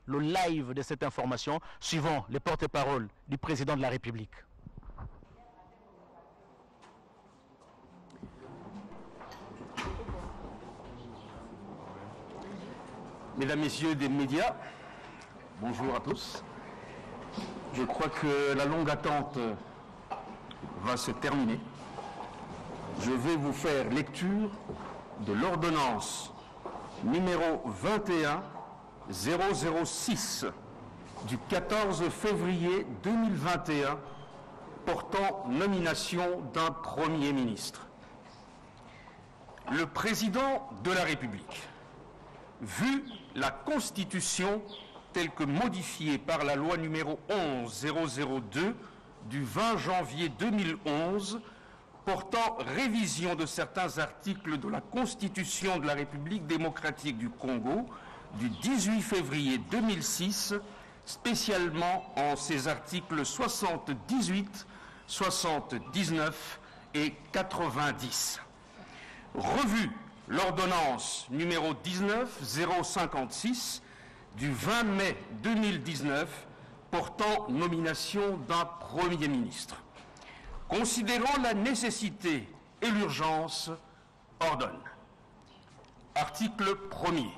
le live de cette information. Suivons les porte-paroles du président de la République. Mesdames, Messieurs des médias, bonjour à tous. Je crois que la longue attente va se terminer. Je vais vous faire lecture de l'ordonnance numéro 21006 du 14 février 2021 portant nomination d'un Premier ministre. Le président de la République, vu la Constitution telle que modifiée par la loi numéro 11002 du 20 janvier 2011 portant révision de certains articles de la Constitution de la République démocratique du Congo du 18 février 2006, spécialement en ses articles 78, 79 et 90. Revue l'ordonnance numéro 19056 du 20 mai 2019 portant nomination d'un Premier ministre. Considérant la nécessité et l'urgence, ordonne. Article 1er.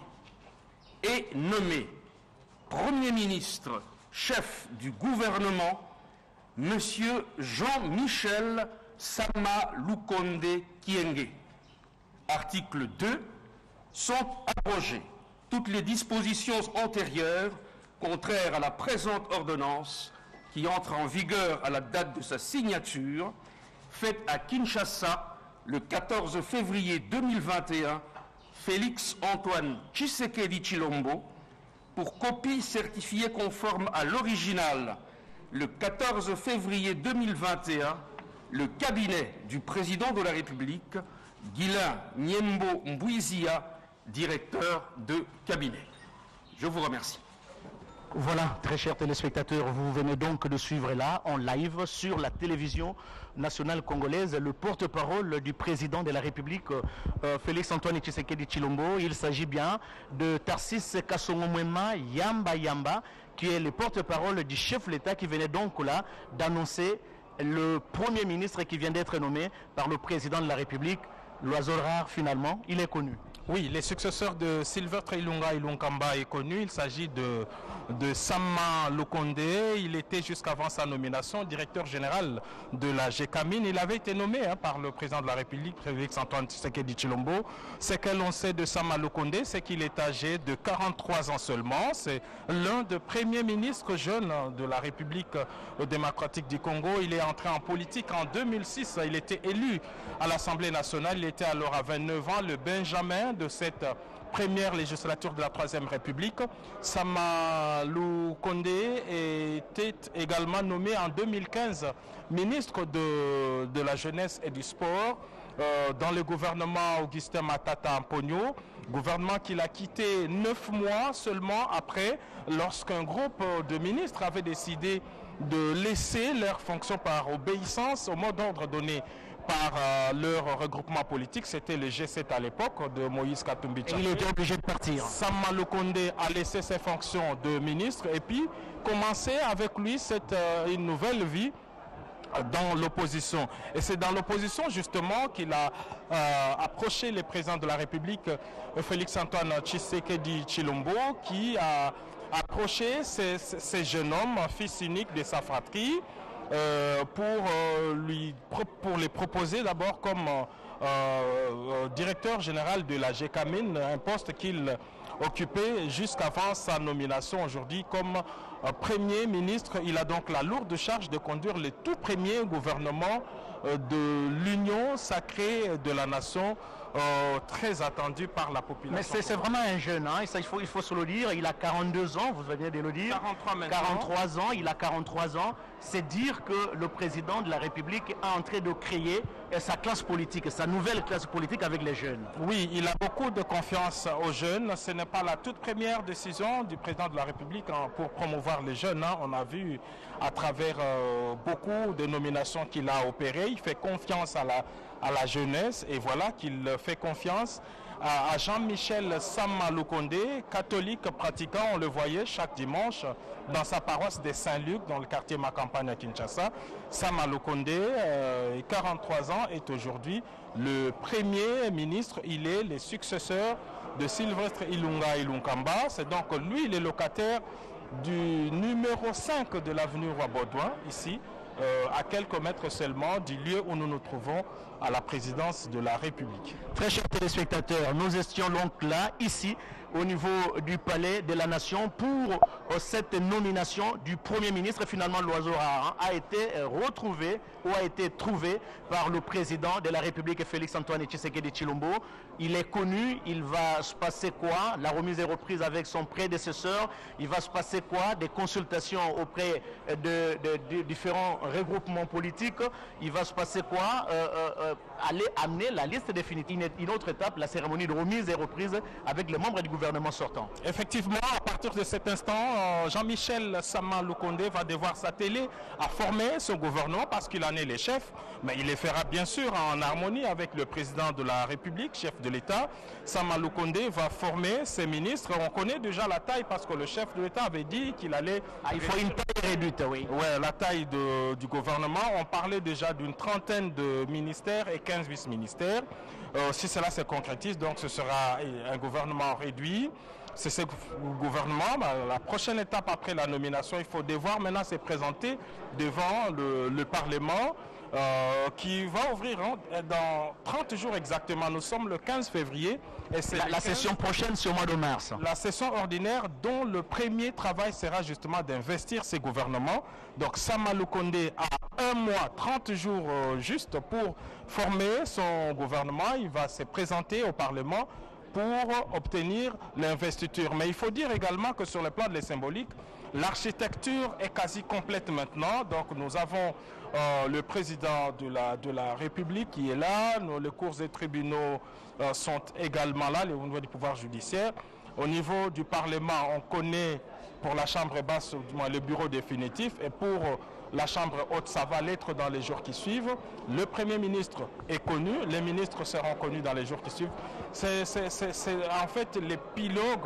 Est nommé Premier ministre, chef du gouvernement, Monsieur Jean-Michel Sama Lukonde Kyenge. Article 2. Sont abrogées toutes les dispositions antérieures contraires à la présente ordonnance qui entre en vigueur à la date de sa signature, faite à Kinshasa le 14 février 2021, Félix Antoine Tshisekedi Tshilombo, pour copie certifiée conforme à l'original le 14 février 2021, le cabinet du président de la République, Guilain Nyembo Mbouizia, directeur de cabinet. Je vous remercie. Voilà, très chers téléspectateurs, vous venez donc de suivre là, en live, sur la télévision nationale congolaise, le porte-parole du président de la République, Félix Antoine Tshisekedi Tshilombo. Il s'agit bien de Tarsis Kasongo Mwema Yamba Yamba, qui est le porte-parole du chef de l'État, qui venait donc là d'annoncer le Premier ministre qui vient d'être nommé par le président de la République. L'oiseau rare, finalement, il est connu. Oui, les successeurs de Sylvestre Ilunga Ilunkamba est connu. Il s'agit de Sama Lukonde. Il était jusqu'avant sa nomination directeur général de la GECAMIN. Il avait été nommé par le président de la République, Félix Antoine Tshisekedi Tshilombo. Ce que l'on sait de Sama Lukonde, c'est qu'il est âgé de 43 ans seulement. C'est l'un des premiers ministres jeunes de la République démocratique du Congo. Il est entré en politique en 2006. Il était élu à l'Assemblée nationale. Il était alors à 29 ans, le Benjamin de cette première législature de la Troisième République. Sama Lukonde était également nommé en 2015 ministre de la Jeunesse et du Sport dans le gouvernement Augustin Matata Amponio, gouvernement qu'il a quitté 9 mois seulement après, lorsqu'un groupe de ministres avait décidé de laisser leurs fonctions par obéissance au mot d'ordre donné par leur regroupement politique. C'était le G7 à l'époque de Moïse Katumbi Tchaché. Il était obligé de partir. Sama Lukonde a laissé ses fonctions de ministre et puis commencé avec lui une nouvelle vie dans l'opposition. Et c'est dans l'opposition justement qu'il a approché le président de la République, Félix Antoine Tshisekedi Tshilombo, qui a approché ces jeunes hommes, fils unique de sa fratrie, pour les proposer d'abord comme directeur général de la GECAMIN, un poste qu'il occupé jusqu'avant sa nomination aujourd'hui comme Premier ministre. Il a donc la lourde charge de conduire le tout premier gouvernement de l'Union sacrée de la nation, très attendu par la population. Mais c'est vraiment un jeune, hein. Ça, il faut se le dire. Il a 42 ans, vous venez de le dire. 43 maintenant. 43 ans, il a 43 ans. C'est dire que le président de la République est en train de créer sa classe politique, sa nouvelle classe politique avec les jeunes. Oui, il a beaucoup de confiance aux jeunes. Ce n'est pas la toute première décision du président de la République pour promouvoir les jeunes. On a vu à travers beaucoup de nominations qu'il a opérées. Il fait confiance à la jeunesse et voilà qu'il fait confiance à Jean-Michel Sama Lukonde, catholique pratiquant, on le voyait chaque dimanche dans sa paroisse de Saint-Luc, dans le quartier Makampagne à Kinshasa. Sama Lukonde, 43 ans, est aujourd'hui le premier ministre. Il est le successeur de Sylvestre Ilunga Ilunkamba. C'est donc lui, il est locataire du numéro 5 de l'avenue Roi-Baudouin, ici, à quelques mètres seulement du lieu où nous nous trouvons à la présidence de la République. Très chers téléspectateurs, nous étions donc là, ici, au niveau du Palais de la Nation pour cette nomination du Premier ministre. Finalement, l'oiseau rare a été retrouvé ou a été trouvé par le président de la République, Félix-Antoine Tshisekedi Tshilombo. Il est connu, il va se passer quoi? La remise est reprise avec son prédécesseur. Il va se passer quoi? Des consultations auprès de différents regroupements politiques. Il va se passer quoi? Aller amener la liste définitive. Une autre étape, la cérémonie de remise et reprise avec les membres du gouvernement sortant. Effectivement, à partir de cet instant, Jean-Michel Sama Lukonde va devoir s'atteler à former son gouvernement parce qu'il en est le chef, mais il le fera bien sûr en harmonie avec le président de la République, chef de l'État. Sama Lukonde va former ses ministres. On connaît déjà la taille parce que le chef de l'État avait dit qu'il allait... il faut une taille réduite, oui. Ouais, la taille du gouvernement. On parlait déjà d'une trentaine de ministères et 15 vice-ministères. Si cela se concrétise, donc ce sera un gouvernement réduit. C'est ce gouvernement, la prochaine étape après la nomination, il faut devoir maintenant se présenter devant le Parlement qui va ouvrir dans 30 jours exactement. Nous sommes le 15 février. Et c'est la session prochaine, c'est au mois de mars. La session ordinaire dont le premier travail sera justement d'investir ces gouvernements. Donc Sama Lukonde a 1 mois, 30 jours juste pour former son gouvernement. Il va se présenter au Parlement pour obtenir l'investiture. Mais il faut dire également que sur le plan de la symbolique, l'architecture est quasi complète maintenant. Donc nous avons le président de la République qui est là. Les cours et tribunaux sont également là, au niveau du pouvoir judiciaire. Au niveau du Parlement, on connaît pour la Chambre basse du moins, le bureau définitif, et pour la Chambre haute, ça va l'être dans les jours qui suivent. Le Premier ministre est connu, les ministres seront connus dans les jours qui suivent. C'est en fait l'épilogue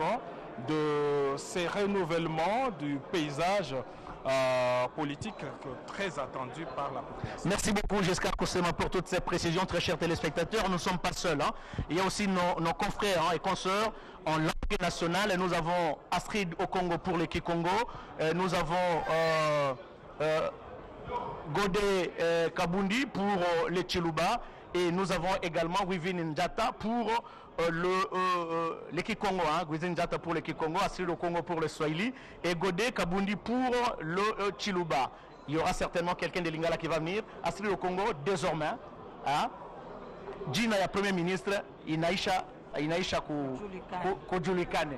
de ces renouvellements du paysage politique très attendu par la population. Merci beaucoup, Giscard Koussema, pour toutes ces précisions. Très chers téléspectateurs, nous ne sommes pas seuls. Il y a aussi nos confrères et consoeurs en langue nationale. Et nous avons Astrid Okongo pour les Kikongo. Nous avons Godé Kabundi pour les Chiluba. Et nous avons également Wivin Njata pour les Kikongo, Wivin Njata pour les Kikongo, Astrid Okongo pour le Swahili et Godé Kabundi pour le Chiluba. Il y aura certainement quelqu'un de Lingala qui va venir. Astrid Okongo, désormais, Gina, le Premier ministre, Inaisha Kujulikane.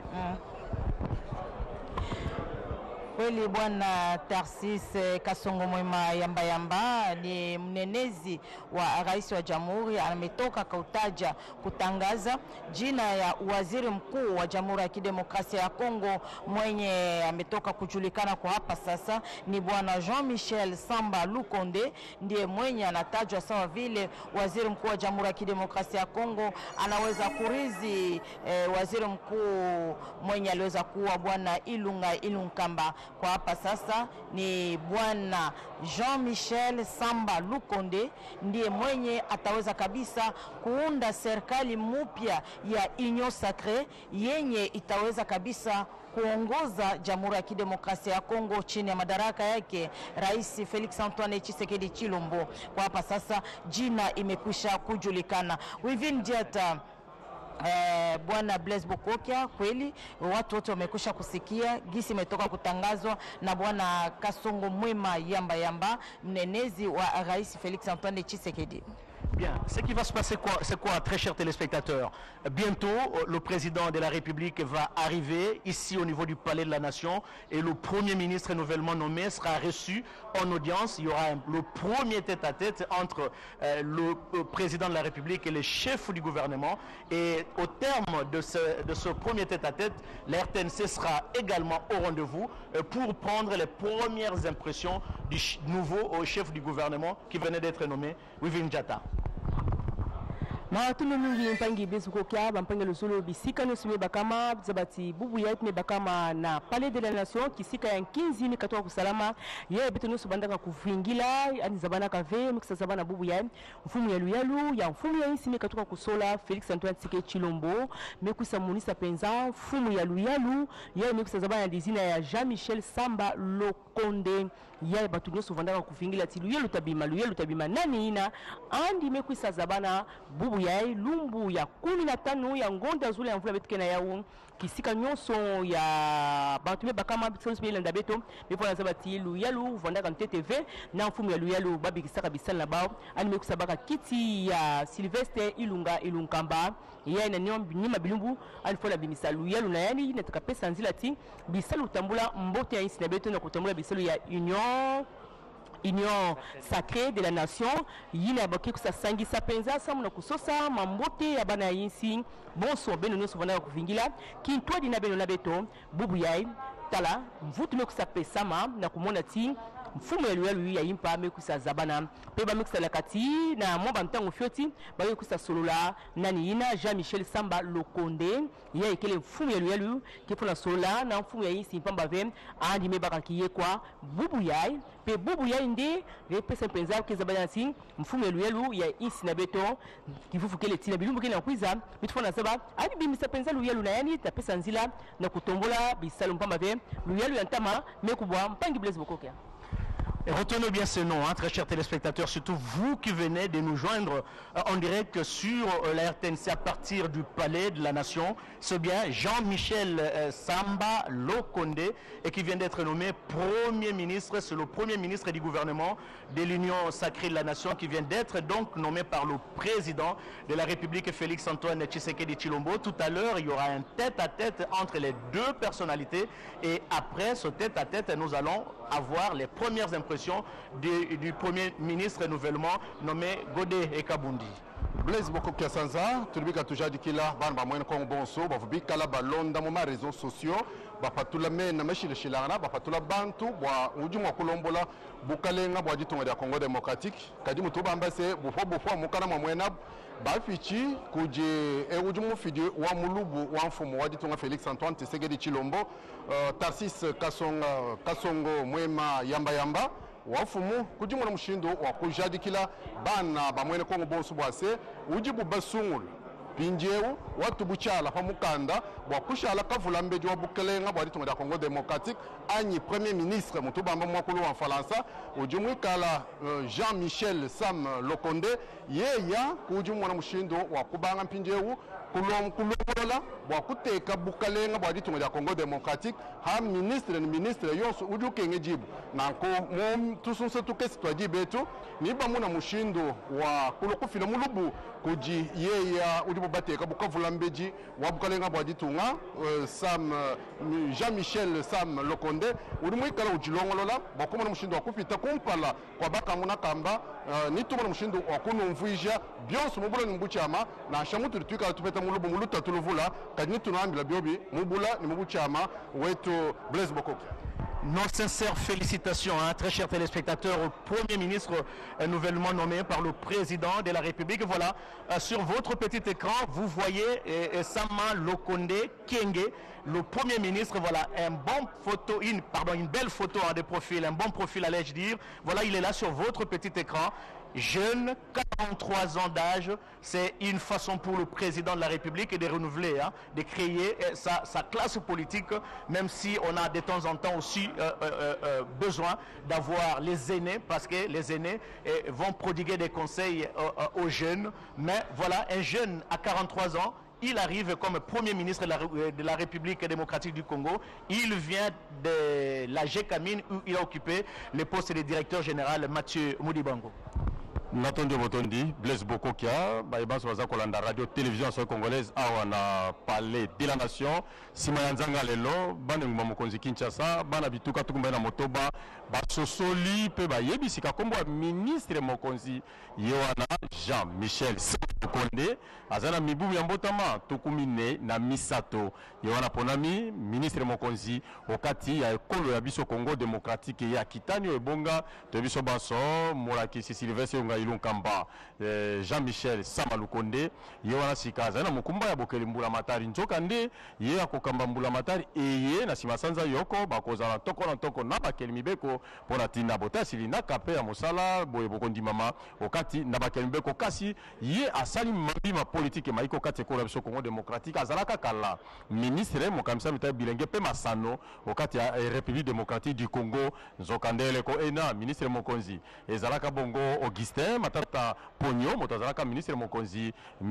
Kweli Bwana Tarsis Kasongo Mwema Yamba ni mnenezi wa rais wa jamhuri, ametoka kautaja kutangaza jina ya waziri mkuu wa Jamhuri ya Kidemokrasia ya Kongo mwenye ametoka kujulikana kwa hapa sasa ni Bwana Jean-Michel Samba Lukonde, ndiye mwenye anatajwa sawa vile waziri mkuu wa Jamhuri ya Kidemokrasia ya Kongo. Anaweza kurizi waziri mkuu mwenye aliweza kuwa Bwana Ilunga Ilunkamba. Kwa hapa sasa ni Bwana Jean-Michel Samba Lukonde ndiye mwenye ataweza kabisa kuunda serikali mpya ya Union Sacrée yenye itaweza kabisa kuongoza Jamhuri ya Kidemokrasia ya Kongo chini ya madaraka yake Rais Felix Antoine Tshisekedi Tshilombo. Kwa hapa sasa jina imekwisha kujulikana. Wivin Njata, Bwana Blaise Bokokia, kweli watu wote wamekwisha kusikia gisi imetoka kutangazwa na Bwana Kasongo Mwema Yamba, mnenezi wa Rais Felix Antoine Tshisekedi. Bien, ce qui va se passer, c'est quoi, très chers téléspectateurs? Bientôt, le président de la République va arriver ici au niveau du Palais de la Nation et le Premier ministre nouvellement nommé sera reçu en audience. Il y aura le premier tête-à-tête entre le président de la République et le chef du gouvernement. Et au terme de ce premier tête-à-tête, la RTNC sera également au rendez-vous pour prendre les premières impressions du nouveau chef du gouvernement qui venait d'être nommé, Wivin Njata. ma tuno mingi mpangi besuko kya bampange losolo bisika no sime bakama zabati bubu ya itne bakama na Palais de la Nation kisika ya 15 ni katoa kusalama ye beto no subandaka kuvingila ani zabana kave mkisa zabana bubu ya mfumu ya luyalu ya mfumu ya isi katoka kusola Felix Antoine Tshisekedi Tshilombo mekusa munisa penza mfumu ya luyalu ye mekusa zabana dizina ya Jean-Michel Samba Lokonde ya batu no subandaka kuvingila ti luyalu tabima nani ina andi mekusa zabana bubu ya lumbu ya 15 ya ngonda zule ya mvula betukena yao kisika nyonso ya batume bakama biso spele ndabeto befona zabati luyalu vondaka TTV na mfumu ya luyalu babikisaka bisala na bao anime kusabaka kiti ya Sylvestre Ilunkamba ya ina nyima bilumbu alifola bimisa luyalu na yani nataka pesa nzila ti bisalu tambula mbote ya insi na beto na kutambula bisalu ya Union sacrée de la nation yina baki kusasangisa penza samuna kusosa mambote ya bana yinsi bonso beno no sovana kuvingila kintwa dina beno na beto bubu yai tala mvutu mekusapesa sama na kumona ti mfumu ya luyalu ya impa mekusa zabana peba mekusa lakati na mwamba mtango fioti bawe kusa solola nani ina Jean-Michel Samba Lokonde ya ikele mfumu ya luyalu kifuna solola na mfumu ya insi mpamba ve andi mebaka kiye kwa bubu yai pe bubu yai ndi repesa mpenza kizabana si mfumu ya luyalu ya insi na beto kifufu kele tina bilumbu kele nakwiza mitufuna zaba andi bimisa penza luyalu na yani tapesa nzila na kutombola bisalu mpamba ve luyalu ya ntama mekubwa mpangi Blaise Bokokia. Et retenez bien ce nom, hein, très chers téléspectateurs, surtout vous qui venez de nous joindre en direct sur la RTNC à partir du Palais de la Nation. C'est bien Jean-Michel Samba Lokonde et qui vient d'être nommé Premier ministre. C'est le Premier ministre du gouvernement de l'Union sacrée de la Nation qui vient d'être donc nommé par le président de la République, Félix Antoine Tshisekedi Tshilombo. Tout à l'heure, il y aura un tête-à-tête entre les deux personnalités et après ce tête-à-tête, nous allons avoir les premières impressions du Premier ministre nouvellement nommé Godé Ekabundi. Blaise Bokokia Sanza, tulibika tujadikila bana bamwene kongo bonso bavubika la balonda mu réseaux sociaux bapatula mena mashilashilana bapatula bantu bwa ujumwa kulombola bukalenga bwa ditonga ya Congo démocratique kadi mutuba ambase bufo mukana mwena bafichi kuje ujumu fidi wa mulubu wa mfumo wa ditonga Felix Antoine Tshisekedi Tshilombo Tarsis Kasongo Mwema Yamba wafumu kujimuna mushindo wa kujadikila bana bamwene kongo bonso bwase ujibu basungula pinjewu watu buchala pamukanda bwa kushala kavula mbeji wa bukelenga bwa ditonga ya Congo démocratique anyi premier ministre mutubamba mwakulu wa Faransa ujumwikala Jean-Michel Sam Lokonde yeya kujimuna mushindo wa kubanga pinjewu kulombola bwa kuteka bukalenga bwa ditonga ya Congo démocratique ha ministre yonso ujukenge jibu nanko mom tusunse tukesi twaji betu niba muna mushindo wa kulokufila mulubu kuji yeya ujibu bateka bukavula mbeji wa bukalenga bwa ditonga Jean-Michel Sam Lokonde ulimwikala ujilongolola bakuma na mushindo wa kupita kumpala kwa baka muna kamba nituma na mushindo wa kunumvuija byonso mubula nimbuchama na shamutu tuika tupeta mulubu muluta tuluvula kadini tunaambila biobi mubula ni mubuchama wetu Blaise Bokokia. Nos sincères félicitations, hein, très chers téléspectateurs, au Premier ministre nouvellement nommé par le Président de la République. Voilà, sur votre petit écran, vous voyez Sama Lokonde Kyenge, le Premier ministre. Voilà, une belle photo de profil, un bon profil allais-je dire. Voilà, il est là sur votre petit écran. Jeune, 43 ans d'âge, c'est une façon pour le président de la République de renouveler, hein, de créer sa classe politique, même si on a de temps en temps aussi besoin d'avoir les aînés, parce que les aînés vont prodiguer des conseils aux jeunes. Mais voilà, un jeune à 43 ans, il arrive comme Premier ministre de la République démocratique du Congo. Il vient de la GECAMIN où il a occupé le poste de directeur général Mathieu Modibango. Natondi Botondi, Blaise Bokokia, Baïbanso Wazakolanda, radio-télévision congolaise, Awana Palais de la Nation, Simayanzanga Lelo, Bane Mukonzi Kinshasa, Bana Bituka Tukumbena Motoba, Basosoli, Peba Yebisika Kombo, ministre Mokonzi, Yohana Jean-Michel Lokonde, Azana Mibu Yambotama, Tukumine, na Misato, Yohana Ponami, ministre Mokonzi, Okati, ya Ekolo ya Biso Congo démocratique, ya Kitani, Ebonga, Tebiso Basso, Mouraki Sylvestre Yonga Ilunkamba Jean-Michel Samalukonde ye wana sikaza na mukumba ya bokeli mbula matari nzoka nde ye akokamba mbula matari eye na simasanza yoko bakoza na toko na bakeli mibeko pona tina botasili na kape ya mosala boye bokondi mama okati na bakeli mibeko kasi ye asali mabima politique maiko kati ko la biso Congo démocratique azalaka kala ministre mokamisa mita bilenge pe masano okati ya République démocratique du Congo nzoka ndele ko ena ministre mokonzi ezalaka bongo Augustin Matata Ponyo motazalaka ministre mokonzi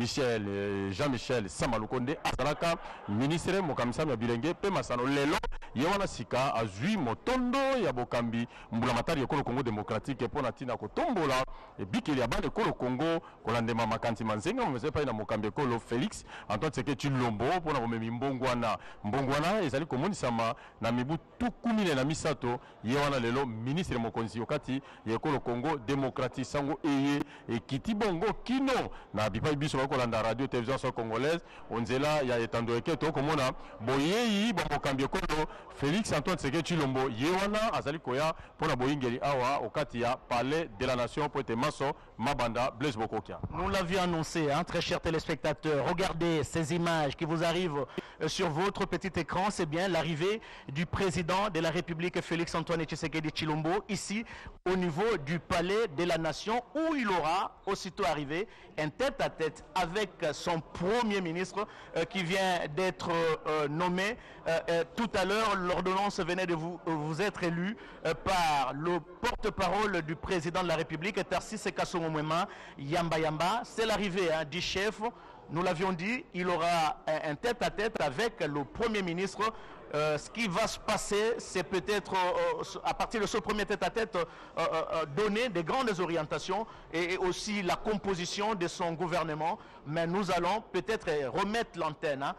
Jean-Michel Samalukonde azalaka ministre mokamisa ya bilenge pe masano lelo ye wana sika azui motondo ya bokambi mbula matari ekolo Congo démocratique pona tina ko tombola ebikeli ya bande ekolo Congo kolandema makanti manzenga mzepa ina mokambi ekolo Félix Antoine Tshisekedi Tshilombo pona bomemi mbongwana ezali komonisama na mibu tukumine na misato ye wana lelo ministre mokonzi okati ekolo Congo démocratique sango eye ekiti bongo kino na bipai biso bakolanda radio télévision congolaise onzela ya etando eketo komona boyeyi bamokambi ekolo Félix Antoine Tshisekedi Tshilombo ye wana azali koya pona boyingeli awa okati ya palais de la nation poete maso mabanda Blaise Bokokia. Nous l'avions annoncé, hein, très chers téléspectateurs. Regardez ces images qui vous arrivent sur votre petit écran. C'est bien l'arrivée du président de la République Félix Antoine Tshisekedi Tshilombo ici au niveau du palais de la nation où il aura aussitôt arrivé un tête-à-tête avec son premier ministre qui vient d'être nommé. Tout à l'heure, l'ordonnance venait de vous être élue par le porte-parole du président de la République, Tarcisse Kasongomwema Yamba. C'est l'arrivée du chef. Nous l'avions dit, il aura un tête-à-tête avec le Premier ministre. Ce qui va se passer, c'est peut-être à partir de ce premier tête-à-tête donner des grandes orientations et aussi la composition de son gouvernement. Mais nous allons peut-être remettre l'antenne. Hein,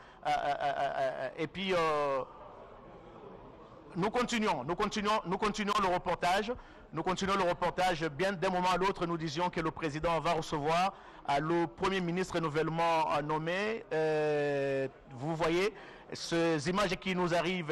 et puis nous continuons le reportage. Nous continuons le reportage. Bien d'un moment à l'autre, nous disions que le président va recevoir le Premier ministre nouvellement nommé. Vous voyez ces images qui vous arrivent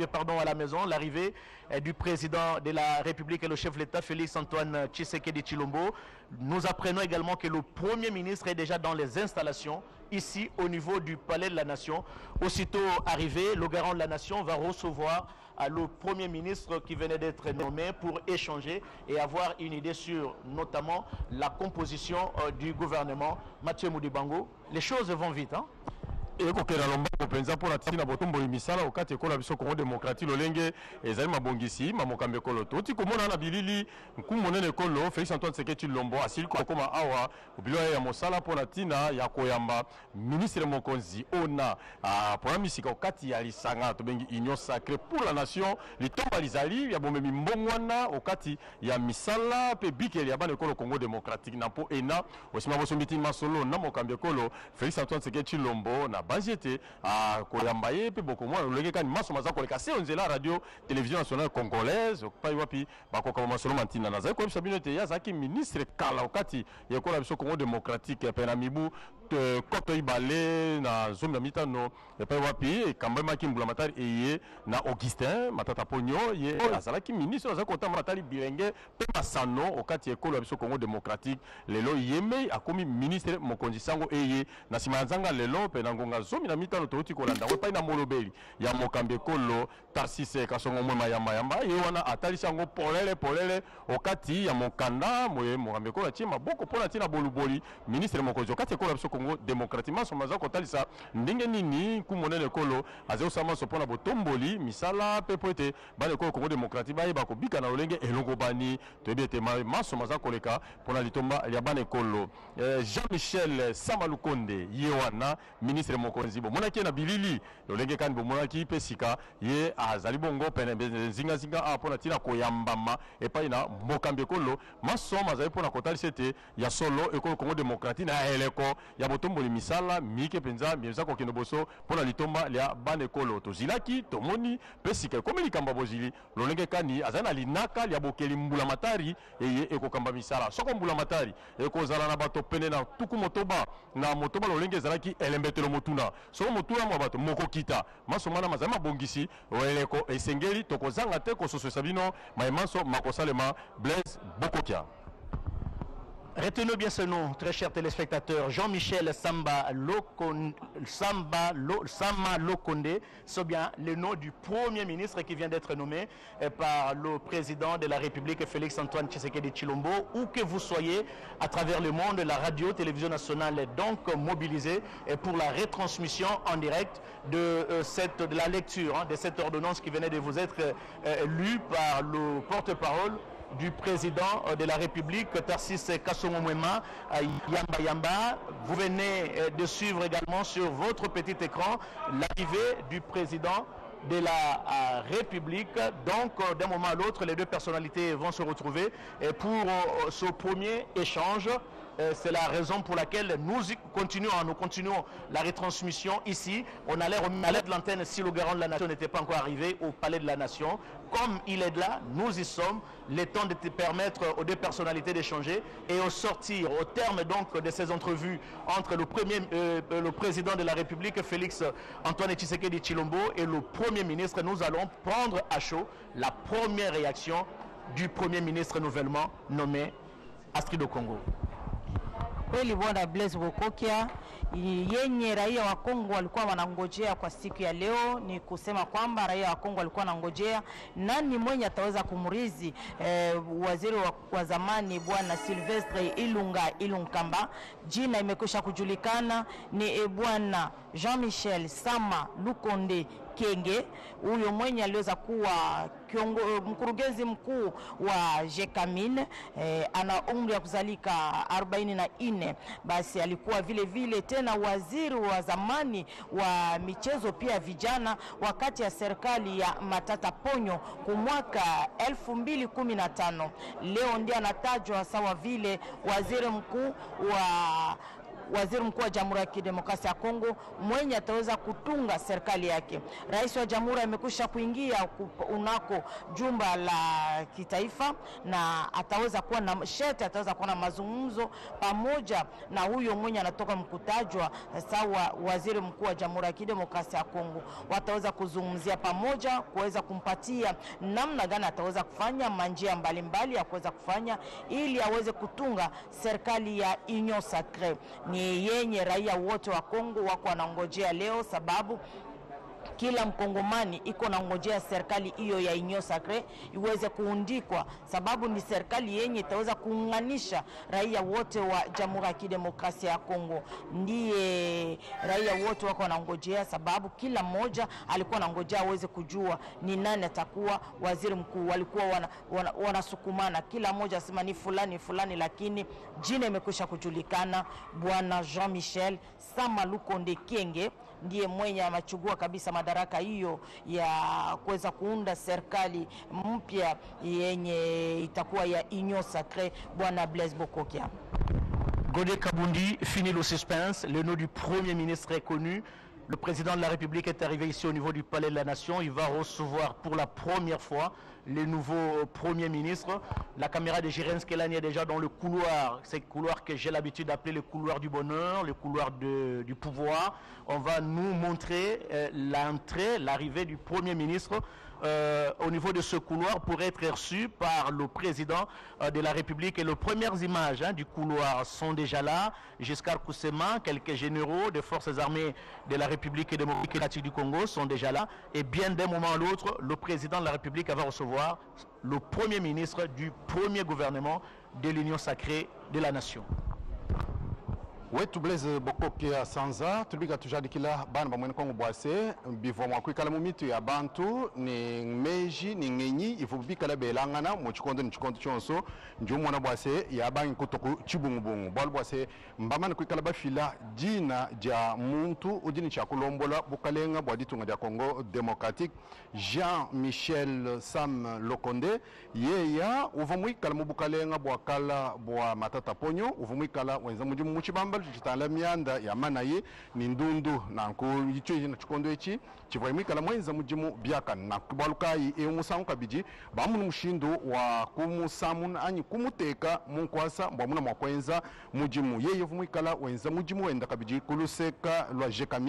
à la maison, l'arrivée du président de la République et le chef de l'État, Félix Antoine Tshisekedi Tshilombo. Nous apprenons également que le Premier ministre est déjà dans les installations, ici au niveau du Palais de la Nation. Aussitôt arrivé, le garant de la Nation va recevoir le Premier ministre qui venait d'être nommé pour échanger et avoir une idée sur notamment la composition du gouvernement. Mathieu Moudibango, les choses vont vite, hein? ekokela lomba kopenza mpona tina botombo misala okati ekola biso Congo démocratique lolenge ezali mabongisi mamokambe kolo toti komona na bilili nkumonene kolo Félix Antoine Tshisekedi Tshilombo asili kokoma awa obilo ya mosala mpona tina ya koyamba ministre mokonzi ona mpona misika okati ya lisanga tobengi union sacrée pour la nation litomba lizali ya bomemi mbongwana okati ya misala pe bikeli ya bana ekolo Congo démocratique na mpo ena osima bosomiti masolo na mokambe kolo Félix Antoine Tshisekedi Tshilombo na banjete koyamba ye pe boko mwa lolenge kani maso maza koleka se onzela radio télévision nationale congolaise pa wapi bakoka masolo mantina na zai ko bisabino te yazaki ministre kala okati yekola biso Congo démocratique pe na mibu koto ibale na zombi na mitano pa wapi kamba maki mbula matari eye na Augustin Matata Ponyo ye azalaki ministre azako kota matali bilenge pe masano okati yekola biso Congo démocratique lelo yeme akomi ministre mokonzi sango eye na sima nzanga lelo pe na ngonga zomi na mitano toti kolanda wepa na molobeli ya mokambe kolo Tarcisse Kasongomwema Yamba ye wana atalisa ngo polele okati ya mokanda moye mokambe kolo chima boko pona tina boluboli ministre mokonzi okati kola biso Congo démocratique maso maza kotalisa ndenge nini kumonene kolo azeo sama so pona botomboli misala pe poete bale kolo Congo démocratique baye bakobika na olenge elongo bani tebete maso maza koleka pona litomba ya bane kolo Jean-Michel Samalukonde ye wana ministre mokonzi bo monaki na bilili lolenge kan bo monaki pesika ye azali bongo pene zinga apona tina koyambama epai na mokambe kolo masoma azali pona kotalisete ya solo ekolo Congo démocratique na eleko ya botomboli misala mike penza mieza kokendo boso pona litomba lya bane kolo tozilaki tomoni pesika komi likamba bozili lolenge kani azali na linaka lya bokeli mbula matari eye ekokamba misala soko mbula matari ekozala na bato pene na tuku motoba na motoba lolenge ezalaki elembetelo motuna soko motuna mwa bato moko kita maso mwana mazali mabongisi eleko esengeli tokozanga te kosososa bino mayemanso makosalema Blaise Bokokia. Retenez bien ce nom, très chers téléspectateurs. Jean-Michel Sama Lokonde, c'est bien le nom du Premier ministre qui vient d'être nommé par le président de la République, Félix-Antoine Tshisekedi Tshilombo. Où que vous soyez à travers le monde, la radio-télévision nationale est donc mobilisée pour la retransmission en direct de la lecture de cette ordonnance qui venait de vous être lue par le porte-parole du président de la République, Tarsis Kasongo Moema Yamba Yamba. Vous venez de suivre également sur votre petit écran l'arrivée du président de la République. Donc, d'un moment à l'autre, les deux personnalités vont se retrouver pour ce premier échange. C'est la raison pour laquelle nous continuons la retransmission ici. On allait remettre de l'antenne si le garant de la nation n'était pas encore arrivé au palais de la nation. Comme il est là, nous y sommes. Le temps de permettre aux deux personnalités d'échanger et au sortir, au terme donc de ces entrevues entre le président de la République, Félix-Antoine Tshisekedi Tshilombo, et le Premier ministre, nous allons prendre à chaud la première réaction du Premier ministre nouvellement nommé Astrid Okongo. Kweli bwana Blaise Bokokia, yenye raia wa Kongo walikuwa wanangojea kwa siku ya leo ni kusema kwamba raia wa Kongo walikuwa wanangojea nani mwenye ataweza kumrizi waziri wa zamani bwana Silvestre Ilunkamba. Jina imekwisha kujulikana ni bwana Jean-Michel Sama Lukonde Kenge. Huyo mwenye aliweza kuwa mkurugenzi mkuu wa Jekamin, ana umri ya kuzalika 44. Basi alikuwa vile tena waziri wa zamani wa michezo pia vijana wakati ya serikali ya Matata Ponyo kwa mwaka 2015. Leo ndiye anatajwa sawa vile waziri mkuu wa Jamhuri ya Kidemokrasia ya Kongo mwenye ataweza kutunga serikali yake. Rais wa Jamhuri amekwisha kuingia unako jumba la kitaifa na ataweza kuwa na mazungumzo pamoja na huyo mwenye anatoka mkutajwa sawa waziri mkuu wa Jamhuri ya Kidemokrasia ya Kongo. Wataweza kuzungumzia pamoja kuweza kumpatia namna gani ataweza kufanya manjia mbalimbali ya kuweza kufanya ili aweze kutunga serikali ya Union Sacrée. Ni yenye raia wote wa Kongo wako wanangojea leo, sababu kila mkongomani iko na ngojea serikali hiyo ya Union Sacrée iweze kuundikwa, sababu ni serikali yenye itaweza kuunganisha raia wote wa Jamhuri ya Kidemokrasia ya Kongo. Ndiye raia wote wako wanangojea, sababu kila mmoja alikuwa anangojea aweze kujua ni nani atakuwa waziri mkuu. Walikuwa wanasukumana kila mmoja asema ni fulani, lakini jina imekwisha kujulikana. Bwana Jean-Michel Sama Lukonde Kenge ndiye mwenye amachugua kabisa madaraka hiyo ya kuweza kuunda serikali mpya yenye itakuwa ya Union Sacrée. Bwana Blaise Bokokia. Godé Kabundi, fini le suspense. Le nom du Premier ministre est connu. Le président de la République est arrivé ici au niveau du Palais de la Nation. Il va recevoir pour la première fois le nouveau Premier ministre. La caméra de Jérém Skelani est déjà dans le couloir. C'est le couloir que j'ai l'habitude d'appeler le couloir du bonheur, le couloir du pouvoir. On va nous montrer l'arrivée du Premier ministre au niveau de ce couloir pour être reçu par le président de la République. Et les premières images du couloir sont déjà là. Giscard Koussema, quelques généraux des forces armées de la République démocratique du Congo sont déjà là. Et bien d'un moment à l'autre, le président de la République va recevoir le Premier ministre du premier gouvernement de l'Union Sacrée de la Nation. wetu Blaise Bokokia Sanza tulibika tujadikila bana bamwene Kongo bwase bivo mwakwikala mu mitu ya bantu ni meji ni ngenyi ifubika la belangana mu chikondo ni chikondo chonso njumona bwase ya bangi kutoku chibungubungu bwal bwase mbamana kwikala bafila jina ja muntu udini cha kulombola bukalenga bwa ditunga ya Congo Democratique Jean-Michel Sam Lokonde yeya uvumwikala mu bukalenga bwa kala bwa Matata Ponyo uvumwikala wenza mujimu muchibamba chitala mianda ya manaye ni ndundu na nko yicho na chikondo echi chivayimikala mwenza mujimu byaka na kubalukai eumusangu kabiji bamu mushindo wa kumusamun anyi kumuteka munkwasa mbamuna mwakwenza mujimu yeye vumwikala wenza mujimu wenda kabiji kuluseka lwa Jekamin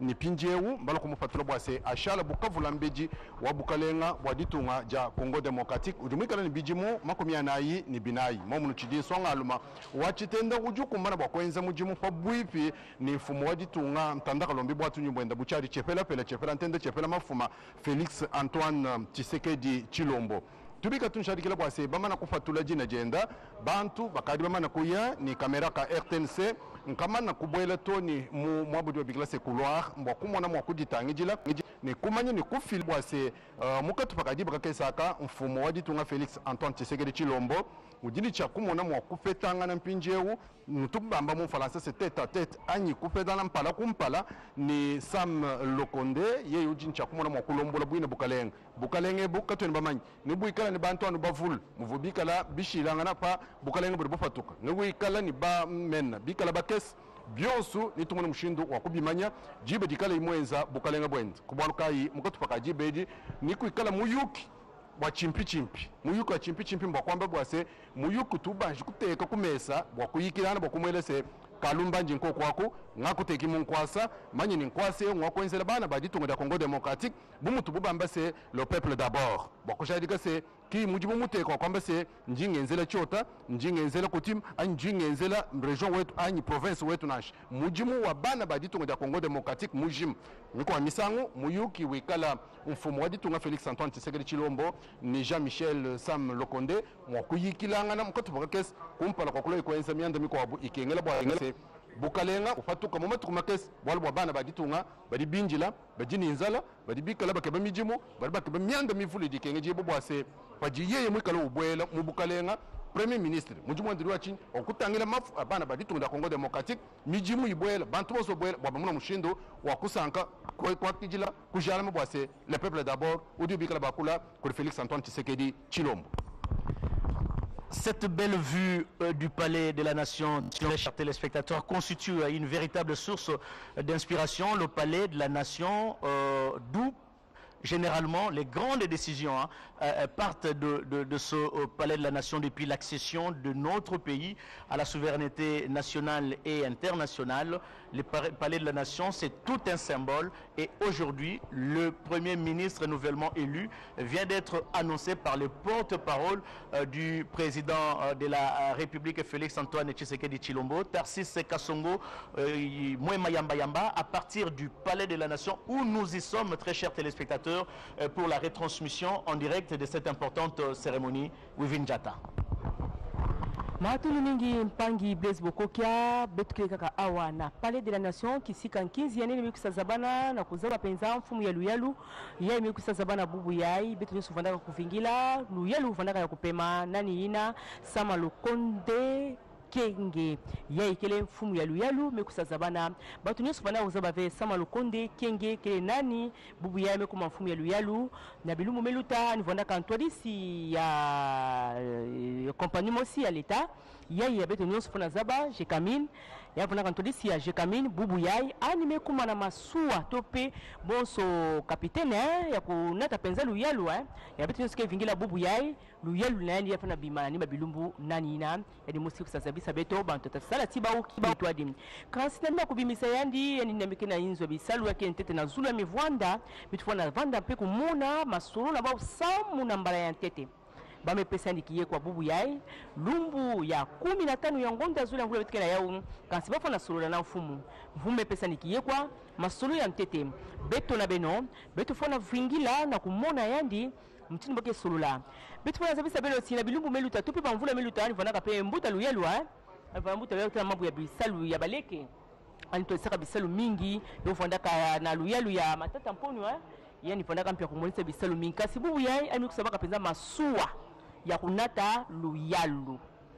ni pinjewu mbalo kumupatula bwase ashala bukavula mbeji wa bukalenga bwa ditunga ja Congo Democratique ujumikala ni bijimu makumia nayi ni binayi momunu chidi songa aluma wachitenda ujukumbana bwa kwenza mujimu pa bwipi ni mfumo wa ditunga mtandaka lombi bwa tunyubwenda buchari chepela ntende chepela mafuma Félix Antoine Tshisekedi Tshilombo tubika tunshadikila bwase bamana kufatula jina jenda bantu bakadi bamana kuya ni kamera ka RTNC nkamana kubwela to ni mwabudi wa bigla se couloir mbwa kumona mwa kuditangijila ni kumanya ni kufil bwase mukatu pakadi bakakesaka mfumo wa ditunga Félix Antoine Tshisekedi Tshilombo ujini cha kumona mwa kupetanga na mpinjewu ntukubamba mu Faransa c'est tête à tête anyi kupetana mpala kumpala ni Sam Lokonde ye ujini cha kumona mwa kulombola bwina bukalenge bukatweni bamanyi ni bwikala ni bantu anu bavul muvubikala bishilanga pa bukalenge buri bufatuka ni bwikala ni ba mena bikala bakes byonsu ni tumuna mushindu wa kubimanya jibe dikala imwenza bukalenga bwenda kubwalukayi mukatupaka jibeji ni kuikala muyuki wa chimpi muyuki wa chimpi mbwa kwamba bwase muyuki tubanje kuteka kumesa bwa kuyikirana bwa kumwelese kalumba njinko kwako ngakuteki munkwasa manyi ni nkwase ngwakwenzela bana baditunga da Congo Démocratique bumutu bubamba se le peuple d'abord bakushadika se ki mujibu muteko kwamba se njingenzela chota njingenzela kutim anjingenzela region wetu anyi province wetu nash mujimu wa bana baditunga da Congo Démocratique mujimu niko misango muyuki wikala mfumo waditunga Félix Antoine Tshisekedi Tshilombo ni Jean-Michel Sam Lokonde mwakuyikilanga na mukatu bakakes kumpala kwa kulo kwenza mianda miko wabu ikengela bwa engela bukalenga ufatuka momatu kumakes bwalwa bana baditunga badi binjila bajini inzala badi bikala bakeba mijimu badi bakeba mianda mivuli dikenge jibo bwase pajiyeye mwikala ubwela mubukalenga Premier ministre mujimu ndiri wachi okutangira mafu abana baditunga da Congo Démocratique mijimu ibwela bantu boso bwela bwabamuna mushindo wa kusanka kwa kijila kujala mbwase le peuple d'abord udi bikala bakula pour Félix Antoine Tshisekedi Tshilombo. Cette belle vue du palais de la nation, chers téléspectateurs, constitue une véritable source d'inspiration. Le palais de la nation, d'où généralement les grandes décisions partent de ce palais de la nation depuis l'accession de notre pays à la souveraineté nationale et internationale. Le palais de la nation, c'est tout un symbole, et aujourd'hui le premier ministre nouvellement élu vient d'être annoncé par le porte-parole du président de la République, Félix Antoine Tshisekedi Tshilombo, Tarsis Kasongo Moema Yamba Yamba, à partir du palais de la nation où nous y sommes, très chers téléspectateurs, pour la retransmission en direct de cette importante cérémonie. Wivin Jata. Matulu mingi mpangi Blaise Bokokia betuke kaka awa na palais de la nation kisika 15 yane nimekusa zabana na kuzaba penza mfumu ya luyalu ya imekusa zabana bubu yai betu nyosu vandaka kuvingila luyalu vandaka ya kupema nani ina Sama Lokonde Kenge ya ikele mfumu ya luyalu mekusa zabana batu nyosu vandaka kuzaba ve Sama Lokonde Kenge kele nani bubu yai mekuma mfumu ya luyalu na bilumu meluta ni vandaka antwadisi ya kompani mosi ya leta yai ya betu nyosu funa zaba Jekamine ya funa kantodisi ya Jekamine bubu yai anime kuma na masua tope bonso kapitene ya kunata penza luyalu ya betu nyosu ke vingila bubu yai luyalu na ya funa bima ni mabilumbu nani ina ya di mosi kusazabisa beto bantu tasala tiba ukiba twadi kansina na kubimisa yandi ya ninamike na inzo bisalu yake ntete na zulu ya mivwanda bitufona vanda pe kumuna masuru na ba samu na mbala ya ntete bame pesa ndikiye kwa bubu yai lumbu ya 15 ya ngonda zula ngula bitikela yao kansi bafona solola na mfumu mvume pesa ndikiye kwa masolo ya ntete beto na beno beto fona vingila na kumona yandi mtini boke solola beto fona zabisa belo sina bilumbu meluta tupi pa mvula meluta ani fona kape mbuta luyelu mbuta luyelu kwa mabu ya bisalu ya baleke ani to saka bisalu mingi yo fonda ka na luyelu ya matata mponu yani fonda ka mpya kumulisa bisalu mingi kasi bubu yai ani kusabaka penza masua ya kunata luyalu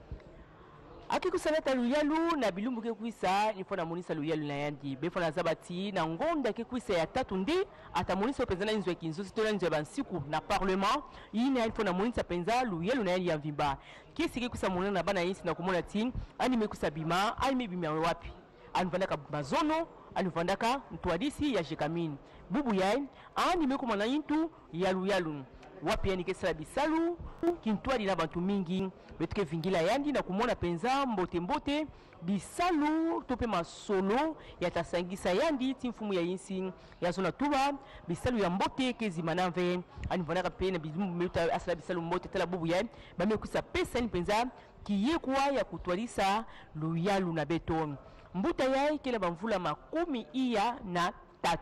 akikusanata luyalu na bilumbu ke kuisa nifona monisa luyalu na yandi befona zabati na ngonda ke kuisa ya tatu ndi atamonisa penza na inzo ya kinzo sitola inzo ya bansiku na parlement yini nifona monisa penza luyalu na yandi ya mvimba kisi ke kuisa monana na bana yinsi na kumona ti ani mekusa bima ani mebima wapi anivandaka mazono anivandaka ntwadisi ya Jekamine bubu yai ani mekumana yintu ya luyalu wapi yani kesala bisalu kintwali na bantu mingi betuke vingila yandi na kumona penza mbote bisalu tope masolo ya tasangisa yandi timfumu ya insi ya zona tuba bisalu ya mbote kezimanave ani vanaka pe na bizumuta asala bisalu mbote tala bubu ya bame kusa pesa ni penza kiyekwa ya kutwalisa luyalu na beto mbuta ya kela bamvula makumi iya na 3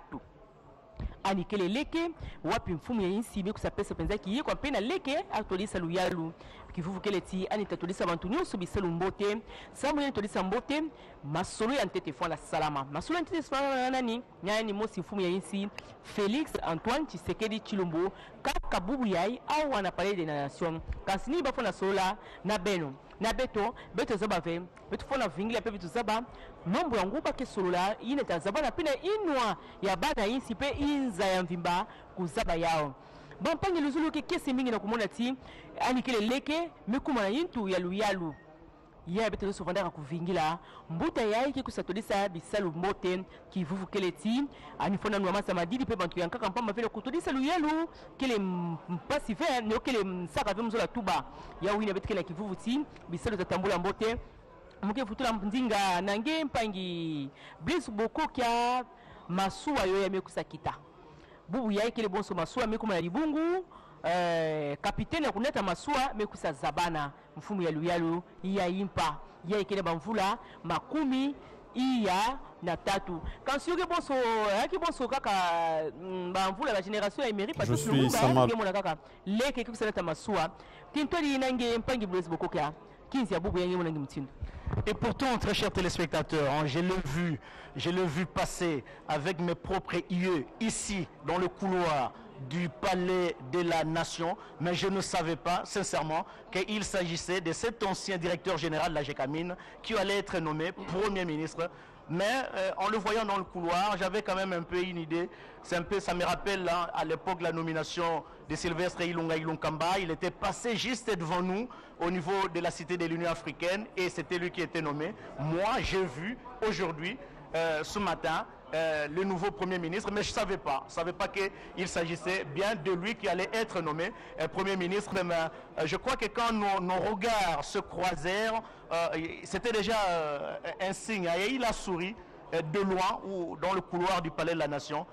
ani kele leke wapi mfumu ya insi be kusapesa penza kiye kwa pena leke atolisa luyalu kivuvu kele ti ani tatolisa bantu nyonso bisalu mbote samu ya tolisa mbote masolo ya ntete fwa la salama masolo ya ntete fwa nani nyani mosi mfumu ya insi Félix Antoine Tshisekedi Tshilombo kaka bubu yai au wana palais de la nation kasini bafo na sola na beno na beto zaba ve beto fona vingila pe beto zaba nombo ya nguba ke solola ine tazaba na pina inwa ya bana insi pe inza ya mvimba kuzaba yao bampangi luzulu ke kesi mingi na kumona ti ani kele leke mekuma na yintu ya luyalu ya beto zo vandaka kuvingila mbuta yai ke kusatolisa bisalu mbote kivuvu kele ti ani fona nwa masa madidi pe bantu yankaka mpamba vele kutolisa luyalu kele mpasi ve ne kele msaka ve mzola tuba ya wina beto kele kivuvu ti bisalu tatambula mbote muke futula ndinga nange mpangi Blaise Boko kya masuwa yo ya mekusa kita bubu yai kele bonso masuwa mekuma ya libungu kapiteni ya kuneta masuwa mekusa zabana mfumu ya luyalu iya impa yai kele bamvula makumi iya na 3 kansioke bonso yaki bonso kaka bamvula la génération ya mairie parce que le mona kaka leke kusaleta masuwa tintoli nange mpangi Blaise Boko kya kinzi ya bubu yange mona ngimtindo. Et pourtant, très chers téléspectateurs, hein, je l'ai vu passer avec mes propres yeux ici dans le couloir du palais de la nation, mais je ne savais pas sincèrement qu'il s'agissait de cet ancien directeur général de la GECAMIN qui allait être nommé Premier ministre. Mais en le voyant dans le couloir, j'avais quand même un peu une idée. Ça me rappelle hein, à l'époque la nomination de Sylvestre Ilunga Ilunkamba. Il était passé juste devant nous au niveau de la cité de l'Union africaine et c'était lui qui était nommé. Moi, j'ai vu aujourd'hui, ce matin, le nouveau Premier ministre, mais je ne savais pas qu'il s'agissait bien de lui qui allait être nommé Premier ministre. Mais, je crois que quand nos regards se croisèrent, c'était déjà un signe. Et il a souri de loin ou dans le couloir du Palais de la Nation.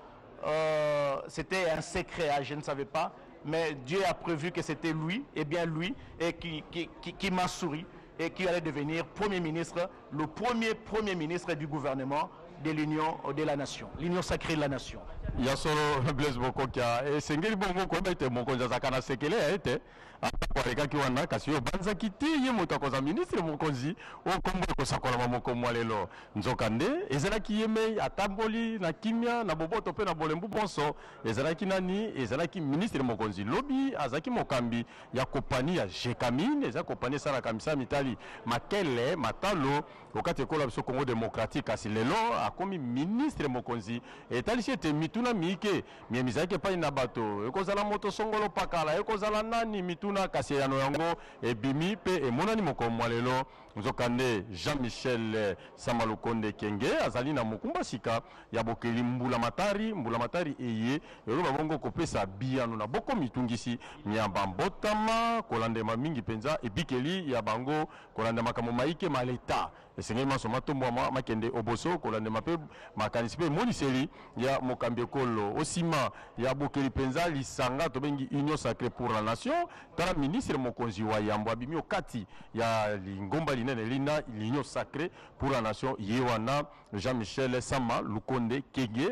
C'était un secret, je ne savais pas. Mais Dieu a prévu que c'était lui, et bien lui, et qui m'a souri et qui allait devenir Premier ministre, le premier ministre du gouvernement de l'Union de la Nation, l'Union sacrée de la Nation. Il y a solo Blaise Boko kia et sengeli bongo ko bete mokonza zakana sekele ete akwaleka kiwana kasi yo banza kiti ye moto akoza ministre mokonzi o kombo ko sakola moko mwalelo nzokande ezalaki yeme atamboli na kimia na boboto pe na bolembu bonso ezalaki nani ezalaki ministre mokonzi lobi azaki mokambi ya kompani ya GECAMIN eza kompani sala kamisa mitali makele matalo wakati ekola biso Congo démocratique kasi lelo akomi ministre mokonzi etali ete mituna miike miemizaki pa na bato ekozala moto songolo pakala ekozala nani mituna kasi yano yango ebimi pe emonani mokomwa lelo nzokande Jean-Michel Samalukonde Kenge azali na mokumba sika ya bokeli mbula matari eye elo babongo kopesa biano na boko mitungisi nyamba mbotama kolandema mingi penza ebikeli ya bango kolandema kamo maike maleta esengeli maso matombo makende oboso kolandema pe makanisi pe moniseli ya mokambi ekolo osima ya bokeli penza lisanga tobengi Union sacrée pour la nation tala ministre mokonzi wa yambo abimi okati ya lingomba linene lina l'Union sacrée pour la nation yewana Jean-Michel Samalukonde Kenge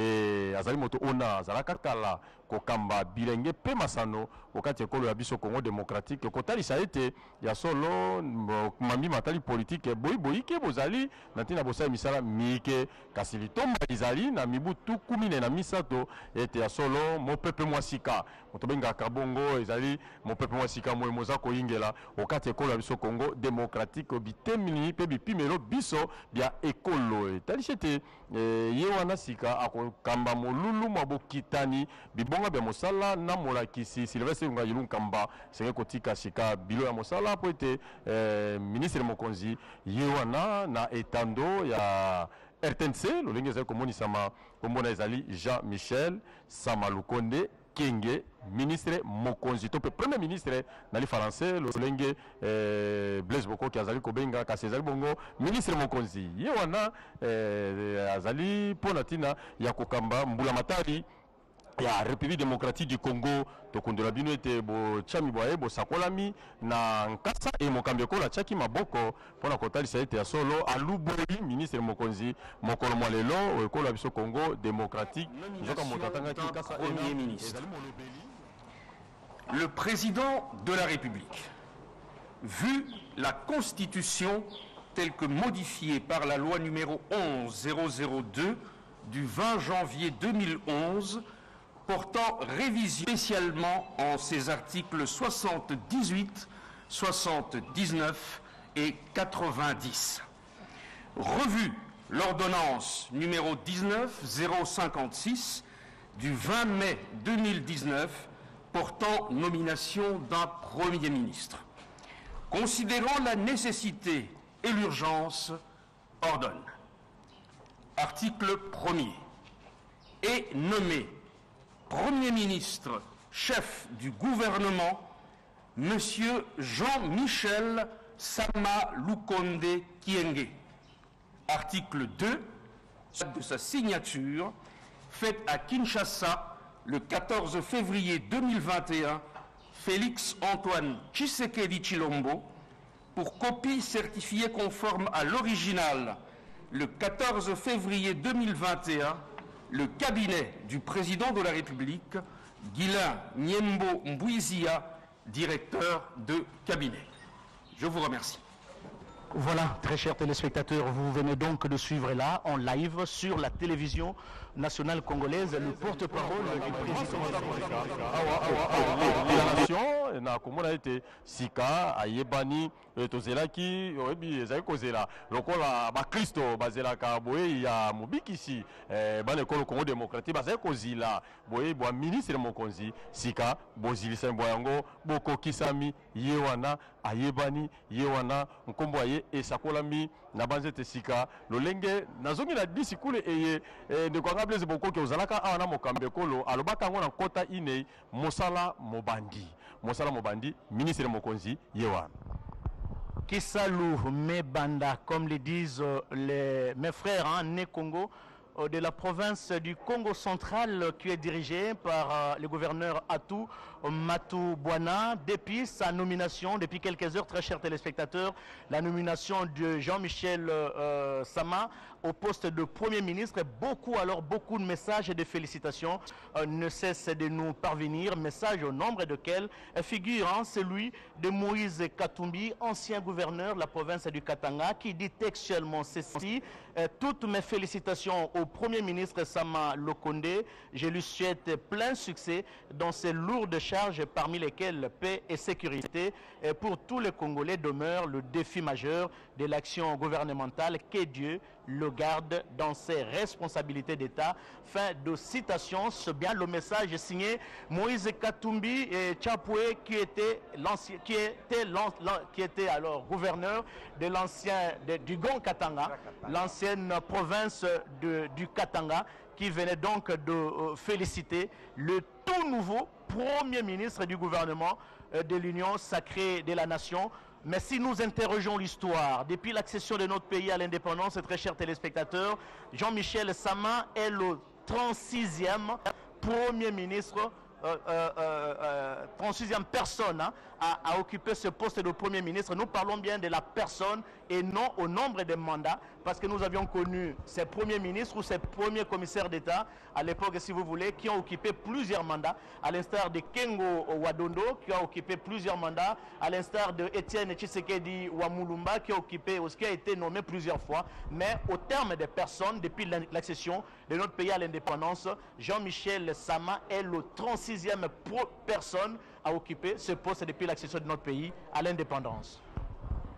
azali moto ona azalaka kala kokamba bilenge pe masano wakati ekolo ya biso Congo démocratique kotalisa ete ya solo mami matali politique boyi ke bozali natina bosala misala mike kasi litomba izali na mibutu kumine na misato ete ya solo mopepe mwasika motobenga kabongo ezali mopepe mwasika moza koyingela wakati ekolo ya biso Congo démocratique bitemini pe bipimelo biso bya ekolo etalisa ete yewana sika akokamba molulu mabokitani bibonga bya mosala na molakisi Sylvestre Ilunkamba senge kotika sika bilo ya mosala po ete ministre mokonzi yewana na etando ya RTNC lolenge ezali komonisama kombona ezali Jean-Michel Samalukonde Kienge, ministre Mokonzi. Donc, premier ministre, dans les Français, le Lenge Blaise Boko, qui a zali Kobenga, Kasezali Bongo, ministre Mokonzi. Yewana, Azali Ponatina, Yakokamba, Mbulamatari, ya République démocratique du Congo, tokondola bino ete bo chami boye bo sakolami na nkasa e mokambeko la chaki maboko pona kotalisa ete ya solo aluboyi ministre Mokonzi mokolo mwalelo ekolo biso Congo démocratique nzoka motatanga ki kasa premier ministre. Le président de la République, vu la Constitution telle que modifiée par la loi numéro 11-002 du 20 janvier 2011 portant révision spécialement en ses articles 78, 79 et 90. Revue l'ordonnance numéro 19-056 du 20 mai 2019 portant nomination d'un Premier ministre. Considérant la nécessité et l'urgence, ordonne. Article 1er. Est nommé Premier ministre, chef du gouvernement, Monsieur Jean-Michel Sama Lukonde Kienge. Article 2 de sa signature, faite à Kinshasa le 14 février 2021, Félix Antoine Tshisekedi Tshilombo, pour copie certifiée conforme à l'original le 14 février 2021, le cabinet du président de la République, Guilain Nyembo Mbouizia, directeur de cabinet. Je vous remercie. Voilà, très chers téléspectateurs, vous venez donc de suivre là, en live, sur la télévision nationale congolaise, le porte-parole du président de la nation. Na komona ete sika ayebani tozelaki oyebi ezali kozela lokola bakristo bazelaka boye ya mobikisi bana ekolo Congo démocratique bazali kozila boye bwa ministre Mokonzi sika bozilisa mbo yango bokokisami ye wana ayebani ye wana nkombo aye esakolami na banzete sika lolenge nazongi na disi kule eye ndekwanga Blaise Boko ke ozalaka awa na mokambe kolo alobaka ngo na kota ine mosala mobandi ministre Mokonzi ye wana Kisalou Mebanda, comme le disent mes frères né Congo, de la province du Congo central qui est dirigée par le gouverneur Atou Matou Bouana. Depuis sa nomination, depuis quelques heures, très chers téléspectateurs, la nomination de Jean-Michel Sama au poste de Premier ministre, beaucoup de messages et de félicitations ne cessent de nous parvenir, messages au nombre desquels figure celui de Moïse Katumbi, ancien gouverneur de la province du Katanga, qui dit textuellement ceci: toutes mes félicitations au Premier ministre Sama Lukonde, je lui souhaite plein succès dans ses lourdes charges parmi lesquelles paix et sécurité pour tous les Congolais demeure le défi majeur de l'action gouvernementale. Que Dieu le garde dans ses responsabilités d'État. Fin de citation. C'est bien le message signé Moïse Katumbi et Chapoué qui était alors gouverneur de du Grand Katanga, l'ancienne province du Katanga, qui venait donc de féliciter le tout nouveau Premier ministre du gouvernement de l'Union sacrée de la nation. Mais si nous interrogeons l'histoire, depuis l'accession de notre pays à l'indépendance, très chers téléspectateurs, Jean-Michel Sama est le 36e Premier ministre, 36e personne à occuper ce poste de Premier ministre. Nous parlons bien de la personne et non au nombre de mandats, parce que nous avions connu ces premiers ministres ou ces premiers commissaires d'État à l'époque, si vous voulez, qui ont occupé plusieurs mandats, à l'instar de Kengo Wadondo, qui a occupé plusieurs mandats, à l'instar de Etienne Tshisekedi Wamulumba, qui a été nommé plusieurs fois. Mais au terme des personnes, depuis l'accession de notre pays à l'indépendance, Jean-Michel Sama est le 36e personne à occuper ce poste depuis l'accession de notre pays à l'indépendance.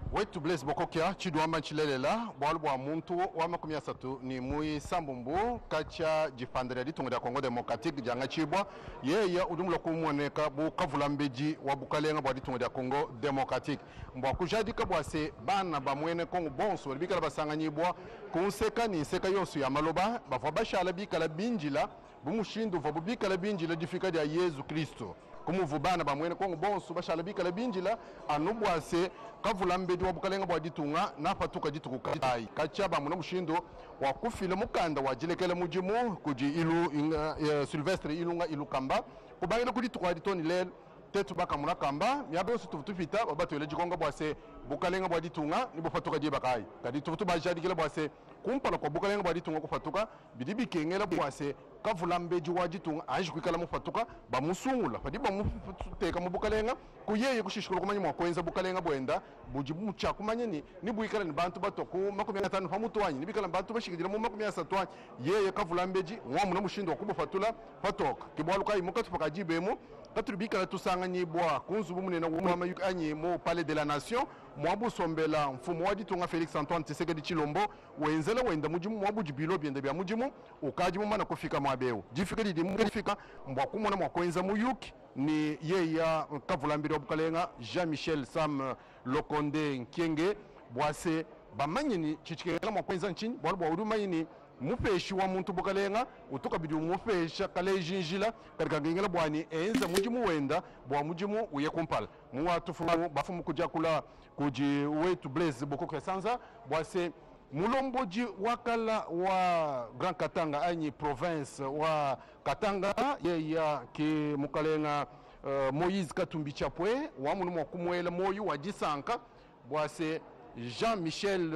wetu Blaise Bokokia chidwamba chilelela bwalu bwa muntu wa makumi asatu ni mui sambumbu kacha jipandira ditungu ya Kongo Democratique janga chibwa yeya udumula kumwoneka bu kavulambeji wa bukalenga bwa ditungu ya Kongo Democratique mbwa kujadika bwa se bana bamwene Kongo bonso bikala basanganyibwa kunseka ni seka yonsu ya maloba bafwa bashala bikala binjila bumushindu va bubikala binjila difika ya Yesu Kristo kumuvubana bamwene Kongo bonso bashala bikala binjila anubwase kavulambeji wa bukalenga bwa ditunga napatuka ditukuka ai kacha bamuna mushindo wa kufile mukanda wa jilekele mujimu kuji ilu Sylvestre Ilunga Ilukamba kubangira kuri tukwa ditoni lel tetu baka muna kamba miabe su tufita babatu ele jikonga bwase bukalenga bwa ditunga nibo fatuka je bakai kadi tufutu bajadi kile bwase kumpala kwa bukalenga bwa ditunga kufatuka bidibi kengela bwase kavulambeji wa ditunga aji kwikala mufatuka bamusungula fadi bamuteka mu bukalenga kuyeye kushishikolo kumanya mwa kwenza bukalenga bwenda bujibu mucha kumanya ni bwikala ni bantu batoku 50 famutwanyi nibikala bantu bashikidira mu 30 yeye kavulambeji mwa muna mushindo kubo fatula fatoka kibwaluka imuka tupakajibemo katuribika tusanganyibwa kunzubu munene w'umwama yukanyi mu Palais de la Nation mwabu sombela mfumo wa ditunga Felix Antoine Tshisekedi Chilombo wenzela wenda mujimu mwabu jibilo byende bya mujimu ukaji mumana kufika mwabeo jifika didi mufika mbwa kumona mwakwenza muyuki ni yeya kavulambiri wa bukalenga Jean-Michel Sam Lokonde Nkienge bwase bamanyini chichikela mwakwenza nchini bwa udumanyini mupeshi wa muntu bukalenga utuka bidi mupesha kale jinjila katika ngengela bwani enza mujimu wenda bwa mujimu uye kumpala muwatu fumu bafumu kuja kula kuji wetu Blaise Bokokia sanza bwase mulomboji wakala wa Grand Katanga anyi province wa Katanga yeya ki mukalenga Moïse Katumbi Chapwe wa munu mwakumwela moyu wa jisanka bwase Jean-Michel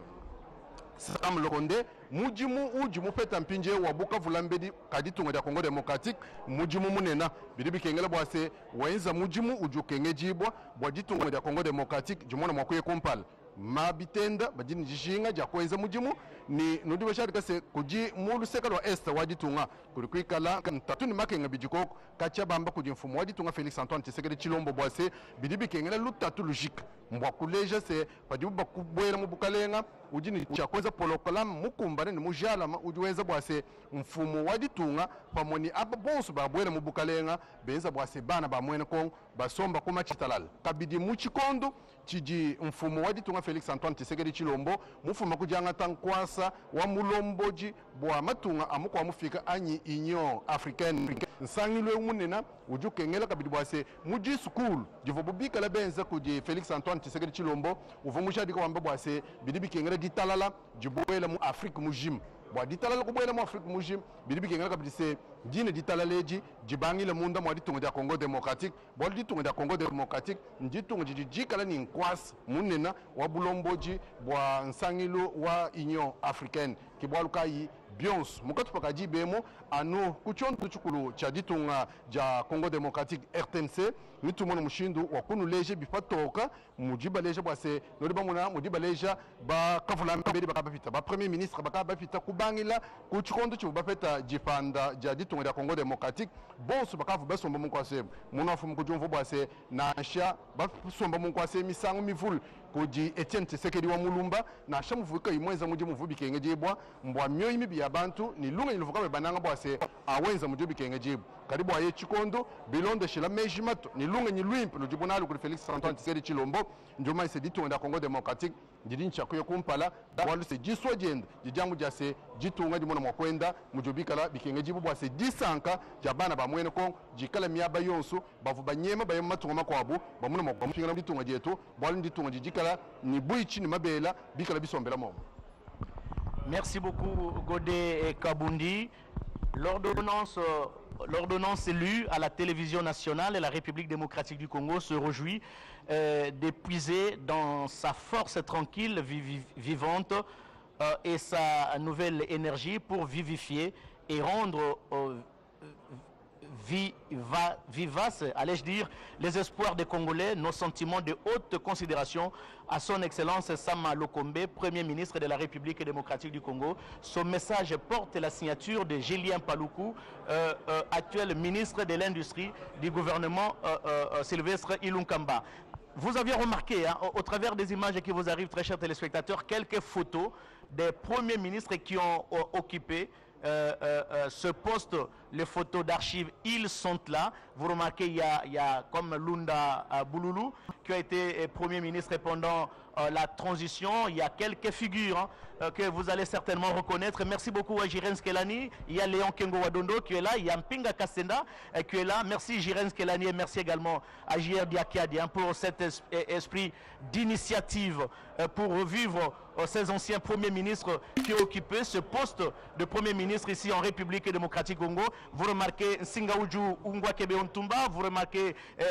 Sam Lokonde mujimu ujimu peta mpinje wa Bukavu Lambedi kaditunga ya Kongo Democratique mujimu munena bidibi kengela bwase wenza mujimu ujukenge jibwa bwa ditunga ya Kongo Democratique jumona mwakuye kompal mabitenda bajini jishinga ja kwenza mujimu ni nudi bashari kase kuji mulu sekalo wa est wa ditunga kurikwikala ntatu ni makenga bijikoko kacha bamba kuji mfumo wa ditunga Felix Antoine Tshisekedi Chilombo bwase bidibi kengela lutatu logique mbwa kuleja se bajibu bakubwera mu bukalenga ujini cha kwanza polokolam mukumbane ni mujalama ujiweza bwase mfumo wa ditunga pamoni aba bonso babwera mu bukalenga benza bwase bana bamwene Kongo basomba kuma chitalala kabidi muchikondo chiji mfumo wa ditunga Felix Antoine Tshisekedi Chilombo mufuma kujanga tankwasa wa mulomboji bwa matunga amuko amufika anyi Union Africaine nsangilwe umunena ujukengela kabidi bwase muji school jivobubika la benza kuji Felix Antoine Tshisekedi Chilombo uvumusha diko wamba bwase bidibi kengela ditalala jibwela mu Afrique mujim bwa ditalala kubwela mu Afrique mujim bidibi kengela kabidi se dine ditalaleji jibangile munda mwa ditunga ya Congo Democratique bwa ditunga ya Congo Democratique nditunga jijikala ni nkwas munena wa bulomboji bwa nsangilo wa Union Africaine kibwalukai Bions mukatu pakaji bemo anu kuchonto chukulu cha ditunga ja Congo Democratique RTNC nitumona mushindu wa kunu leje bifatoka mujiba leje bwase noriba muna mujiba leje ba kavula mbedi bakabafita ba premier ministre bakabafita kubangila kuchikondo chu bafeta jipanda ja ditunga ja Congo Democratique bonso bakavu basomba munkwase munafu mukujumvu bwase nasha basomba munkwase misango mivul kuji Etienne Tshisekedi wa mulumba na shamuvuka imwenza muji muvubi kenge jibwa mbwa myo imibi ya bantu ni lunga ilivuka bananga bwase awenza mujubi kenge jibu karibu aye chikondo bilondo shila mejimato ni lunga ni lwimpi lujibunalu kuli Felix Antoine Tshisekedi Chilombo njoma ise ditunga Congo Democratique ndiri nchakuye kumpala walu se jiswa jenda jijangu jase jitunga jimona mwakwenda mujubikala bikenge jibu bwase disanka jabana bamwene Kongo jikala miaba yonsu bavu banyema bayema matunga makwabu bamuna mwakwamupinga na ditunga jetu bwalu ditunga jikala ni buichi ni mabela bikala bisombela momo. Merci beaucoup Godé et Kabundi. L'ordonnance élue à la télévision nationale et la République démocratique du Congo se réjouit d'épuiser dans sa force tranquille, vivante et sa nouvelle énergie pour vivifier et rendre vivace, allais-je dire, les espoirs des Congolais, nos sentiments de haute considération à son Excellence Sama Lokombe, Premier ministre de la République démocratique du Congo. Son message porte la signature de Julien Paluku, actuel ministre de l'Industrie du gouvernement Sylvestre Ilunkamba. vous aviez remarqué, hein, au travers des images qui vous arrivent, très chers téléspectateurs, quelques photos des premiers ministres qui ont occupé ce poste. Les photos d'archives, ils sont là. Vous remarquez, il y a comme Lunda Bouloulou, qui a été Premier ministre pendant la transition. Il y a quelques figures que vous allez certainement reconnaître. Merci beaucoup à Jirens Kelani. Il y a Léon Kengo Wadondo qui est là. Il y a Mpinga Kasenda qui est là. Merci Jirens Kelani et merci également à JR Diakadi pour cet esprit d'initiative pour revivre ces anciens premiers ministres qui ont occupé ce poste de Premier ministre ici en République démocratique Congo. Vous remarquez Singaouju Ungwakebe Ontumba, vous remarquez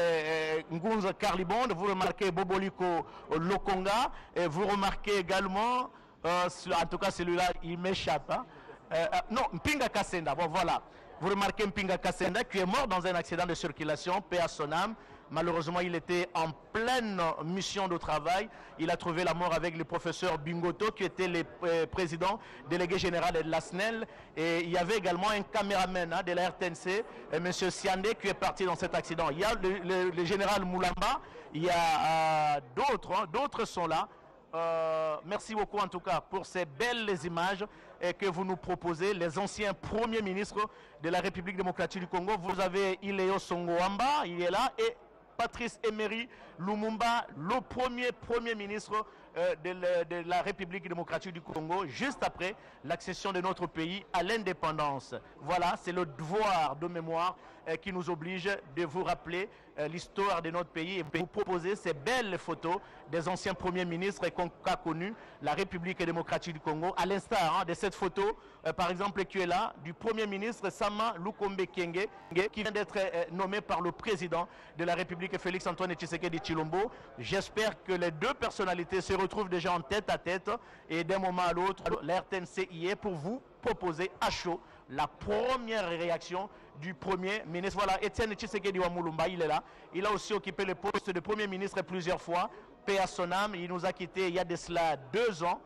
Ngunza Karlibond, vous remarquez Boboliko Lokonga, et vous remarquez également, en tout cas celui-là il m'échappe, non, Mpinga Kasenda, bon voilà. Vous remarquez Mpinga Kasenda qui est mort dans un accident de circulation, paix à son âme. Malheureusement, il était en pleine mission de travail. Il a trouvé la mort avec le professeur Bingoto, qui était le président délégué général de la SNEL. Et il y avait également un caméraman de la RTNC, M. Siande, qui est parti dans cet accident. Il y a le général Moulamba, il y a d'autres sont là. Merci beaucoup en tout cas pour ces belles images que vous nous proposez, les anciens premiers ministres de la République démocratique du Congo. Vous avez Ileo Songowamba, il est là, et Patrice Emery Lumumba, le premier ministre de la République démocratique du Congo, juste après l'accession de notre pays à l'indépendance. Voilà, c'est le devoir de mémoire qui nous oblige de vous rappeler l'histoire de notre pays et de vous proposer ces belles photos des anciens premiers ministres qu'on a connus la République démocratique du Congo, à l'instar de cette photo, par exemple, qui est là, du premier ministre Sama Lukombe Kenge, qui vient d'être nommé par le président de la République, Félix Antoine Tshisekedi Tshilombo. J'espère que les deux personnalités se retrouvent déjà en tête à tête et d'un moment à l'autre, la RTNC y est pour vous proposer à chaud la première réaction du Premier ministre. Voilà, Etienne Tshisekedi Wamulumba, il est là. Il a aussi occupé le poste de Premier ministre plusieurs fois. Paix à son âme, il nous a quittés il y a de cela 2 ans.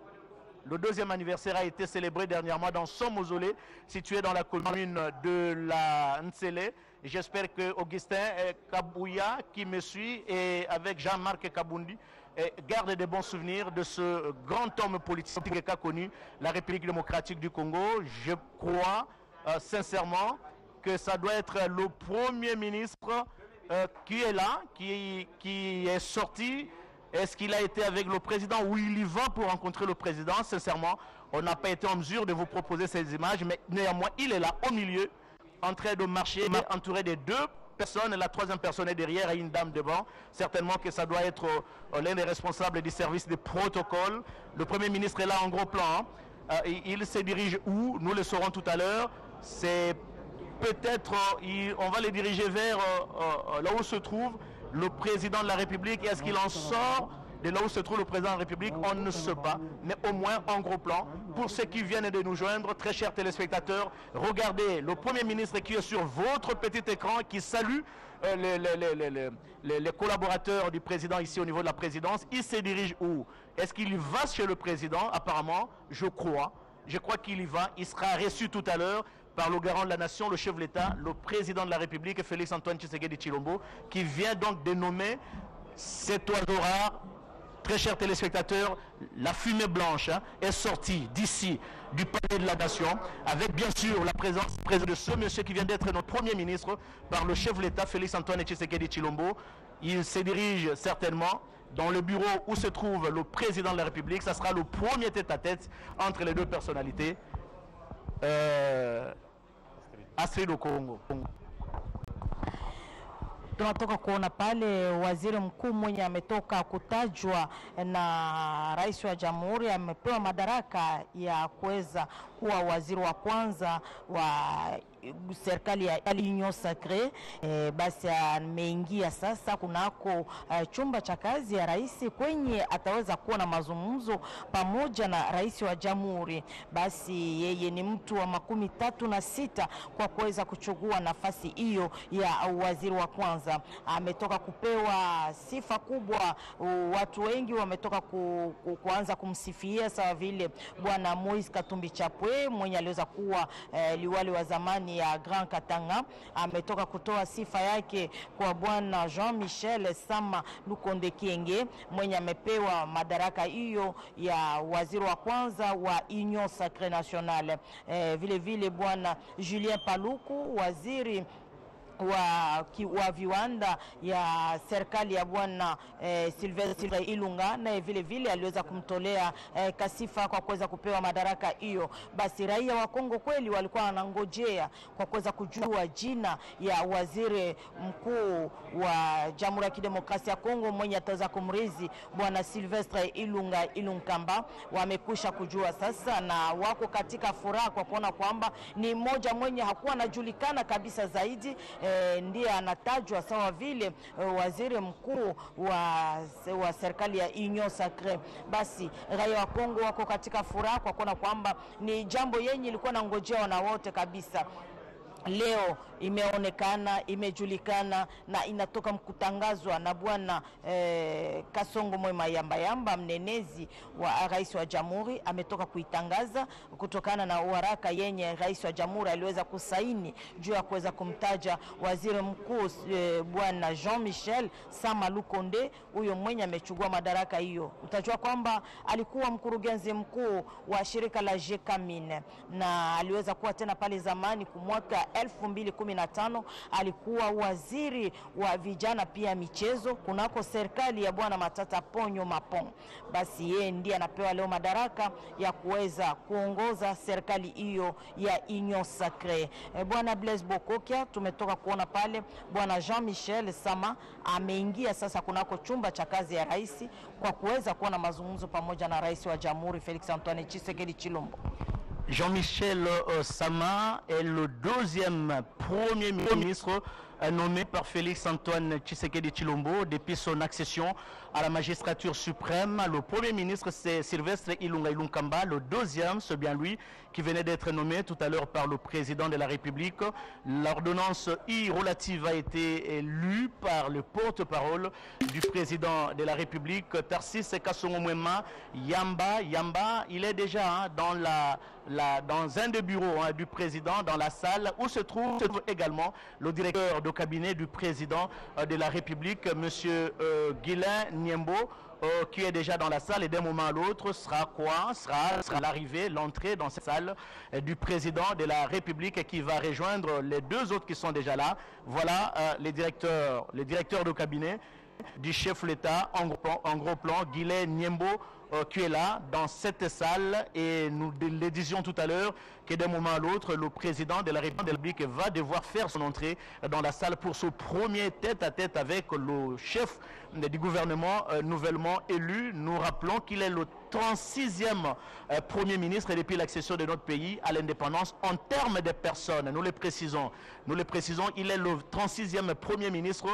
Le 2e anniversaire a été célébré dernièrement dans son mausolée, situé dans la commune de la Ntsele. J'espère que Augustin Kabouya, qui me suit, et avec Jean-Marc Kaboundi, garde de bons souvenirs de ce grand homme politique qu'a connu la République démocratique du Congo. Je crois sincèrement que ça doit être le Premier ministre qui est là, qui est sorti. Est-ce qu'il a été avec le président ou il y va pour rencontrer le président? Sincèrement, on n'a pas été en mesure de vous proposer ces images, mais néanmoins, il est là au milieu, en train de marcher, entouré de 2 personnes. La 3e personne est derrière et une dame devant. Certainement que ça doit être l'un des responsables du service de protocole. Le Premier ministre est là en gros plan. Il se dirige où? Nous le saurons tout à l'heure. C'est peut-être, on va les diriger vers là où se trouve le président de la République. Est-ce qu'il en sort de là où se trouve le président de la République? On ne sait pas, mais au moins en gros plan. Pour ceux qui viennent de nous joindre, très chers téléspectateurs, regardez le Premier ministre qui est sur votre petit écran, qui salue les collaborateurs du président ici au niveau de la présidence. Il se dirige où? Est-ce qu'il va chez le président? Apparemment, je crois qu'il y va. Il sera reçu tout à l'heure par le garant de la nation, le chef de l'État, le président de la République, Félix Antoine Tshisekedi Tshilombo, qui vient donc de nommer cet oiseau rare. Très chers téléspectateurs, la fumée blanche est sortie d'ici, du palais de la nation, avec bien sûr la présence de ce monsieur qui vient d'être notre Premier ministre par le chef de l'État, Félix Antoine Tshisekedi Tshilombo. Il se dirige certainement dans le bureau où se trouve le président de la République. Ça sera le premier tête-à-tête entre les 2 personnalités. Astrid Okongo. Tunatoka kuona pale waziri mkuu mwenye ametoka kutajwa na rais wa jamhuri amepewa madaraka ya kuweza kuwa waziri wa kwanza wa serikali ya Union Sacrée. Basi ameingia sasa kunako chumba cha kazi ya rais kwenye ataweza kuwa na mazungumzo pamoja na rais wa jamhuri. Basi yeye ni mtu wa 36 kwa kuweza kuchukua nafasi hiyo ya waziri wa kwanza. Ametoka kupewa sifa kubwa, watu wengi wametoka kuanza kumsifia, sawa vile bwana Moise Katumbi Chapwe mwenye aliweza kuwa liwali wa zamani ndani ya Grand Katanga ametoka kutoa sifa yake kwa bwana Jean-Michel Sama Lukonde Kienge mwenye amepewa madaraka hiyo ya waziri wa kwanza wa Union Sacrée Nationale. Vile vile bwana Julien Paluku waziri wa viwanda ya serikali ya bwana Sylvestre Ilunga na vile vile aliweza kumtolea kasifa kwa kuweza kupewa madaraka hiyo. Basi raia wa Kongo kweli walikuwa wanangojea kwa kuweza kujua jina ya waziri mkuu wa Jamhuri ya Kidemokrasia ya Kongo mwenye ataweza kumrizi bwana Sylvestre Ilunga Ilunkamba. Wamekwisha kujua sasa na wako katika furaha kwa kuona kwamba ni mmoja mwenye hakuwa anajulikana kabisa zaidi ndiye anatajwa sawa vile waziri mkuu wa serikali ya Union Sacrée. Basi raia wa Kongo wako katika furaha kwa kuona kwamba ni jambo yenye ilikuwa na ngojea na wote kabisa. Leo imeonekana, imejulikana na inatoka mkutangazwa na bwana Kasongo Mwema Yamba mnenezi wa rais wa jamhuri ametoka kuitangaza kutokana na waraka yenye rais wa jamhuri aliweza kusaini juu ya kuweza kumtaja waziri mkuu bwana Jean-Michel Sama Lukonde, huyo mwenye amechukua madaraka hiyo. Utajua kwamba alikuwa mkurugenzi mkuu wa shirika la Jekamin na aliweza kuwa tena pale zamani kumwaka 2015 alikuwa waziri wa vijana pia michezo kunako serikali ya bwana Matata Ponyo Mapon. Basi yeye ndiye anapewa leo madaraka ya kuweza kuongoza serikali hiyo ya Union Sacrée. Bwana Blaise Bokokia tumetoka kuona pale bwana Jean-Michel Sama ameingia sasa kunako chumba cha kazi ya rais kwa kuweza kuona mazungumzo pamoja na rais wa jamhuri Félix Antoine Tshisekedi Tshilombo. Jean-Michel Sama est le deuxième premier ministre nommé par Félix Antoine Tshisekedi Tshilombo depuis son accession à la magistrature suprême. Le premier ministre c'est Sylvestre Ilunga Ilunkamba, le deuxième c'est bien lui qui venait d'être nommé tout à l'heure par le président de la République. L'ordonnance I relative a été lue par le porte-parole du président de la République, Tarcisse Kasongo Mwema Yamba. Il est déjà dans un des bureaux du président, dans la salle où se trouve également le directeur de cabinet du président de la République, M. Guilain Niembo, qui est déjà dans la salle et d'un moment à l'autre sera l'arrivée, l'entrée dans cette salle du président de la République qui va rejoindre les deux autres qui sont déjà là. Voilà les directeurs de cabinet du chef de l'État en gros plan, Guilain Niembo, qui est là dans cette salle, et nous le disions tout à l'heure que d'un moment à l'autre le président de la République va devoir faire son entrée dans la salle pour ce premier tête-à-tête avec le chef du gouvernement nouvellement élu. Nous rappelons qu'il est le 36e premier ministre depuis l'accession de notre pays à l'indépendance en termes de personnes. Nous le précisons, il est le 36e premier ministre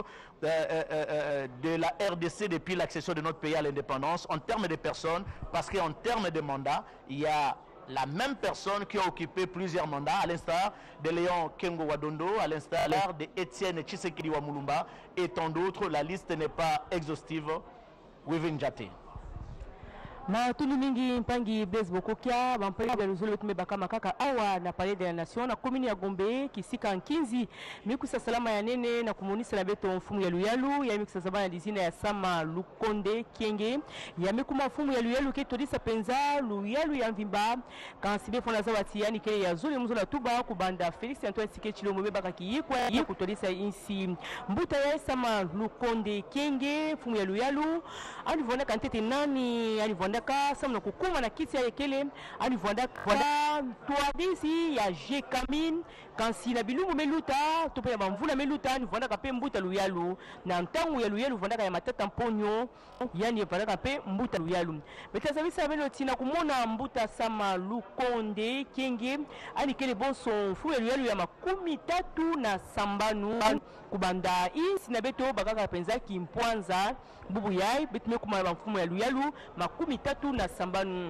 de la RDC depuis l'accession de notre pays à l'indépendance en termes de personnes, parce qu'en termes de mandat, il y a la même personne qui a occupé plusieurs mandats, à l'instar de Léon Kengo Wadondo, à l'instar de Étienne Tshisekedi Wamulumba et tant d'autres. La liste n'est pas exhaustive. Wivin Jate. Na tulu mingi mpangi Blaise Bokokia bampeli ya luzulu tume bakama kaka awa na palais de la nation na commune ya Gombe kisika nkinzi mikusa salama ya nene na kumunisa na beto mfumu ya Luyalu ya mikusa sabana dizina ya Sama Lukonde Kienge ya mikuma mfumu ya Luyalu ketodisa penza Luyalu ya mvimba kansibe fona zawati yani kele ya zuli mzola tuba kubanda Félix Antoine Tshisekedi Tshilombo bebaka kiyikwa ya kutodisa insi mbuta ya Sama Lukonde Kienge mfumu ya Luyalu alivona kantete nani alivona samna kukuma na kiti ya ekele alivonda tuadisi ya Jekamin kansi na bilumu meluta tope ya bamvula meluta alivonda kape mbuta Luyalu na ntangu ya Luyalu vonda ya matata mponyo yani vonda pe mbuta Luyalu betaza bisa belo tina kumona mbuta Sama Lukonde Kienge ani kele bonso fu ya Luyalu ya 30 kubanda isi na beto bakaka penza kimpwanza bubu yai betume kuma mfumo ya Luyalu 30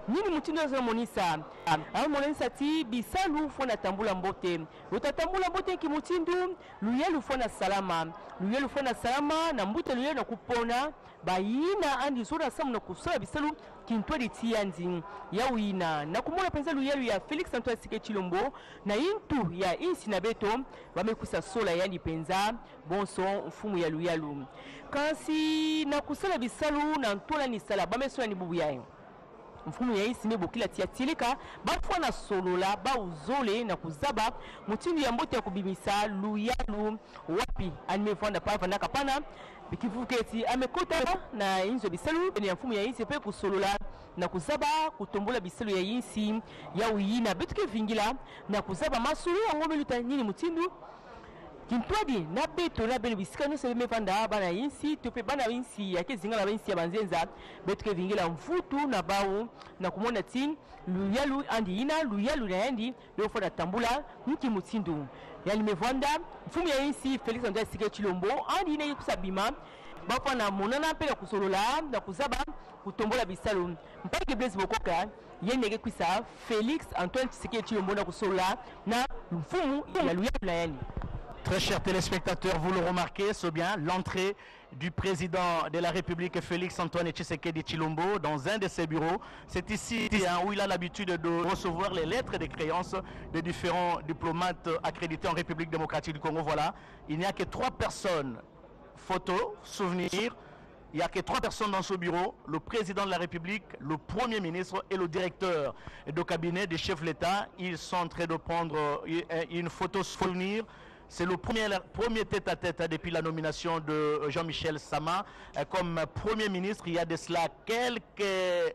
nini mutindo azomonisa amonisa ti bisalu fona tambula mbote utatambula mbote ki mutindu luyelu fona salama na mbute luyelu na kupona bayina andi sura samu na kusala bisalu kintwadi tianzi ya wina na kumona penza luyelu ya Felix Antoine Tshisekedi Tshilombo na intu ya insi na beto bamekusa sola yandi penza bonso mfumu ya luyelu kasi na kusala bisalu na ntola ni sala bamesola ni bubu yayo mfumu ya isi ne bokila tiatilika bafwa na solola ba uzole na kuzaba mutindu ya mbote ya kubimisa luyalu wapi animevanda pa vanda kapana bikivuketi amekota na inzo bisalu ya mfumu ya isi pe kusolola na kuzaba kutombola bisalu ya isi ya uyina betuke vingila na kuzaba masulu ngombe luta nini mutindu kintwadi na beto na belo bisika no sebe mevanda bana insi tope bana insi yake zinga la insi ya banzenza betuke vingila mfutu na bawu na kumona tin luyalu andi ina luyalu na yandi lofo na tambula nki mutindu yani mevanda mfumu ya insi Felix Antoine Tshisekedi Tshilombo andi ina yikusabima bafa na monana pe kusolola na kuzaba kutombola bisalu mpake Blaise Bokoka yenege kwisa Felix Antoine Tshisekedi Tshilombo na kusolola na mfumu ya luyalu na yandi. Très chers téléspectateurs, vous le remarquez, c'est bien l'entrée du président de la République Félix Antoine Tshisekedi Tshilombo dans un de ses bureaux. C'est ici où il a l'habitude de recevoir les lettres de créances de différents diplomates accrédités en République démocratique du Congo. Voilà, il n'y a que 3 personnes, photos, souvenirs. Il n'y a que 3 personnes dans ce bureau, le président de la République, le Premier ministre et le directeur de cabinet du chef de l'État. Ils sont en train de prendre une photo souvenir. C'est le premier tête-à-tête depuis la nomination de Jean-Michel Sama comme Premier ministre. Il y a de cela quelques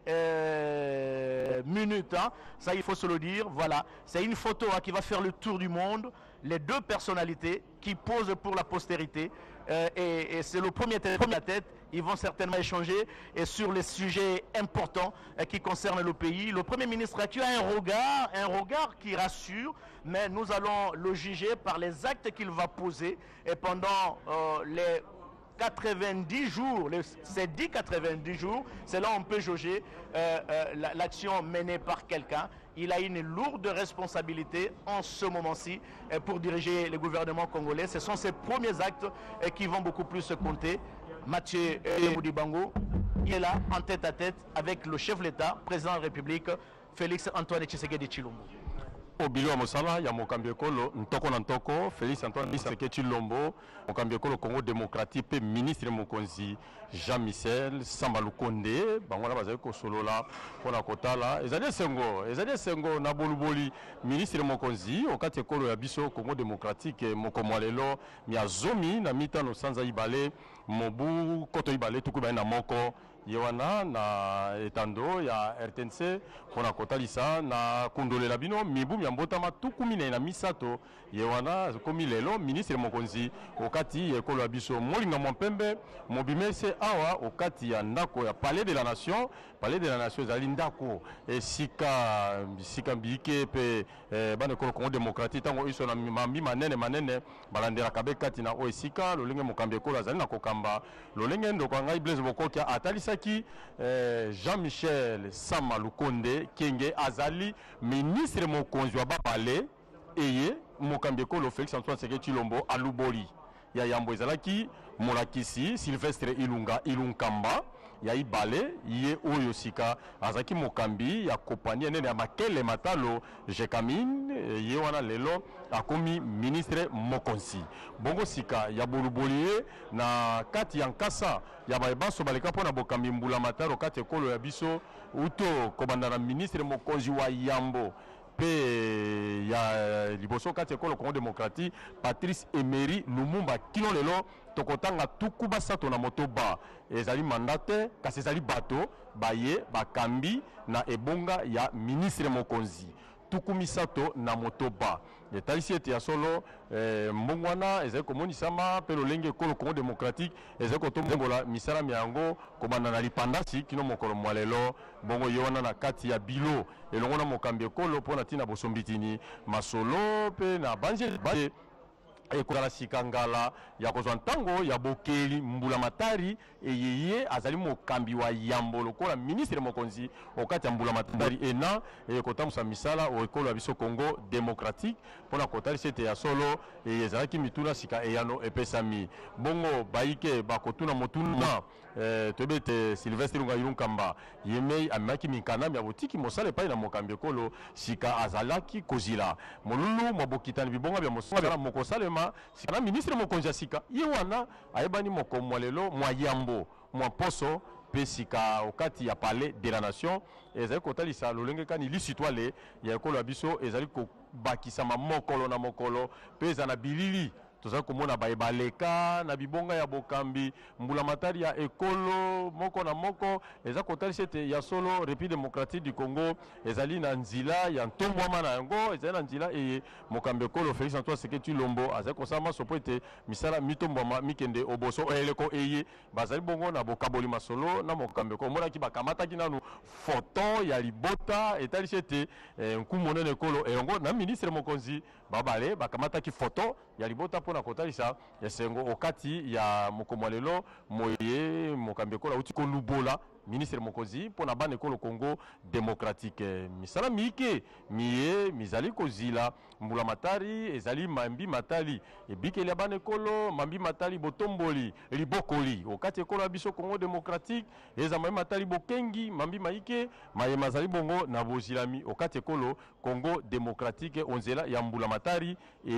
minutes, hein. Ça il faut se le dire. Voilà, c'est une photo qui va faire le tour du monde. Les 2 personnalités qui posent pour la postérité. Et c'est le premier tête-à-tête. Ils vont certainement échanger et sur les sujets importants qui concernent le pays. Le Premier ministre qui a un regard qui rassure, mais nous allons le juger par les actes qu'il va poser. Et pendant les 90 jours, ces 90 jours, c'est là où on peut jauger l'action menée par quelqu'un. Il a une lourde responsabilité en ce moment-ci pour diriger le gouvernement congolais. Ce sont ses premiers actes qui vont beaucoup plus compter. Mathieu Moudibango, il est là en tête-à-tête avec le chef de l'État, président de la République, Félix Antoine Tshisekedi Tshilombo. Obilo Mosala, ya Mokambekolo, Ntoko Nantoko, Félix Antoine Tshisekedi Tshilombo, Mokambekolo Congo démocratique, pe ministre Mokonzi, Jean-Michel Samba Lukonde, Bangwana Bazeko Solola, Pona Kotala, Ezade Sengo, Naboluboli, ministre Mokonzi, Okate Kolo Yabiso, Congo démocratique, Mokomwalelo, Miazomi, Namita no Sanza Ibale, Mobu, Koto Ibale, Tukuba na Moko, Yewana na etando ya RTNC pona kotalisa na kondolela bino mibu myambotama tukumine na misato yewana komi lelo ministre Mokonzi okati ekolo biso molinga mompembe mobimese awa okati ya ndako ya Palais de la Nation zali ndako sika mbike pe bana Congo démocratique tango iso na mambi manene balandera kabe kati na oesika lolenge mokambe ekolo azali na kokamba lolenge ndoko ngai Blaise Bokoka atalisa qui Jean-Michel Sama Lukonde Kenge Azali ministre Mokonzi wa Babale eye mokambi ekolo Félix Antoine Tshisekedi Tshilombo aluboli ya yambo ezalaki molakisi Sylvestre Ilunkamba ya ibale ye oyo sika azaki mokambi ya kompani nene ya makele matalo Jekamine ye wana lelo akomi ministre Mokonzi bongo sika ya boluboli na kati ya nkasa ya baebaso baleka pona bokambi mbula mataro kati ekolo ya biso uto kobanda na ministre Mokonzi wa Yambo pe ya liboso kati ekolo Congo démocratique Patrice Emery Lumumba kino lelo tokotanga tuku basato na motoba ezali mandate kasi ezali bato baye bakambi na ebonga ya ministre Mokonzi tuku misato na motoba etalisi ete ya solo mbongwana ezali komonisama pe lolenge ekolo Congo démocratique ezali kotombola misala miango kobanda na lipandasi kino mokolo mwalelo bongo ye wana na kati ya bilo elongo na mokambi ekolo mpona ntina bosombitini masolo pe na banje ekozala sika ngala ya kozwa ntango ya bokeli mbula matari eyeye azali mokambi wa yambo lokola ministre mokonzi okati ya mbula matari ena ekotambusa misala ekolo ya biso Congo démocratique mpona kotalisa ete ya solo ezalaki mituna sika eyano epesami bongo bayike bakotuna motuna toyebi ete Sylvestre Ilunga Ilunkamba yemei amemaki minkanami ya botiki mosala epai na mokambi ekolo sika azalaki kozila molulu mwa bokitani bibonga bya mosala mokosalema sika na ministre mokonzi ya sika ye wana ayebani mokomwa lelo mwa yambo mwa poso pe sika okati ya palais de la nation ezali kotalisa lolenge kani lisitwale ya ekolo ya biso ezali kobakisama mokolo na mokolo pe eza na bilili tozali komona baebaleka na bibonga ya bokambi mbula matari ya ekolo moko na moko eza kotalisa ete ya solo République démocratique du Congo ezali na nzila ya ntombwama na yango ezali na nzila eye mokambi ekolo Félix Antoine Tshisekedi Tshilombo azali kosala masopo ete misala mitombwama mikende oboso eleko eye bazali bongo na bokaboli masolo na mokambi ekolo monaki bakamataki nanu foto ya libota etalisi ete nkumu monene ekolo elongo na ministre mokonzi babale bakamataki foto ya libota mpona kotalisa esengo okati ya mokomwa lelo moye mokambi ekolo auti kolubola ministre mokonzi mpona bana ekolo Congo démocratique misala miike miye mizali kozila mbula matari ezali mambi matali ebikeli ya bana ekolo mambi matali botomboli libokoli okati ekolo ya biso Congo démocratique eza mambi matali bokengi mambi maike maye mazali bongo na bozilami okati ekolo Congo démocratique onzela ya mbula matari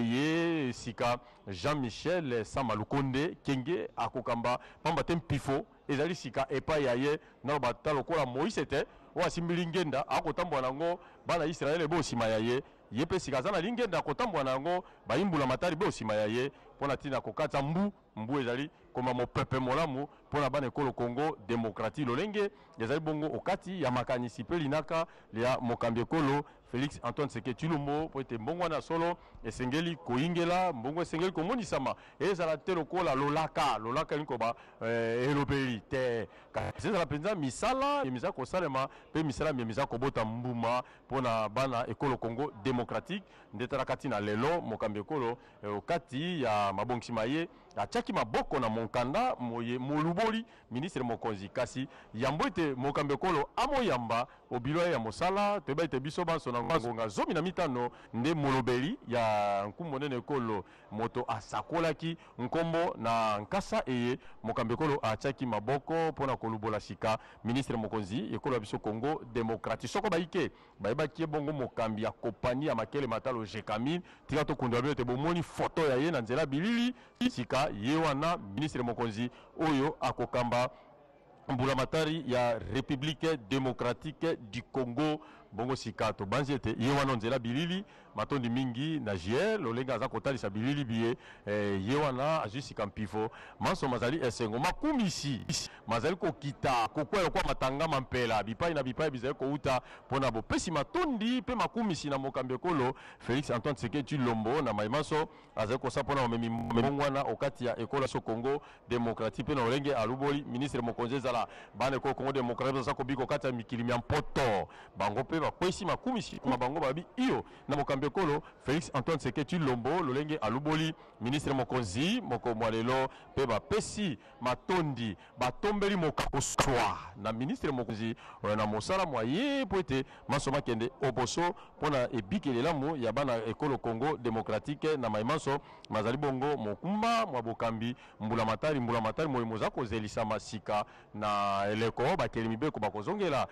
eye sika Jean-Michel Samalukonde kenge akokamba pamba te mpifo ezali sika epai ya ye na bata lokola Moïse te oasimbi lingenda akotambola nango bana Israele bosima ya ye ye pe sika aza na lingenda akotambola nango bayimbula matari bosima ya ye mpona ntina kokata mbu ezali koma mopepe molamu mpona bana ekolo Congo démocratique lolenge ezali bongo okati ya makanisi mpe linaka ya mokambi ekolo Félix Antoine Tshisekedi Tshilombo po ete mbongo wana solo esengeli koyingela mbongo esengeli komonisama ezala te lokola lolaka elingi koba elobeli te kasi ezala mpenza misala emiza kosalema mpe misala miemiza kobota mbuma mpona bana ekolo Congo démocratique nde talaka ntina lelo mokambi ekolo okati ya mabongisima ye atiaki maboko na monkanda moluboli ministre mokonzi kasi yambo ete mokambi ekolo amoyamba obilo ya mosala toyeba ete biso banso na ngonga 15 nde molobeli ya nkumu monene ekolo moto asakolaki nkombo na nkasa eye mokambi ekolo atiaki maboko mpona kolubola sika ministre mokonzi ekolo ya biso Congo démocratique soko bayike bayebaki bongo mokambi ya kompani ya makele matalo Jekamine tika tokunda bino te bomoni foto ya ye na nzela bilili sika ye wana ministre mokonzi oyo akokamba mbula matari ya République démocratique du Congo bongo sika to banzi ete ye wana nzela bilili matondi mingi na JR lolenga aza kotalisa bilili biye ye wana azwi sika mpifo manso mazali esengo makumisi mazali kokita kokwela kwa matanga mampela bipai na bipai bizali kouta mpona bopesi matondi mpe makumisi na mokambi ekolo Félix Antoine Tshisekedi Tshilombo na maimaso azali kosa mpona mamemi wana okati ya ekolo so Congo démocratique mpe na olenge aluboli ministre mokonzi ezala bana ekolo Congo démocratique aza kobika okati ya mikili mya mpoto bango mpe bakwesi makumisi kuma bango babi iyo na mokambi ekolo Félix Antoine Tshisekedi Tshilombo lolenge aluboli ministre mokonzi mokomwa lelo mpe bapesi matondi batombeli mokakoswa na ministre mokonzi na mosala mwa ye po ete maso makende oboso mpona ebikelelamu ya bana ekolo Congo démocratique na maimanso mazali bongo mokumba mwa bokambi mbula matari moyo moza kozelisa masika na eleko bakeli mibeko bakozongela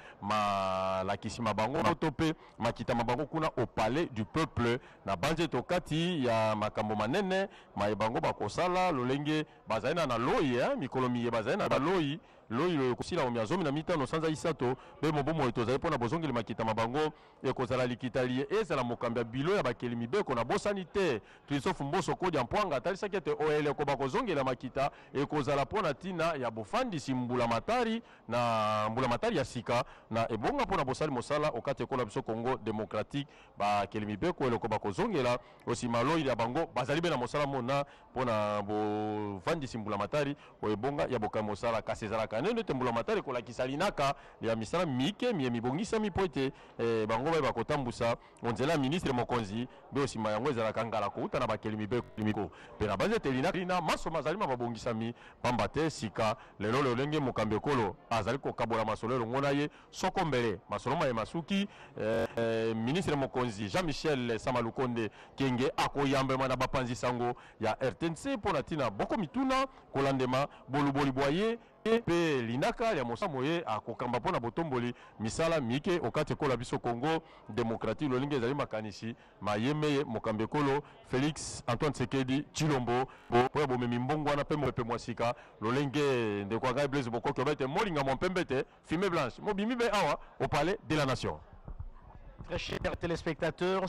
malakisi mabango to pe makita mabango kuna au palais du peuple na banze tokati ya makambo manene mayebango bakosala lolenge bazali na loyi mikolo miye bazali na loyi loyi kosila omia 15 sanza isato be mobomo etozali mpona bozongeli makita mabango ekozala likitali ezala mokambi ya bilo ya bakeli mibeko na bosani te Christophe Mboso Kodia Mpwanga atalisaki ete oeleko bakozongela makita ekozala mpona ntina ya bofandisi mbula matari na mbula matari ya sika na ebonga mpona bosali mosala okati ekolo biso Congo démocratique bakeli mibeko eleko bakozongela osima loyi ya bango bazali be na mosala mona mpona bofandisi mbula matari o ebonga ya bokambi mosala kasi ezalaka nene tembula matare kola kisalinaka ya misala mike mibongisa mipoete bango ba kotambusa onzela ministre mokonzi be osima yango ezalaka ngala kouta na bakeli mibeko pe na baze telina lina maso mazali mabongisami pamba te sika lelo lolenge mokambe kolo azali kokabola masolo ngona ye soko mbele masolo ma masuki ministre mokonzi Jean-Michel Samalukonde kenge akoyamba na bapanzi sango ya RTNC pona tina boko mituna kolandema boluboli boye pe linaka ya mosamo ye akokamba pona botomboli misala mike okate kola biso Congo démocratique lolinge ezali makanisi mayeme mokambe kolo Félix Antoine Tshisekedi Tshilombo po bomemi mbongwana pe mopepe mwasika lolenge ndeko ga Blaise Bokoko bete molinga mompembete fumée blanche mobimi be awa au palais de la nation. Très chers téléspectateurs,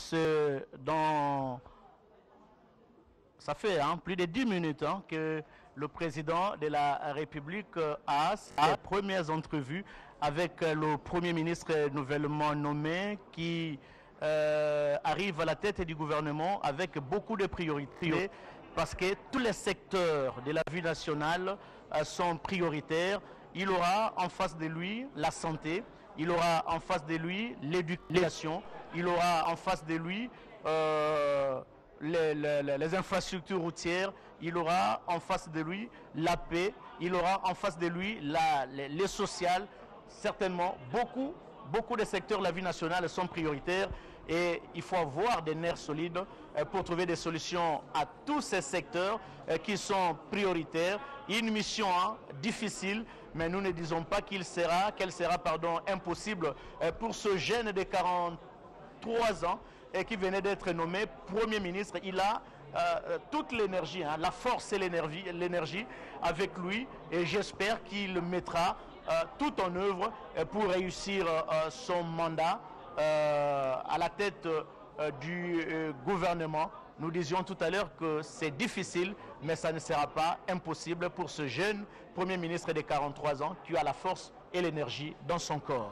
ça fait plus de 10 minutes que le président de la République a ses premières entrevues avec le Premier ministre nouvellement nommé qui arrive à la tête du gouvernement avec beaucoup de priorités parce que tous les secteurs de la vie nationale sont prioritaires. Il aura en face de lui la santé, il aura en face de lui l'éducation, il aura en face de lui les infrastructures routières, il aura en face de lui la paix, il aura en face de lui les sociales. Certainement, beaucoup de secteurs de la vie nationale sont prioritaires et il faut avoir des nerfs solides pour trouver des solutions à tous ces secteurs qui sont prioritaires. Une mission difficile, mais nous ne disons pas qu'elle sera impossible pour ce jeune de 43 ans qui venait d'être nommé Premier ministre. Il a toute l'énergie, la force et l'énergie avec lui et j'espère qu'il mettra tout en œuvre pour réussir son mandat à la tête du gouvernement. Nous disions tout à l'heure que c'est difficile, mais ça ne sera pas impossible pour ce jeune Premier ministre de 43 ans qui a la force et l'énergie dans son corps.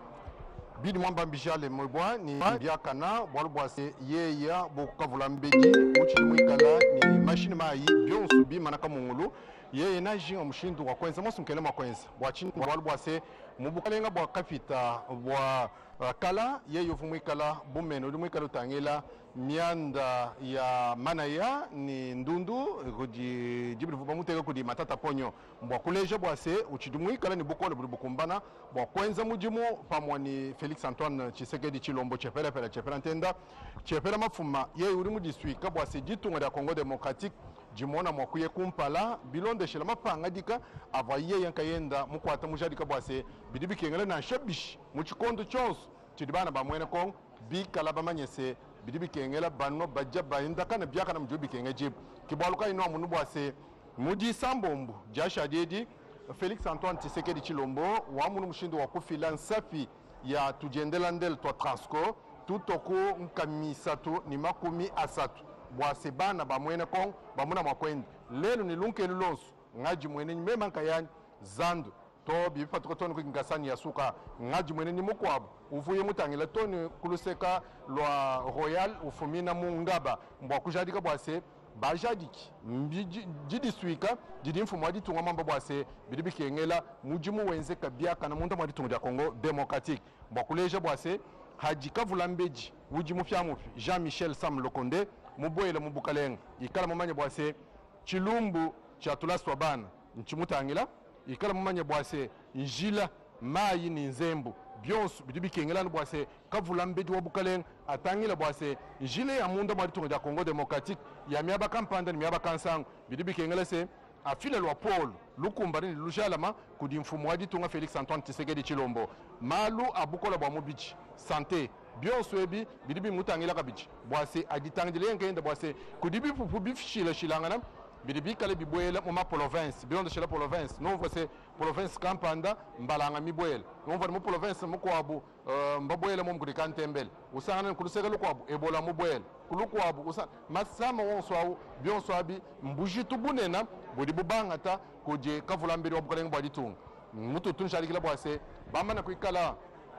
Bidi mwamba mbijale mwebwa ni biakana bwalubwase yeya bokavula mbeji uchi mwikala ni machine mayi byonsu bi manaka mungulu yeye na jinga mushindu wa kwenza mosunkele makwenza bwachini bwalubwase mubukalenga bwa kapita bwa kala yeyo vumwikala bumeno limwikala tangela mianda ya manaya ni ndundu kudi jibri vubamutega kudi matata ponyo mbwa kuleja bwase uchidumwikala ni bukole buli bukumbana bwa kwenza mujimu pamwa ni Félix Antoine Tshisekedi Tshilombo chepela ntenda chepela mafuma yeyo uri mu district bwase ditunga ya Congo démocratique jimona mwakuye kumpala bilonde shela mapanga dika avaye yankayenda mukwata mujadika bwase bidibi kengela na shabish muchikondo chonso chidibana bamwene kong bikala bamanyese bidibi kengela banno bajaba indaka na biaka na mjobi kengeje kibwaluka ino munu bwase mudi sambombu jasha dedi Félix Antoine Tshisekedi Tshilombo wa munu mushindo wa kufila nsafi ya tujendela ndel to transco tutoko nkamisatu ni makumi asatu bwase bana bamwene kong bamuna makwende lelo ni lunke lulonso ngaji mwene mema nkayani zandu to bifatuka toni kuingasani ya suka ngaji mwene ni mukwabo uvuye mutangila toni kuluseka lwa royal ufumina mungaba mbwa kujadika bwase bajadiki jidiswika jidi mfumu waditunga mamba bwase bidibi kengela mujimu wenze kabiaka na munda mwaditunga ya Congo démocratique mbwa kuleja bwase haji kavula mbeji wujimu fyamufi Jean-Michel Samalukonde muboyele mubukalenga ikala mumanye bwase chilumbu cha tulaswa bana nchimutangila ikala mumanye bwase njila mayi ni nzembu byonsu bidibi kengela bwase kavula mbeji wa bukalenga atangila bwase njile ya munda mwaditunga ya Congo démocratique ya miaba kampanda ni miaba kansangu bidibi kengela se afile lwa Paul lukumbari lujalama kudi mfumu waditunga Félix Antoine Tshisekedi Tshilombo malu abukola bwa mubichi santé byonso ebi bidibi mutangila kabichi bwase aditangile ngenda bwase kudibi pupu bifishila shilangana bidibi kale bibwela mu ma province bilondo shela province no vose province kampanda mbalanga mibwela no vose mu province mukwabu mbabwela mu mgurika ntembele usangana kuluseka lukwabu ebola mubwela kulukwabu masama wonso au byonso abi mbujitu bunena budi bubangata kuje kavula mbiri wabukalenga bwaditunga mutu tunshalikila bwase bamana kuikala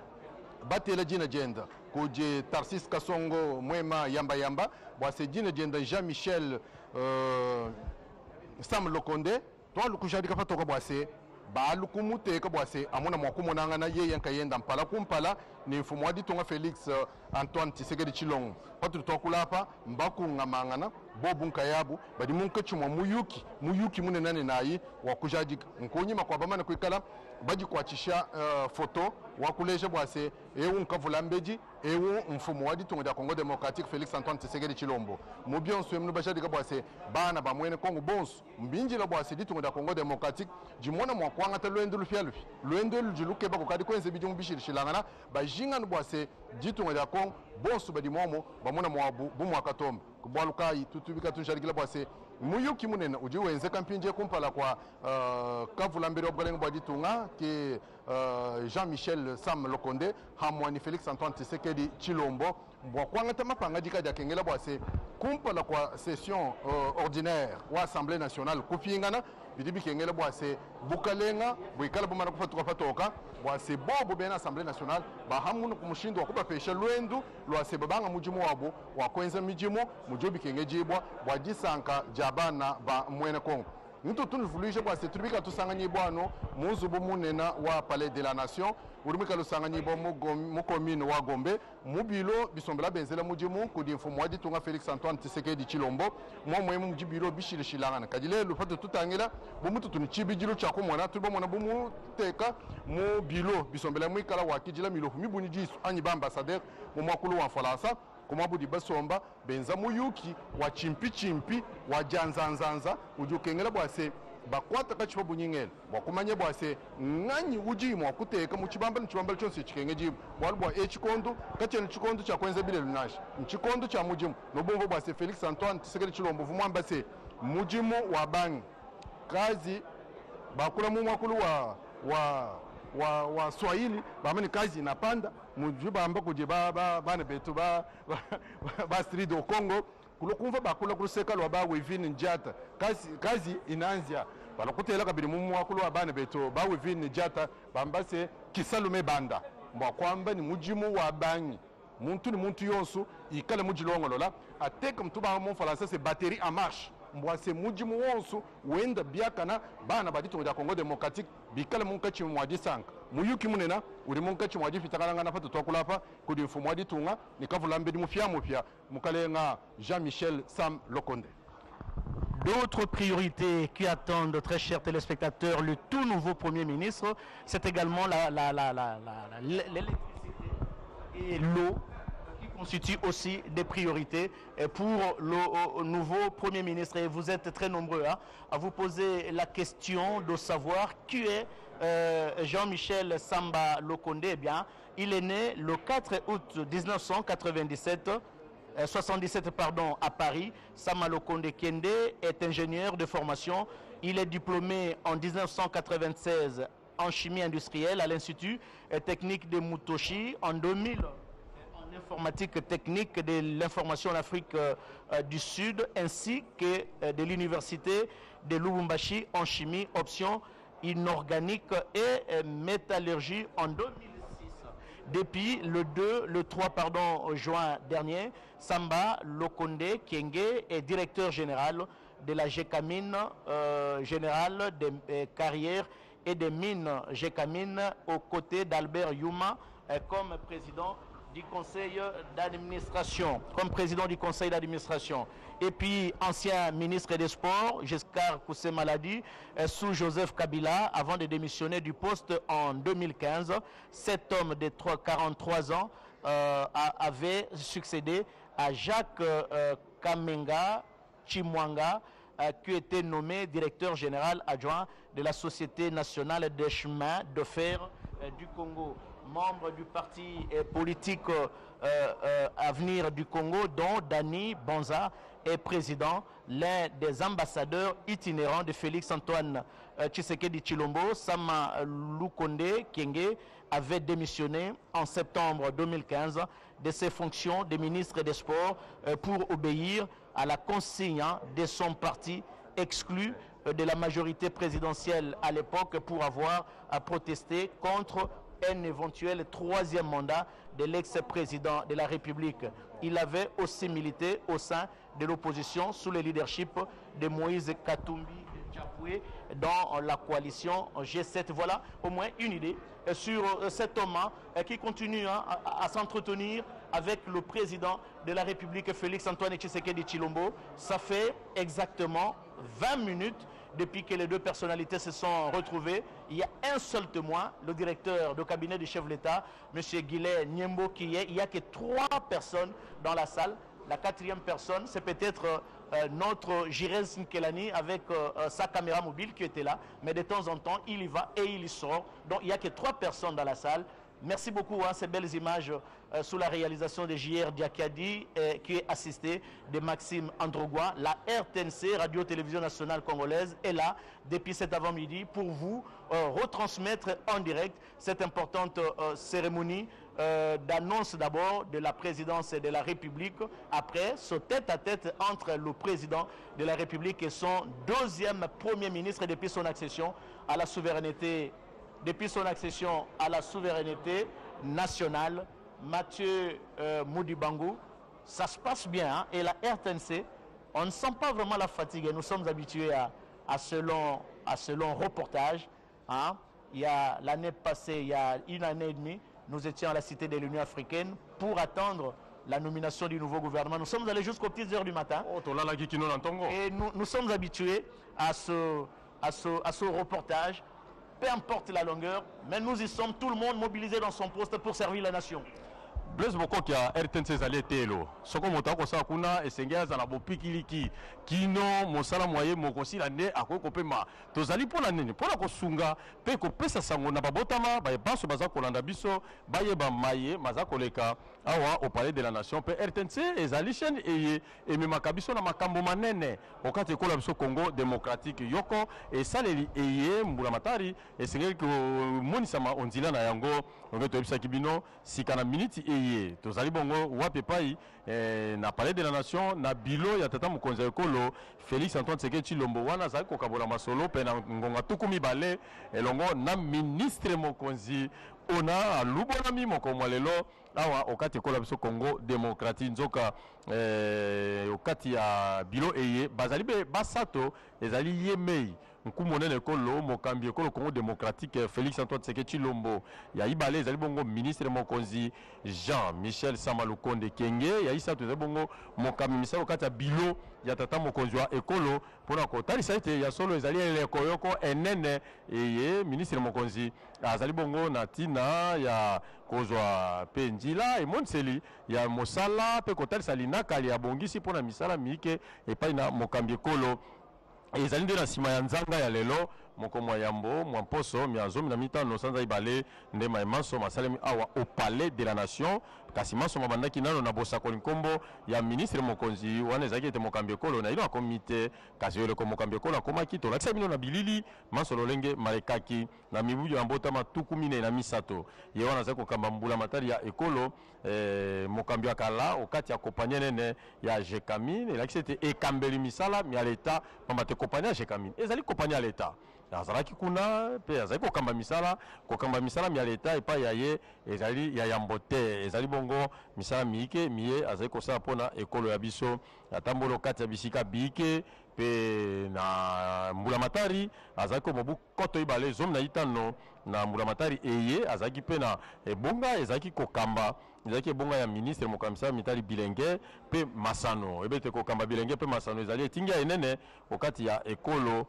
batela jina jenda kuje Tarsis Kasongo mwema yamba bwase jina jenda Jean-Michel Samalukonde to lukushadika fatoka bwase balukumuteka bwase amuna mwakumonanga na ye yanka yenda mpala kumpala ni mfumu wa ditonga Felix Antoine Tshisekedi Tshilombo patu tokulapa mbakunga mangana bobu nkayabu badi munka chumwa muyuki munenane nayi wakujadika nkonyima kwa bamana kwikala baji kwachisha foto wakuleje bwase ewu nkavula mbeji ewu mfumu wa ditonga da Congo Democratique Felix Antoine Tshisekedi Tshilombo mubionso emnu bashadika bwase bana bamwene Kongo bonso mbinjila bwase ditonga da Congo Democratique jimona mwakwanga ta lwendo lufyalufi lwendo lujiluke bako kadi kwenze bijungu bishilishilangana bajinga nbwase ditonga da Congo bonso badi momo bamona mwabu bumwakatomba kubwalukai tutubika tunjarikila bwase muyuki munene uji wenze kampinje kumpala kwa kavula mbere obgalenga bwa ditunga ke Jean-Michel Sam Lokonde hamwani Felix Antoine Tshisekedi Tshilombo mbwa kwanga tamapanga dika dia kengela bwase kumpala kwa session ordinaire wa Assemblée nationale kupingana bidibi kengela bwase bukalenga bwikala bumana kufatuka fatoka bwase bobo bena Assemblée nationale bahamunu kumushindo wakuba pesha lwendu lwase babanga mujimu wabo wakwenza mijimu mujobi kengejibwa bwajisanka jabana ba mwene Kongo nito tunvulisha bwase turibika tusanganye bwano muzubu munena wa Palais de la Nation urimika lusanganye bo mu commune wa Gombe mubilo bisombela benzela mujimu kudi mfumu wa ditunga Felix Antoine Tshisekedi Tshilombo mwemwe mujibilo bishilishilangana kadile lufatu tutangela bumutu tunichibijilo chakumwana tubomona bumuteka mu bilo bisombela mwikala wakijila milofu mibuni jisu anyi ba ambassadeur mu mwakulu wa Faransa kumabudi basomba benza muyuki wa chimpi wa janzanzanza ujukengela bwase bakwata kachipa bunyingela wakumanye bwase nganyi ujimu wakuteka muchibamba nchibambala chonse chikengeji walubwa echikondo kachene chikondo cha kwenza bile lunashi nchikondo cha mujimu nobongo bwase Felix Antoine Tshisekedi Tshilombo vumwamba se mujimu wa bangi kazi bakula mu mwakulu wa Swahili bamani kazi inapanda mujibamba kuje bana betu ba street do Congo kulokumva bakula kuluseka lwa ba wivini njata kazi inanzia balokutela kabiri mu mwakulu wa bana betu ba wivini njata bambase kisalume banda mbwa kwamba ni mujimu wa bangi muntu ni muntu yonsu ikale mujilongolola ateka mtuba mu Faransa c'est batterie en marche mbwase mujimu wonsu wenda biakana bana baditongo da Congo Democratique bikala munkachi mwajisanka muyuki munena uri munkachi mwajifitakana na fatu twakulapa kudi mfumu mwaditunga nikavula mbedi mufya mukalenga Jean-Michel Sam Lokonde. D'autres priorités qui attendent, très chers téléspectateurs, le tout nouveau Premier ministre, c'est également l'électricité et l'eau qui constituent aussi des priorités pour le nouveau Premier ministre. Et vous êtes très nombreux à vous poser la question de savoir qui est Jean-Michel Samba Lokonde. Eh bien, il est né le 4 août 1997. 77 à Paris. Sama Lokonde Kende est ingénieur de formation. Il est diplômé en 1996 en chimie industrielle à l'Institut technique de Mutoshi. En 2000, en informatique technique de l'information en Afrique du Sud, ainsi que de l'Université de Lubumbashi en chimie, option inorganique et métallurgie en 2006. Depuis le 3 juin dernier, Samba Lokonde Kenge est directeur général de la GECAMINE, général des carrières et des mines GECAMINE, aux côtés d'Albert Yuma comme président du conseil d'administration. Et puis, ancien ministre des Sports, Giscard Koussé Maladi, sous Joseph Kabila, avant de démissionner du poste en 2015. Cet homme de 43 ans avait succédé à Jacques Kamenga Chimwanga, qui était nommé directeur général adjoint de la Société nationale des chemins de fer du Congo. Membre du parti politique Avenir du Congo, dont Dani Banza est président, l'un des ambassadeurs itinérants de Félix Antoine Tshisekedi Tshilombo. Sama Lokonde Kenge avait démissionné en septembre 2015 de ses fonctions de ministre des Sports pour obéir à la consigne de son parti exclu de la majorité présidentielle à l'époque pour avoir à protester contre un éventuel troisième mandat de l'ex-président de la République. Il avait aussi milité au sein de l'opposition sous le leadership de Moïse Katumbi. Diapoué dans la coalition G7. Voilà au moins une idée sur cet homme qui continue à s'entretenir avec le président de la République, Félix Antoine Tshisekedi Tshilombo. Ça fait exactement 20 minutes depuis que les deux personnalités se sont retrouvées. Il y a un seul témoin, le directeur de cabinet du chef de l'État, M. Guillet Niembo, qui est. Il n'y a que 3 personnes dans la salle. La 4e personne, c'est peut-être notre Jirez Nkelani avec sa caméra mobile qui était là. Mais de temps en temps, il y va et il y sort. Donc il n'y a que 3 personnes dans la salle. Merci beaucoup à ces belles images sous la réalisation de JR Diakadi qui est assisté de Maxime Androgois. La RTNC, Radio-Télévision Nationale Congolaise, est là depuis cet avant-midi pour vous retransmettre en direct cette importante cérémonie d'annonce d'abord de la présidence de la République, après ce tête-à-tête entre le président de la République et son 2e Premier ministre depuis son accession à la souveraineté nationale, Mathieu Moudibangou. Ça se passe bien, hein? Et la RTNC, on ne sent pas vraiment la fatigue. Nous sommes habitués à ce long reportage. Hein? Il y a l'année passée, il y a 1 année et demie, nous étions à la Cité de l'Union africaine pour attendre la nomination du nouveau gouvernement. Nous sommes allés jusqu'aux petites heures du matin. Et nous sommes habitués à ce reportage. Peu importe la longueur, mais nous y sommes, tout le monde mobilisé dans son poste pour servir la nation. Blaise Bokoki ya RTNC ezali etelo soko moto akosala kuna esenge azala bopikiliki kino mosala moye mokosila nde akokopema tozali mpona nini mpona kosunga mpe kopesa sango na babotama bayebanso baza kolanda biso bayeba maye maza koleka awa au palais de la nation mpe RTNC ezali chaîne eye ememaka biso na makambo manene okati ekola biso Congo démocratique yoko esaleli eye mbula matari esengeli komonisama onzila na yango onge toyebisaki bino sika na miniti eye tozali bongo wapi epai na palais de la nation na bilo ya tata mokonzi ya ekolo Félix Antoine Tshisekedi Tshilombo wana azali kokabola masolo mpe na ngonga tuku mibale elongo na ministre mokonzi ona alubonami mokomwa lelo awa okati ekola biso Congo démocratique nzoka okati ya bilo eye bazali be basato ezali yemei nkumonene ekolo mokambi ekolo Congo démocratique Félix Antoine Tshisekedi Tshilombo ya ibale ezali bongo ministre mokonzi Jean-Michel Sama Lukonde Kenge ya isato ezali bongo mokambi misala okati ya bilo ya tata mokonzi wa ekolo mpona kotalisa ete ya solo ezali eleko yoko enene eye ministre mokonzi azali bongo na ntina ya kozwa mpe njila emoniseli ya mosala mpe kotalisa linakali ya bongisi mpona misala mike epai na mokambi ekolo ezali nde na nsima ya nzanga ya lelo moko mwa yambo mwa mposo mia zomi na mitano sanza ibale nde maemanso masalemi awa au palais de la nation kasi manso mabandaki nano na bosakoli nkombo ya ministre mokonzi wana ezalaki ete mokambi ekolo na ino akomi te kasi oyeleko mokambi ekolo akomaki tolakisa bino na bilili manso lolenge malekaki na mibuyo ya mbotama tuku minei na misato ye wana azali kokamba mbula matari ya ekolo mokambi ya kala okati ya kompanie nene ya Jekamin elakisi ete ekambeli misala ya leta pamba te kompanie ya Jekamin ezali kompanie ya leta azalaki kuna mpe azali kokamba misala ya leta epai ya ye ezali ya yambo te ezali bongo misala miike miye azali kosala mpona ekolo ya biso atamboli kati ya bisika biike mpe na mbula matari azali ko mobu koto ibale zomi na itano na mbula matari eye azalaki mpe na ebonga ezalaki kokamba ezalaki ebonga ya ministre mokamisa mitali bilenge mpe masano ebete kokamba bilenge mpe masano ezali etingi ya enene okati ya ekolo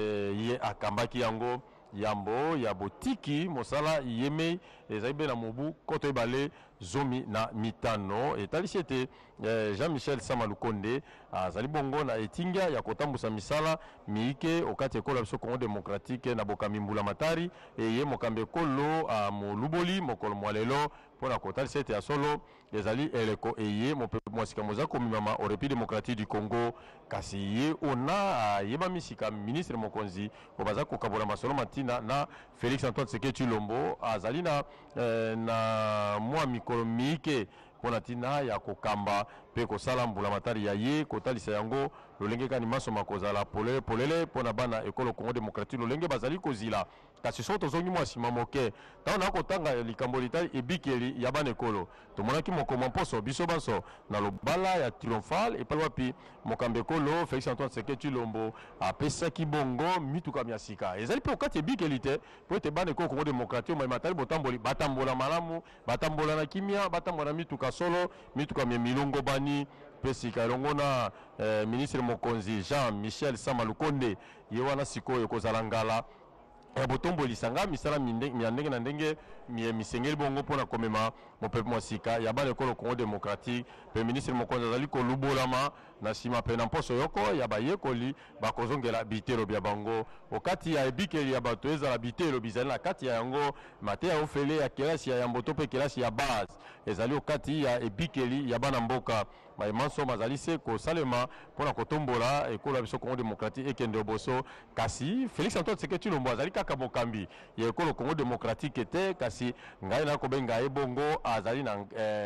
ye akambaki yango yambo ya botiki mosala yeme ezali be na mobu koto ebale zomi na mitano etalisi ete Jean-Michel Sama Lukonde azali bongo na etinga ya kotambusa misala miike okati ekolo biso Congo démocratique na bokambi mbula matari ye mokambi ekolo moluboli mokolo mwalelo mpona kotalisa ete ya solo ezali eleko eye mwasika moza komimama au République démocratique du Congo kasi ye ona yeba misika ministre mokonzi obaza kokabola masolo matina na Félix Antoine Tshisekedi Tshilombo azali na mwa mikolo miike mpona ntina ya kokamba pe kosala mbulamatari ya ye kotalisa yango lolenge kani maso makozala polele pona bana ekolo Congo démocratique lolenge bazali kozila kasi so tozongi mwa sima moke ntango nakotanga likambo litali ebikeli ya bana ekolo tomonaki mokoma mposo biso banso na lobala ya triomphal epai wapi mokambi ekolo Félix Antoine Tshisekedi Tshilombo apesaki bongo mituka mia sika ezali mpe okati ebikeli te po ete bana ekolo Congo démocratique omayimatali botamboli batambola malamu batambola na kimia batambola na mituka solo mituka mia milongo bani mpe sika elongo na ministre mokonzi Jean-Michel Sama Lukonde ye wana sikoyo ekozala ngala ya botombolisanga misala mia ndenge na ndenge misengeli bongo mpona komema mopepe mwa sika ya bana ekolo Congo démocratique mpe ministre mokonzi azali kolubolama na nsima mpe na mposo yoko ya bayekoli bakozongela bitelo bya bango okati ya ebikeli ya bato ezala bitelo bizali na kati ya yango mateya ofele ya kelasi ya yambo to mpe kelasi ya base ezali okati ya ebikeli ya bana mboka mayemanso mazali se kosalema mpona kotombola ekolo ya biso Congo démocratique ekende oboso kasi Félix Antoine Tshisekedi Tshilombo azali kaka mokambi ya ekolo Congo démocratique te kasi ngai nakobenga ye bongo azali na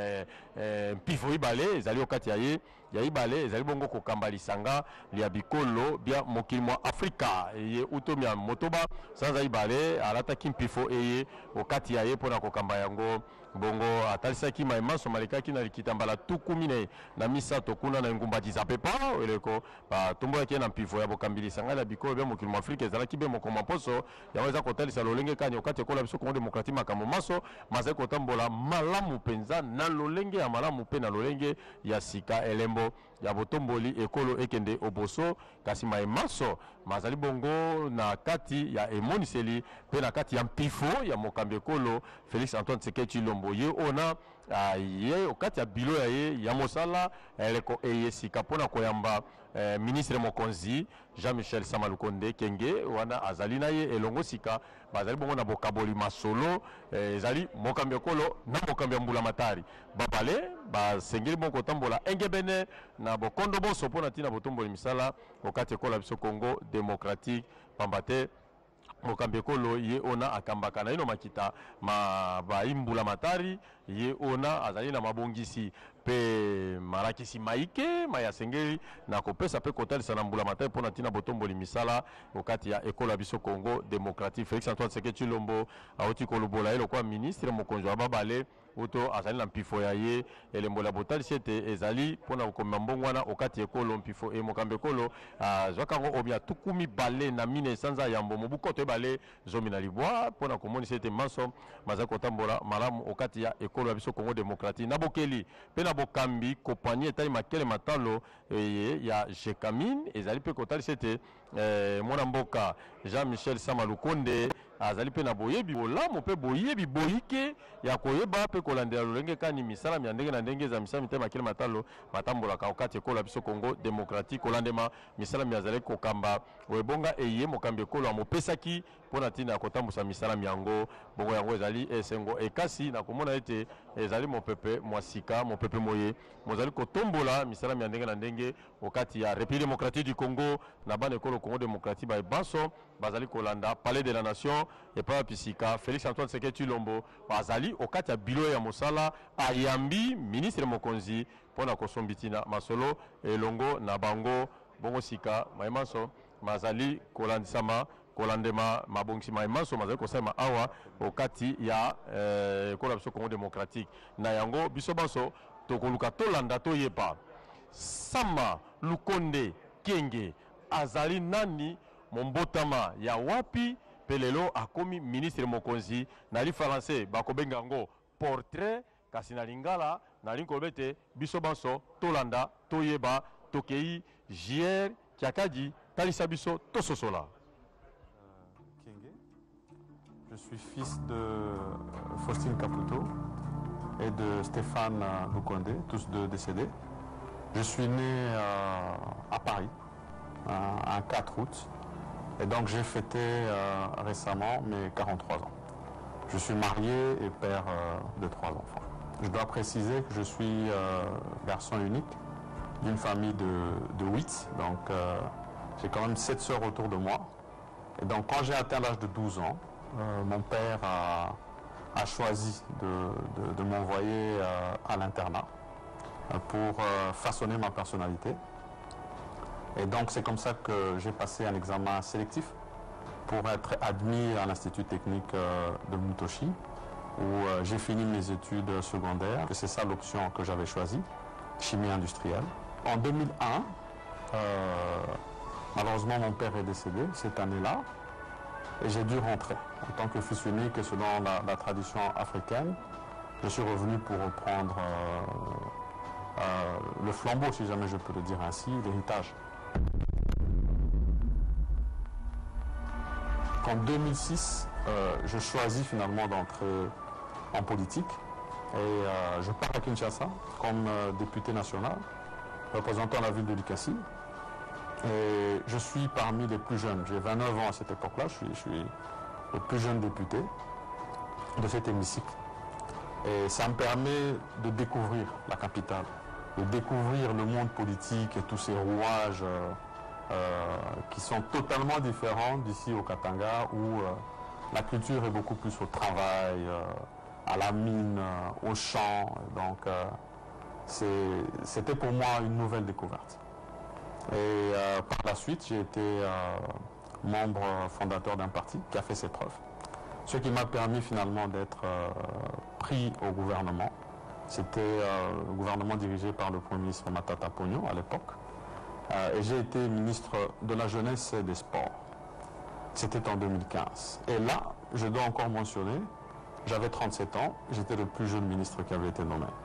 mpifo ibale ezali okati ya ye ya ibale ezali bongo kokamba lisanga lia bikolo bia mokili mwa Afrika ye utomi ya motoba sanza ibale alataki mpifo eye okati ya ye mpona kokamba yango bongo atalisaki mayemanso malekaki na likita mbala tuku na misato kuna na ngumba dizapepa eleko batombolaki na mpifo ya bokambi lisanga lia bikolo bia mokili mwa Afrika ezalaki be mokoma mposo yango eza kotalisa lolenge kani okati ekola biso Congo démocratique makambo maso mazali kotambola malamu mpenza na lolenge ya malamu mpe na lolenge ya sika elembo ya botomboli ekolo ekende oboso kasi mayemanso mazali bongo na kati ya emoniseli mpe na kati ya mpifo ya mokambi ekolo Félix Antoine Tshisekedi Tshilombo ye ona ye okati ya bilo ya ye ya mosala eleko eye sika mpona koyamba ministre mokonzi Jean-Michel Sama Lukonde kenge wana azali na ye elongo sika bazali bongo na bokaboli masolo ezali mokambi ekolo na mokambi ya mbulamatari babale basengeli bongo kotambola engebene na bokondo boso mpona ntina botomboli misala okati ekola biso Congo démocratique pamba te mokambi ekolo ye ona akambaka na ino makita bayimbula matari ye ona azali na mabongisi pe marakisi maike mayasengeli na kopesa pe kotalisa na mbula matari mpona ntina botomboli misala okati ya ekolo ya biso Congo démocratique Félix Antoine Tshisekedi Tshilombo auti kolobola ye lokwa ministre mokonzi wa babale uto azali na mpifo ya ye elembo la botalisi ete ezali mpona kokomema mbongo wana okati ekolo mpifo mokambi ekolo zwaka yango omi atukumi bale na mine sanza yambo mobu koto ebale zomi na libwa mpona komonisa ete manso mazali kotambola malamu okati ya ekolo ya biso Congo démocratique na bokeli mpe na bokambi kopani etali makele matalo ya Jekamine ezali mpe kotalisa ete mwana mboka Jean-Michel Sama Lukonde azali pe na boyebi bolamu pe boyebi boyike ya koyeba pe kolandela lolenge kani misala mya ndenge na ndenge za misala mitema makele matalo matambolaka okati ekolo biso Congo démocratique kolandema misala mya azali kokamba oyebonga eye mokambi ekolo amopesaki mpona ntina ya kotambusa misala yango bongo yango ezali esengo ekasi na komona ete ezali mopepe mwasika mopepe moye mozali kotombola misala mya ndenge na ndenge okati ya République démocratique du Congo na bana ekolo Congo démocratique baebanso bazali kolanda palais de la nation epai ya pisika Félix Antoine Tshisekedi Tshilombo bazali okati ya bilo ya mosala ayambi ministre mokonzi mpona kosombitina masolo elongo na bango bongo sika mayemanso mazali kolandisama kolandema mabongisi mayemanso mazali kosalema awa okati ya ekolo biso Congo démocratique na yango biso banso tokoluka tolanda toyepa Sama Lukonde kenge azali nani mombotama ya wapi pelelo akomi ministre mokonzi na li français bakobenga yango portrait kasi na lingala na linkobete biso banso tolanda toyeba tokei JR Kiakadi talisa biso tososola. Kenge. Je suis fils de Faustine Caputo et de Stéphane Lukonde, tous deux décédés. Je suis né à Paris un 4 août et donc j'ai fêté récemment mes 43 ans. Je suis marié et père de 3 enfants. Je dois préciser que je suis garçon unique d'une famille de 8, donc j'ai quand même 7 sœurs autour de moi. Et donc quand j'ai atteint l'âge de 12 ans, mon père a choisi de m'envoyer à l'internat. pour façonner ma personnalité. Et donc c'est comme ça que j'ai passé un examen sélectif pour être admis à l'Institut technique de Mutoshi, où j'ai fini mes études secondaires. C'est ça l'option que j'avais choisie, chimie industrielle. En 2001, malheureusement mon père est décédé cette année-là, et j'ai dû rentrer. En tant que fils unique et selon la tradition africaine, je suis revenu pour reprendre le flambeau, si jamais je peux le dire ainsi, l'héritage. En 2006, je choisis finalement d'entrer en politique et je pars à Kinshasa comme député national, représentant la ville de Likasi. Et je suis parmi les plus jeunes. J'ai 29 ans à cette époque-là. Je suis le plus jeune député de cet hémicycle. Et ça me permet de découvrir la capitale, de découvrir le monde politique et tous ces rouages qui sont totalement différents d'ici au Katanga, où la culture est beaucoup plus au travail, à la mine, au champ. Donc c'était pour moi une nouvelle découverte. Et par la suite, j'ai été membre fondateur d'un parti qui a fait ses preuves. Ce qui m'a permis finalement d'être pris au gouvernement. C'était le gouvernement dirigé par le Premier ministre Matata Ponyo à l'époque. Et j'ai été ministre de la Jeunesse et des Sports. C'était en 2015. Et là, je dois encore mentionner, j'avais 37 ans, j'étais le plus jeune ministre qui avait été nommé.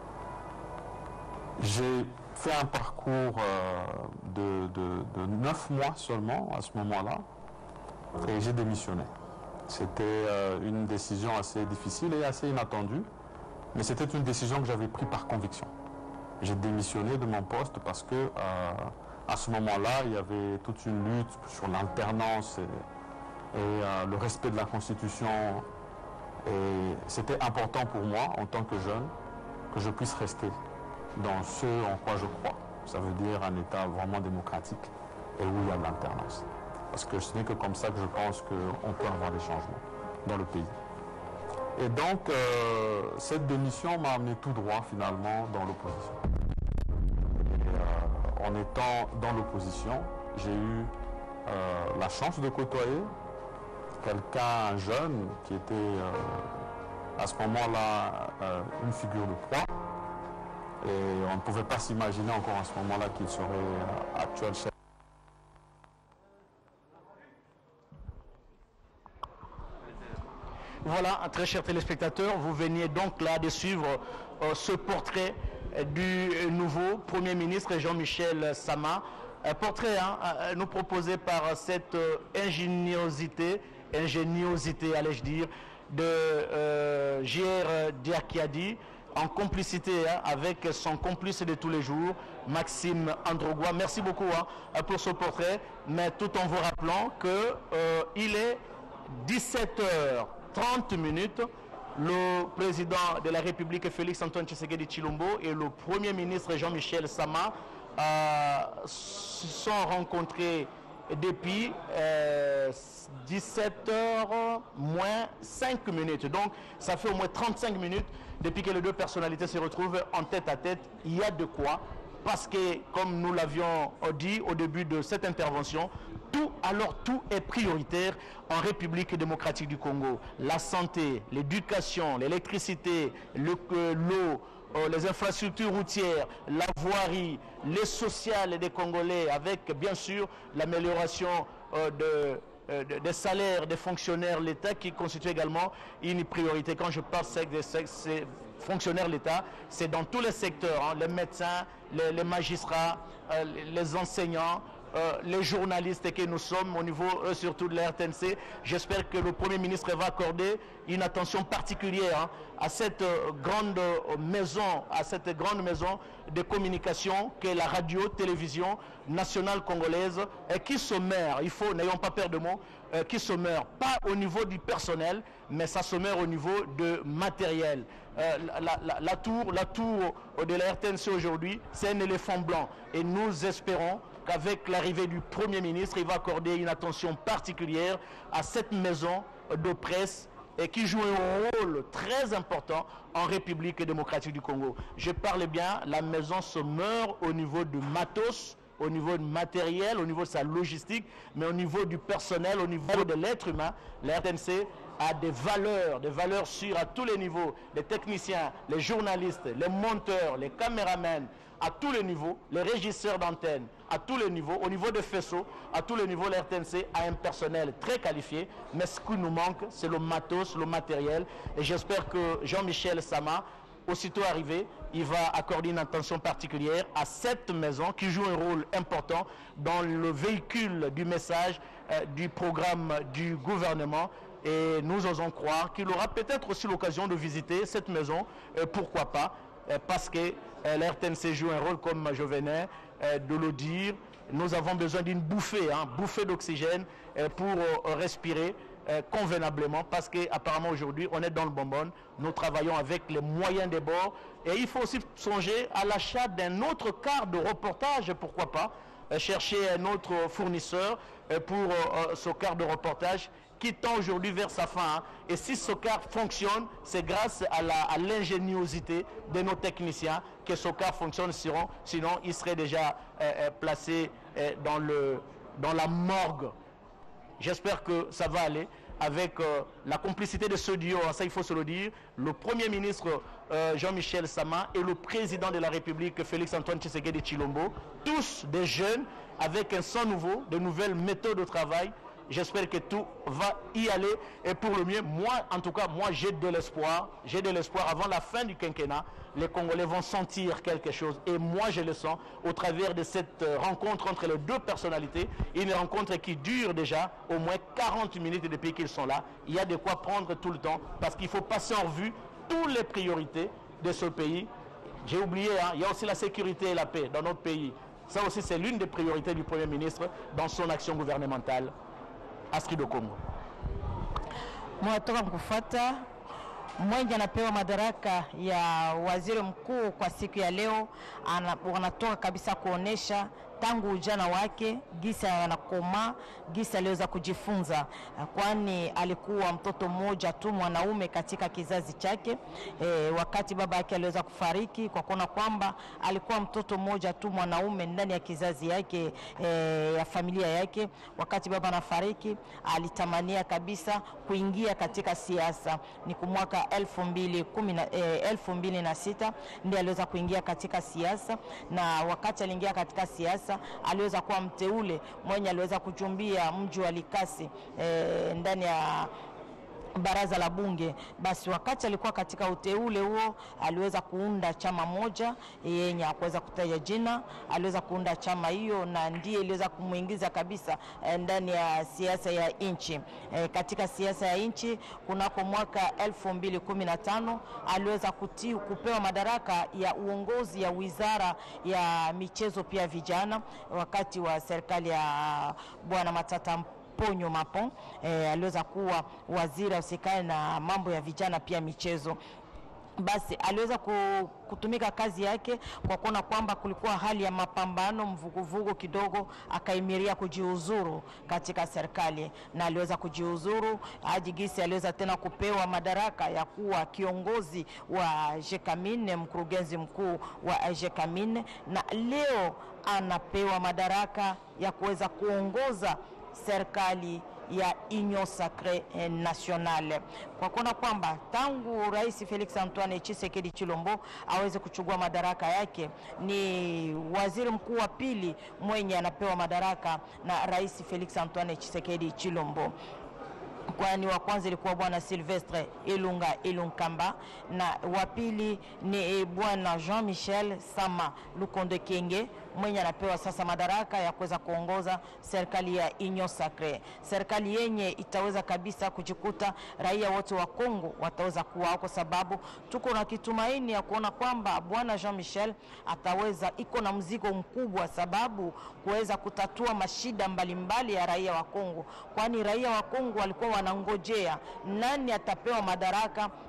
J'ai fait un parcours de 9 mois seulement à ce moment-là et j'ai démissionné. C'était une décision assez difficile et assez inattendue, mais c'était une décision que j'avais prise par conviction. J'ai démissionné de mon poste parce que à ce moment-là, il y avait toute une lutte sur l'alternance et le respect de la Constitution. Et c'était important pour moi, en tant que jeune, que je puisse rester dans ce en quoi je crois. Ça veut dire un État vraiment démocratique et où il y a de l'alternance. Parce que ce n'est que comme ça que je pense qu'on peut avoir des changements dans le pays. Et donc, cette démission m'a amené tout droit finalement dans l'opposition. En étant dans l'opposition, j'ai eu la chance de côtoyer quelqu'un, un jeune, qui était à ce moment-là une figure de proie. Et on ne pouvait pas s'imaginer encore à ce moment-là qu'il serait actuel chef. Voilà, très chers téléspectateurs, vous veniez donc là de suivre ce portrait du nouveau Premier ministre Jean-Michel Sama. Un portrait nous proposé par cette ingéniosité, allais-je dire, de J.R. Diakiadi, en complicité avec son complice de tous les jours, Maxime Androgua. Merci beaucoup pour ce portrait, mais tout en vous rappelant qu'il est 17h30. Le président de la République, Félix Antoine Tshisekedi Tshilombo, et le Premier ministre Jean-Michel Sama se sont rencontrés depuis 17h moins 5 minutes. Donc, ça fait au moins 35 minutes depuis que les deux personnalités se retrouvent en tête à tête. Il y a de quoi, parce que, comme nous l'avions dit au début de cette intervention, tout est prioritaire en République démocratique du Congo. La santé, l'éducation, l'électricité, l'eau, les infrastructures routières, la voirie, les sociales des Congolais, avec bien sûr l'amélioration des salaires des fonctionnaires de l'État qui constitue également une priorité. Quand je parle de ces fonctionnaires de l'État, c'est dans tous les secteurs, les médecins, les magistrats, les enseignants, les journalistes que nous sommes au niveau surtout de la RTNC. J'espère que le Premier ministre va accorder une attention particulière à cette grande maison, de communication qu'est la radio-télévision nationale congolaise, et qui se meurt, n'ayons pas peur de mots, qui se meurt pas au niveau du personnel, mais ça se meurt au niveau de matériel. La tour de la RTNC aujourd'hui, c'est un éléphant blanc, et nous espérons qu'avec l'arrivée du Premier ministre, il va accorder une attention particulière à cette maison de presse et qui joue un rôle très important en République démocratique du Congo. Je parle bien, la maison se meurt au niveau du matos, au niveau du matériel, au niveau de sa logistique, mais au niveau du personnel, au niveau de l'être humain. La RTNC a des valeurs sûres à tous les niveaux, les techniciens, les journalistes, les monteurs, les caméramans, à tous les niveaux, les régisseurs d'antenne, à tous les niveaux, au niveau de faisceaux, à tous les niveaux, la RTNC a un personnel très qualifié, mais ce qui nous manque, c'est le matos, le matériel, et j'espère que Jean-Michel Sama, aussitôt arrivé, il va accorder une attention particulière à cette maison qui joue un rôle important dans le véhicule du message du programme du gouvernement. Et nous osons croire qu'il aura peut-être aussi l'occasion de visiter cette maison, pourquoi pas, parce que la RTNC joue un rôle, comme je venais de le dire. Nous avons besoin d'une bouffée, bouffée d'oxygène pour respirer convenablement, parce qu'apparemment aujourd'hui on est dans le bonbon, nous travaillons avec les moyens des bords, et il faut aussi songer à l'achat d'un autre quart de reportage, pourquoi pas, chercher un autre fournisseur pour ce quart de reportage qui tend aujourd'hui vers sa fin. Et si ce quart fonctionne, c'est grâce à l'ingéniosité de nos techniciens que ce quart fonctionne, sinon il serait déjà placé dans la morgue. J'espère que ça va aller avec la complicité de ce duo, ça il faut se le dire, le Premier ministre Jean-Michel Sama et le président de la République Félix-Antoine Tshisekedi Tshilombo, tous des jeunes avec un sang nouveau, de nouvelles méthodes de travail. J'espère que tout va y aller et pour le mieux. Moi, en tout cas, j'ai de l'espoir. J'ai de l'espoir. Avant la fin du quinquennat, les Congolais vont sentir quelque chose. Et moi, je le sens au travers de cette rencontre entre les deux personnalités. Une rencontre qui dure déjà au moins 40 minutes depuis qu'ils sont là. Il y a de quoi prendre tout le temps parce qu'il faut passer en revue toutes les priorités de ce pays. J'ai oublié, il y a aussi la sécurité et la paix dans notre pays. Ça aussi, c'est l'une des priorités du Premier ministre dans son action gouvernementale. Astrid Okongo. Mwatoka kufuata mwenye anapewa madaraka ya waziri mkuu kwa siku ya leo, wanatoka kabisa kuonesha tangu ujana wake gisa anakoma, gisa aliweza kujifunza, kwani alikuwa mtoto mmoja tu mwanaume katika kizazi chake. Wakati baba yake aliweza kufariki, kwa kuona kwamba alikuwa mtoto mmoja tu mwanaume ndani ya kizazi yake, ya familia yake, wakati baba anafariki alitamania kabisa kuingia katika siasa. Ni kumwaka 2006 ndiye aliweza kuingia katika siasa, na wakati aliingia katika siasa aliweza kuwa mteule mwenye aliweza kuchumbia mji wa Likasi ndani ya baraza la bunge. Basi wakati alikuwa katika uteule huo aliweza kuunda chama moja yenye kuweza kutaja jina, aliweza kuunda chama hiyo na ndiye iliweza kumuingiza kabisa ndani ya siasa ya nchi. Katika siasa ya nchi kunako mwaka 2015 aliweza kupewa madaraka ya uongozi ya wizara ya michezo pia vijana wakati wa serikali ya Bwana Matata Ponyo Mapon. Aliweza kuwa waziri usikae na mambo ya vijana pia michezo. Basi aliweza kutumika kazi yake kwa kuona kwamba kulikuwa hali ya mapambano, mvuguvugu kidogo, akaimiria kujiuzuru katika serikali na aliweza kujiuzuru. Hadi gisi aliweza tena kupewa madaraka ya kuwa kiongozi wa Jekamine, mkurugenzi mkuu wa Jekamine, na leo anapewa madaraka ya kuweza kuongoza serikali ya Union Sacrée Nationale. Kwa kuona kwamba tangu Rais Felix Antoine Tshisekedi Tshilombo aweze kuchukua madaraka yake, ni waziri mkuu wa pili mwenye anapewa madaraka na Rais Felix Antoine Tshisekedi Tshilombo. Kwani wa kwanza ilikuwa bwana Sylvestre Ilunkamba na wa pili ni bwana Jean-Michel Sama Lukonde Kenge mwenye anapewa sasa madaraka ya kuweza kuongoza serikali ya Union Sacrée. Serikali yenye itaweza kabisa kujikuta raia wote wa Kongo wataweza kuwa, kwa sababu tuko na kitumaini ya kuona kwamba bwana Jean-Michel ataweza, iko na mzigo mkubwa sababu kuweza kutatua mashida mbalimbali ya raia wa Kongo, kwani raia wa Kongo walikuwa wanangojea nani atapewa madaraka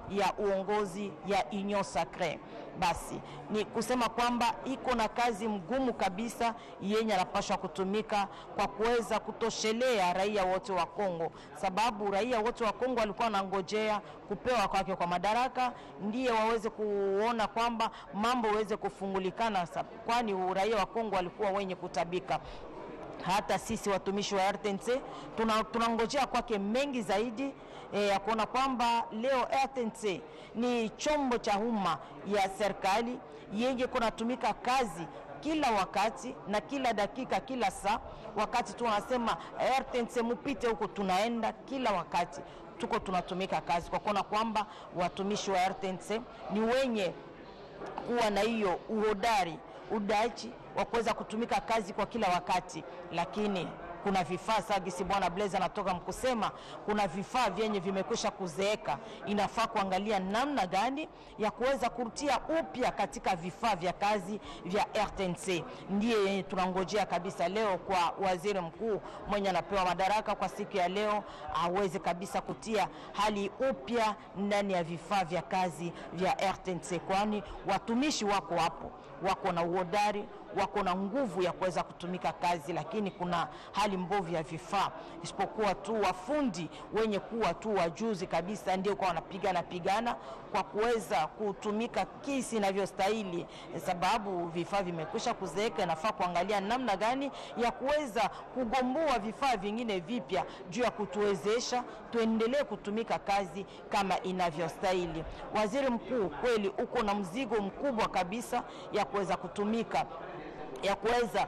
ya uongozi ya Union Sacrée. Basi ni kusema kwamba iko na kazi mgumu kabisa yenye anapaswa kutumika kwa kuweza kutoshelea raia wote wa Kongo, sababu raia wote wa Kongo walikuwa wanangojea kupewa kwake kwa madaraka ndiye waweze kuona kwamba mambo waweze kufungulikana, kwani raia wa Kongo walikuwa wenye kutabika. Hata sisi watumishi wa RTNC tunangojea kwake mengi zaidi ya kuona kwamba leo RTNC ni chombo cha umma ya serikali yenye kunatumika kazi kila wakati na kila dakika, kila saa. Wakati tunasema RTNC mupite huko, tunaenda kila wakati tuko tunatumika kazi, kwa kuona kwamba watumishi wa RTNC ni wenye kuwa na hiyo uhodari, udachi wa kuweza kutumika kazi kwa kila wakati. Lakini kuna vifaa sagisi bwana Blaise anatoka mkusema, kuna vifaa vyenye vimekwisha kuzeeka. Inafaa kuangalia namna gani ya kuweza kurutia upya katika vifaa vya kazi vya RTNC. Ndiye tunangojea kabisa leo kwa waziri mkuu mwenye anapewa madaraka kwa siku ya leo, aweze kabisa kutia hali upya ndani ya vifaa vya kazi vya RTNC, kwani watumishi wako hapo, wako na uhodari, wako na nguvu ya kuweza kutumika kazi, lakini kuna hali mbovu ya vifaa, isipokuwa tu wafundi wenye kuwa tu wajuzi kabisa ndio kwa wanapigana kwa kuweza kutumika kisi inavyostahili, sababu vifaa vimekwisha kuzeeka. Inafaa kuangalia namna gani ya kuweza kugombua vifaa vingine vipya juu ya kutuwezesha tuendelee kutumika kazi kama inavyostahili. Waziri mkuu, kweli uko na mzigo mkubwa kabisa ya kuweza kutumika, ya kuweza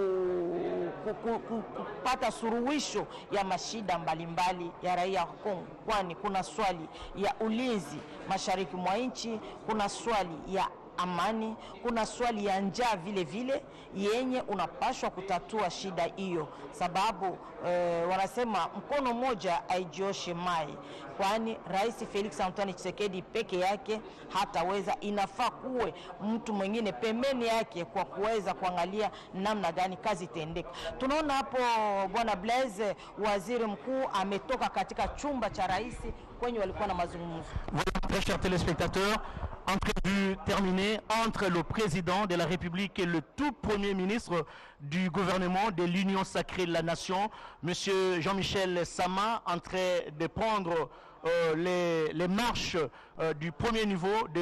kupata suluhisho ya mashida mbalimbali ya raia wa Kongo, kwani kuna swali ya ulinzi mashariki mwa nchi, kuna swali ya amani, kuna swali ya njaa vile vile yenye unapashwa kutatua shida hiyo, sababu wanasema mkono moja haijioshe mai, kwani Rais Felix Antoine Tshisekedi peke yake hataweza. Inafaa kuwe mtu mwingine pembeni yake kwa kuweza kuangalia namna gani kazi itendeka. Tunaona hapo bwana Blaise, waziri mkuu ametoka katika chumba cha rais kwenye walikuwa na mazungumzo. Très chers téléspectateurs, entrevue terminée entre le président de la République et le tout premier ministre du gouvernement de l'Union Sacrée de la Nation, monsieur Jean-Michel Sama, en train de prendre les marches du premier niveau de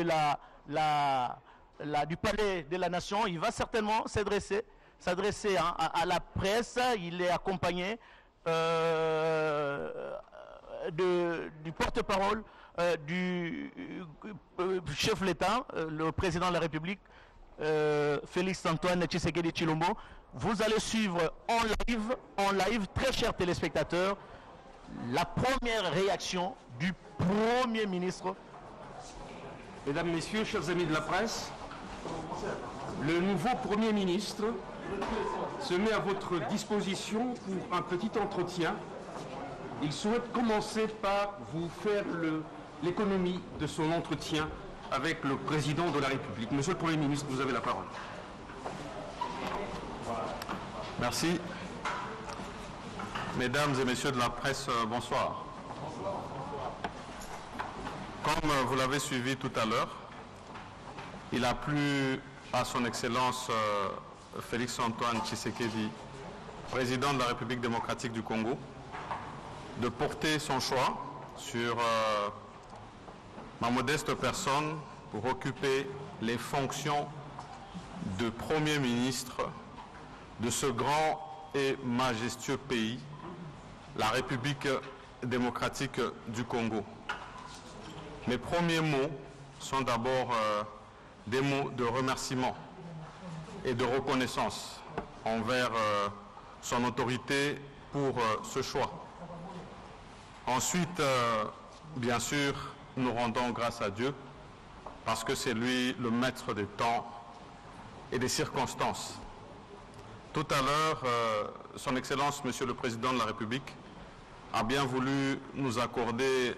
du palais de la Nation. Il va certainement s'adresser à la presse. Il est accompagné du porte-parole du chef de l'État, le président de la République, Félix Antoine Tshisekedi Tshilombo. Vous allez suivre en live, très chers téléspectateurs, la première réaction du Premier ministre. Mesdames, Messieurs, chers amis de la presse, le nouveau Premier ministre se met à votre disposition pour un petit entretien. Il souhaite commencer par vous faire l'économie de son entretien avec le président de la République. Monsieur le Premier ministre, vous avez la parole. Merci. Mesdames et messieurs de la presse, bonsoir. Comme vous l'avez suivi tout à l'heure, il a plu à son Excellence Félix Antoine Tshisekedi, président de la République démocratique du Congo, de porter son choix sur ma modeste personne pour occuper les fonctions de Premier ministre de ce grand et majestueux pays, la République démocratique du Congo. Mes premiers mots sont d'abord des mots de remerciement et de reconnaissance envers son autorité pour ce choix. Ensuite, bien sûr, nous rendons grâce à Dieu parce que c'est lui le maître des temps et des circonstances. Tout à l'heure, Son Excellence, Monsieur le Président de la République, a bien voulu nous accorder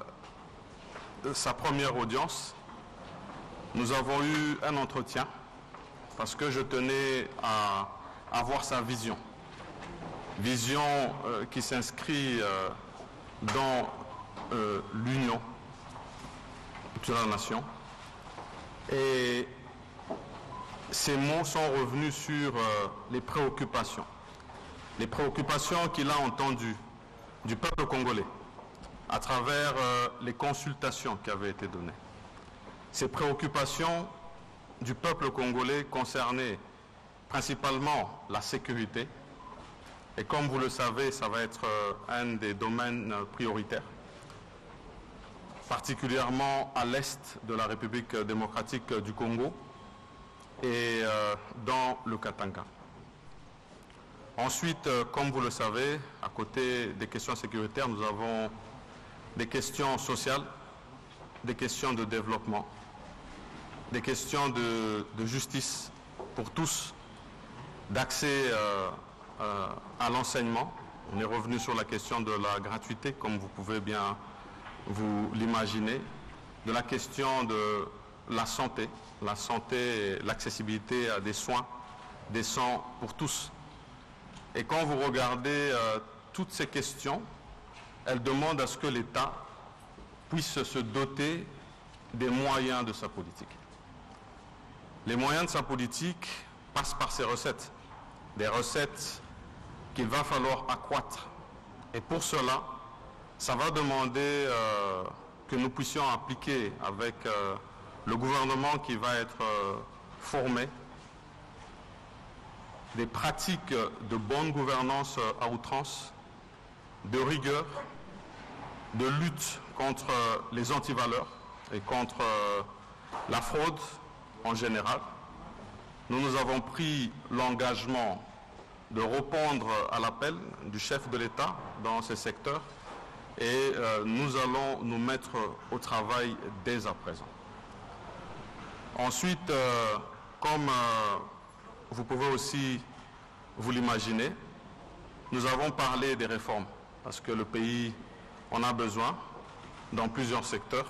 sa première audience. Nous avons eu un entretien parce que je tenais à avoir sa vision. Vision qui s'inscrit dans l'union, sur la nation. Et ces mots sont revenus sur les préoccupations qu'il a entendues du peuple congolais à travers les consultations qui avaient été données. Ces préoccupations du peuple congolais concernaient principalement la sécurité. Et comme vous le savez, ça va être un des domaines prioritaires, particulièrement à l'est de la République démocratique du Congo et dans le Katanga. Ensuite, comme vous le savez, à côté des questions sécuritaires, nous avons des questions sociales, des questions de développement, des questions de justice pour tous, d'accès à l'enseignement. On est revenu sur la question de la gratuité, comme vous pouvez bien vous l'imaginer, de la question de la santé et l'accessibilité à des soins décents pour tous. Et quand vous regardez toutes ces questions, elles demandent à ce que l'État puisse se doter des moyens de sa politique. Les moyens de sa politique passent par ses recettes, des recettes qu'il va falloir accroître. Et pour cela, ça va demander que nous puissions appliquer avec le gouvernement qui va être formé des pratiques de bonne gouvernance à outrance, de rigueur, de lutte contre les antivaleurs et contre la fraude en général. Nous avons pris l'engagement de répondre à l'appel du chef de l'État dans ces secteurs et nous allons nous mettre au travail dès à présent. Ensuite, comme vous pouvez aussi vous l'imaginer, nous avons parlé des réformes parce que le pays en a besoin dans plusieurs secteurs.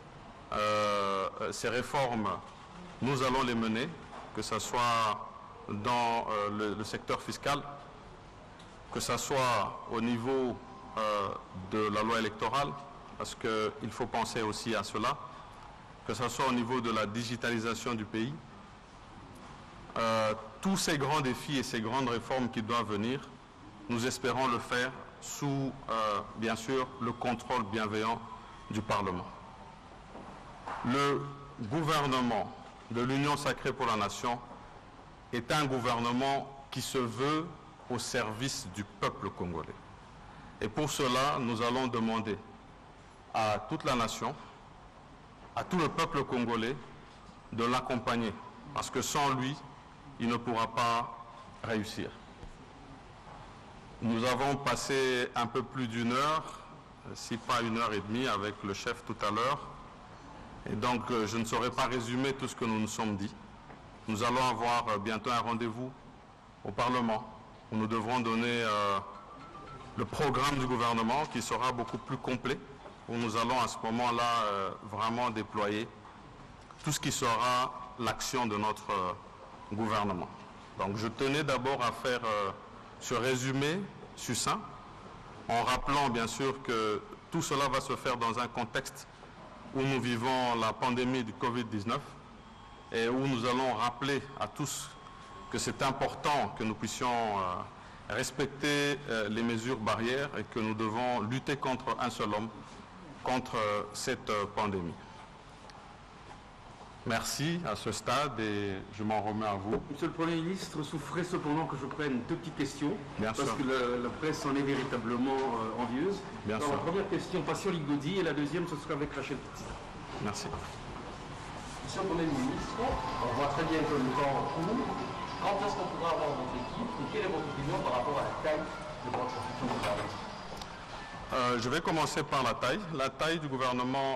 Ces réformes, nous allons les mener, que ce soit dans le secteur fiscal, que ce soit au niveau de la loi électorale, parce qu'il faut penser aussi à cela, que ce soit au niveau de la digitalisation du pays. Tous ces grands défis et ces grandes réformes qui doivent venir, nous espérons le faire sous, bien sûr, le contrôle bienveillant du Parlement. Le gouvernement de l'Union sacrée pour la nation est un gouvernement qui se veut au service du peuple congolais. Et pour cela, nous allons demander à toute la nation, à tout le peuple congolais, de l'accompagner. Parce que sans lui, il ne pourra pas réussir. Nous avons passé un peu plus d'une heure, si pas 1h30, avec le chef tout à l'heure. Et donc, je ne saurais pas résumer tout ce que nous nous sommes dit. Nous allons avoir bientôt un rendez-vous au Parlement où nous devrons donner le programme du gouvernement qui sera beaucoup plus complet, où nous allons à ce moment-là vraiment déployer tout ce qui sera l'action de notre gouvernement. Donc, je tenais d'abord à faire ce résumé succinct, en rappelant bien sûr que tout cela va se faire dans un contexte où nous vivons la pandémie du Covid-19 et où nous allons rappeler à tous que c'est important que nous puissions respecter les mesures barrières et que nous devons lutter contre un seul homme, contre cette pandémie. Merci à ce stade et je m'en remets à vous. Monsieur le Premier ministre, souffrez cependant que je prenne deux petites questions, Bien parce sûr. que la presse en est véritablement envieuse. Bien Alors, sûr. la première question, Passion Ligodi, et la deuxième, ce sera avec Rachel Petit. Merci. Monsieur le Premier ministre, on voit très bien que le temps court. Quand est-ce qu'on pourra avoir votre équipe et quelle est votre opinion par rapport à la taille de votre futur gouvernement? Je vais commencer par la taille. La taille du gouvernement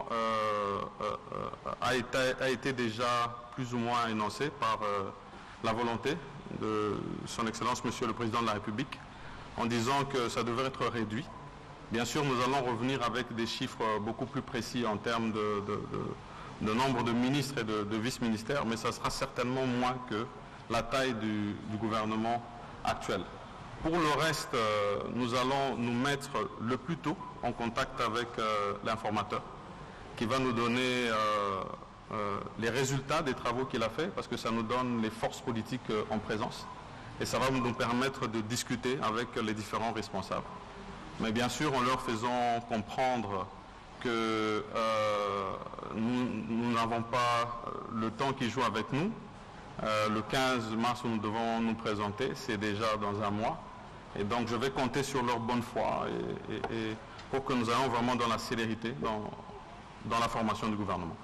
a été déjà plus ou moins énoncée par la volonté de son Excellence Monsieur le Président de la République en disant que ça devrait être réduit. Bien sûr, nous allons revenir avec des chiffres beaucoup plus précis en termes de nombre de ministres et de vice-ministères, mais ça sera certainement moins que la taille du gouvernement actuel. Pour le reste, nous allons nous mettre le plus tôt en contact avec l'informateur qui va nous donner les résultats des travaux qu'il a fait, parce que ça nous donne les forces politiques en présence. Et ça va nous permettre de discuter avec les différents responsables. Mais bien sûr, en leur faisant comprendre que nous n'avons pas le temps qui joue avec nous. Le 15 mars où nous devons nous présenter, c'est déjà dans un mois. Et donc je vais compter sur leur bonne foi et pour que nous ayons vraiment dans la célérité dans la formation du gouvernement.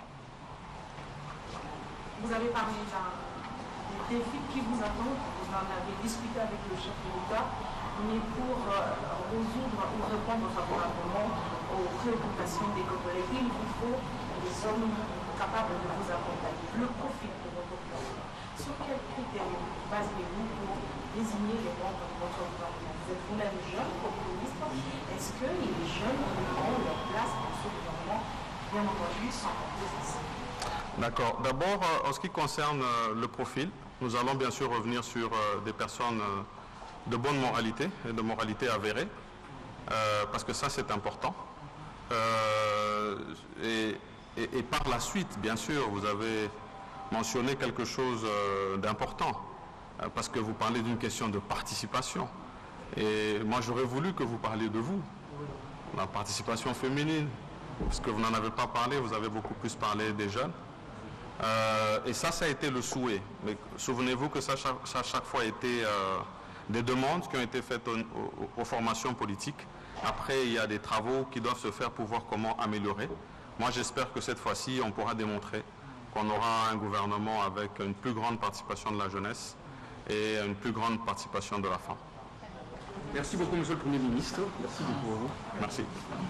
Vous avez parlé des défis qui vous attendent, vous en avez discuté avec le chef de l'État, mais pour résoudre ou répondre favorablement aux préoccupations des Congolais, il vous faut des hommes capables de vous accompagner. Le profil de votre gouvernement, sur quels critères basez-vous pour désigner les membres de votre gouvernement? Vous êtes vous-même jeune comme ministre, est-ce que les jeunes ont leur place dans ce gouvernement, bien entendu, sans opposition? D'accord. D'abord, en ce qui concerne le profil, nous allons bien sûr revenir sur des personnes de bonne moralité et de moralité avérée, parce que ça c'est important. Et par la suite, bien sûr, vous avez mentionné quelque chose d'important, parce que vous parlez d'une question de participation. Et moi j'aurais voulu que vous parliez de vous, la participation féminine, parce que vous n'en avez pas parlé, vous avez beaucoup plus parlé des jeunes. Et ça a été le souhait. Mais souvenez-vous que ça a chaque fois été des demandes qui ont été faites aux formations politiques. Après, il y a des travaux qui doivent se faire pour voir comment améliorer. Moi, j'espère que cette fois-ci, on pourra démontrer qu'on aura un gouvernement avec une plus grande participation de la jeunesse et une plus grande participation de la femme. Merci beaucoup, Monsieur le Premier ministre. Merci beaucoup à vous. Merci.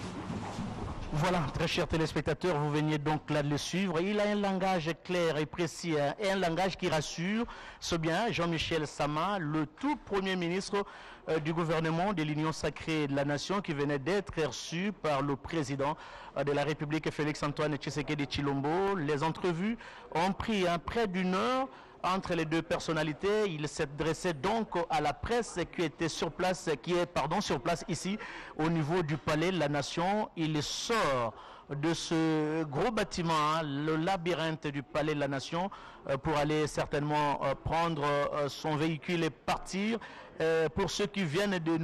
Voilà, très chers téléspectateurs, vous veniez donc là de le suivre. Il a un langage clair et précis et un langage qui rassure. C'est bien Jean-Michel Sama, le tout premier ministre du gouvernement de l'Union sacrée de la nation qui venait d'être reçu par le président de la République, Félix-Antoine Tshisekedi Tshilombo. Les entrevues ont pris près d'une heure entre les deux personnalités. Il s'adressait donc à la presse qui était sur place, sur place ici au niveau du Palais de la Nation. Il sort de ce gros bâtiment, le labyrinthe du Palais de la Nation, pour aller certainement prendre son véhicule et partir. Pour ceux qui viennent de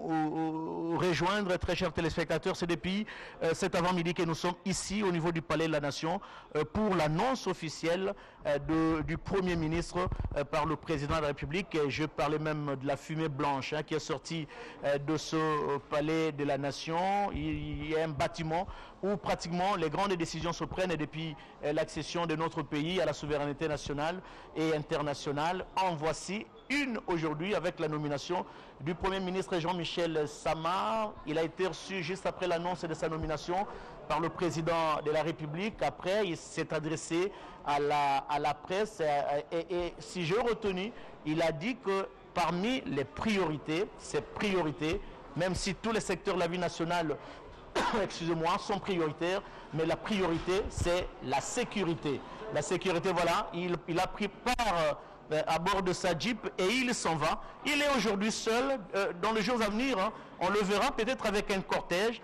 nous rejoindre, très chers téléspectateurs, c'est depuis cet avant-midi que nous sommes ici au niveau du Palais de la Nation pour l'annonce officielle du Premier ministre par le Président de la République. Je parlais même de la fumée blanche qui est sortie de ce Palais de la Nation. Il y a un bâtiment où pratiquement les grandes décisions se prennent depuis l'accession de notre pays à la souveraineté nationale et internationale. En voici une aujourd'hui avec la nomination du Premier ministre Jean-Michel Sama. Il a été reçu juste après l'annonce de sa nomination par le Président de la République. Après, il s'est adressé à la presse et si j'ai retenu, il a dit que parmi les priorités, ces priorités, même si tous les secteurs de la vie nationale excusez-moi, sont prioritaires, mais la priorité, c'est la sécurité. La sécurité, voilà, il a pris part à bord de sa Jeep et il s'en va. Il est aujourd'hui seul. Dans les jours à venir, on le verra peut-être avec un cortège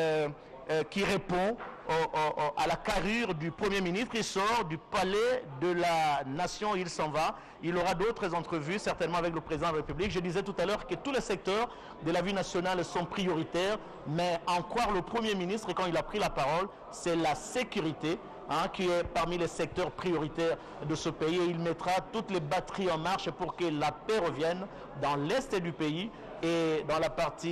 qui répond à la carrure du Premier ministre. Il sort du Palais de la Nation, il s'en va. Il aura d'autres entrevues, certainement avec le Président de la République. Je disais tout à l'heure que tous les secteurs de la vie nationale sont prioritaires, mais en croire le Premier ministre, quand il a pris la parole, c'est la sécurité qui est parmi les secteurs prioritaires de ce pays. Et il mettra toutes les batteries en marche pour que la paix revienne dans l'est du pays et dans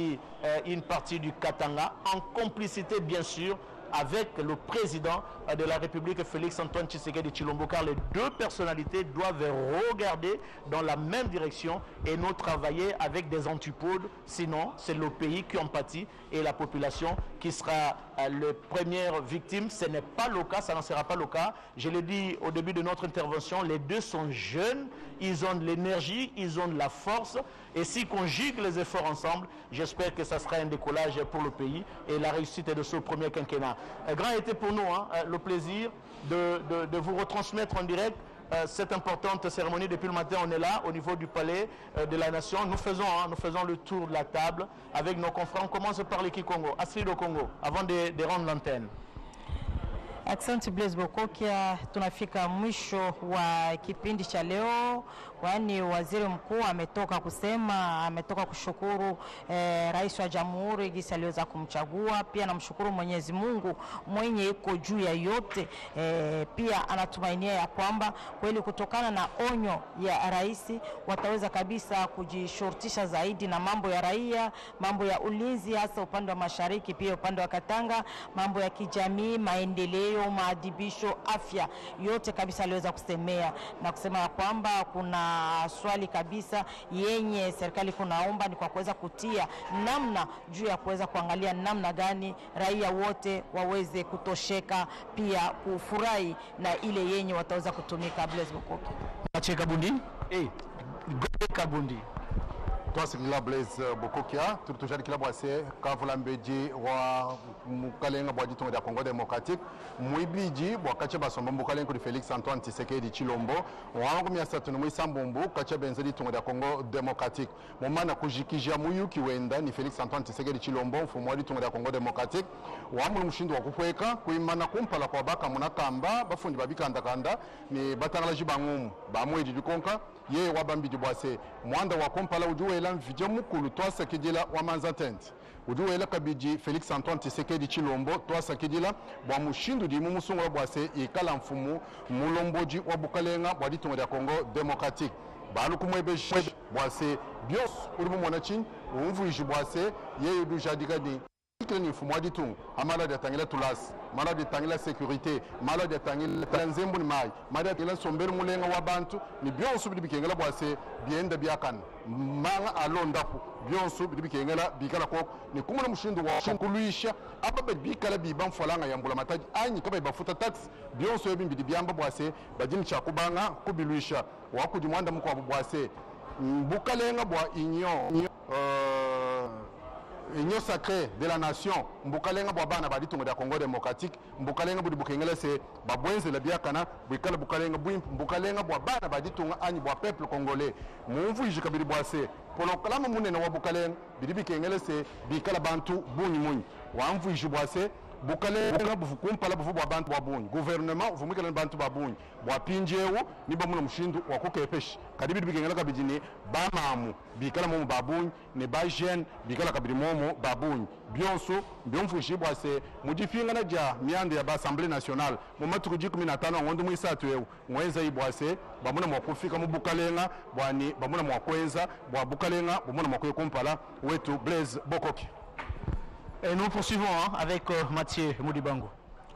une partie du Katanga, en complicité bien sûr avec le président de la République, Félix-Antoine Tshisekedi Tshilombo, car les deux personnalités doivent regarder dans la même direction et non travailler avec des antipodes. Sinon, c'est le pays qui en pâtit et la population qui sera la première victime. Ce n'est pas le cas, ça n'en sera pas le cas. Je l'ai dit au début de notre intervention, les deux sont jeunes, ils ont de l'énergie, ils ont de la force. Et s'ils conjuguent les efforts ensemble, j'espère que ça sera un décollage pour le pays et la réussite de ce premier quinquennat. Grand était pour nous le plaisir de vous retransmettre en direct cette importante cérémonie. Depuis le matin, on est là au niveau du Palais de la Nation. Nous faisons le tour de la table avec nos confrères. On commence par l'équipe Congo. Astrid au Congo, avant de rendre l'antenne. Asante Blaise Bokokia, tunafika mwisho wa kipindi cha leo, kwani waziri mkuu ametoka kushukuru rais wa jamhuri gisi aliweza kumchagua. Pia namshukuru Mwenyezi Mungu mwenye iko juu ya yote. Pia anatumainia ya kwamba kweli kutokana na onyo ya rais wataweza kabisa kujishurtisha zaidi na mambo ya raia, mambo ya ulinzi, hasa upande wa mashariki, pia upande wa Katanga, mambo ya kijamii, maendeleo, maadibisho, afya, yote kabisa aliweza kusemea na kusema ya kwamba kuna swali kabisa yenye serikali kunaomba ni kwa kuweza kutia namna juu ya kuweza kuangalia namna gani raia wote waweze kutosheka, pia kufurahi na ile yenye wataweza kutumika. Blaise Bokoki Acheka Bundi Kabundi twasikila Blaise Bokokia turutujali kila bwase kavula mbeji wa mukalenga bwa ditongo ya Congo Democratique muibiji bwa kache basomba mukalenga di Félix Antoine Tshisekedi Tshilombo wangu miasatu ni muisambumbu kache benze ditongo ya Congo Democratique momana kujikija muyuki wenda ni Félix Antoine Tshisekedi Tshilombo mfumo wa ditongo ya Congo Democratique wamu mushindo wa kupweka kuimana kumpala kwa baka munakamba bafundi babikandakanda ni batangala jibangumu bamweji dikonka ye wabambi dibwase mwanda wa kumpala ujuwela mvije mukulu twasakidila wa manzatente ujuwela kabiji Félix Antoine Tshisekedi Tshilombo twasakidila bwa mushindu di mumusungu wa bwase ikala mfumu mulomboji wa bukalenga bwa ditongo ya Congo Democratique balu kumwebeshe bwase bios uri mumona chini umvuishi bwase ye yudu jadigadi ni mfumu wa ditungu amala ya tangila tulas malade tangila sécurité malade tangila tanzembu ni mai malade tangila sombere mulenga wa bantu ni byonsu bidibikengela bwase bienda byakana manga alondaku byonsu bidibikengela bikala ko ni kumula mushindu wa kuluisha ababe bikala biba mfolanga yambula mataji anyi kaba bafuta tax byonsu ebimbidi byamba bwase bajini chakubanga kubiluisha wakuji mwanda mko bwase bukalenga bwa Union sacrée de la nation mbukalenga bwa bana badi tungo da Congo Democratique mbukalenga budi bukengela se babwenze la biakana bwikala bukalenga mbukalenga bwa bana badi tungo anyi bwa peuple congolais mumvu yijikabiri bwase polo kalama munene wa bukalenga bidi bikengela se bikala bantu bunyi munyi wamvu yijibwase bukalenga bufukumpala bufu bwa bantu bwa bunyi gouvernement vumikala bantu bwa bunyi bwa pinjewo niba muno mushindu wa kukepeshi kadibidi bikengela kabijini bamamu bikala momo babunyi ne ba jeune bikala kabiri momo babunyi byonso byomfushi bwase mudifinga na ja miande ya Assemblée nationale mu matuku 15 ngondo mwisatu yewu mweza ibwase bamuna mwakufika mu bukalenga bwani bamuna mwakwenza bwa bukalenga bamuna mwakuyekumpala wetu Blaise Bokoki. Et nous poursuivons avec Mathieu Moudibango.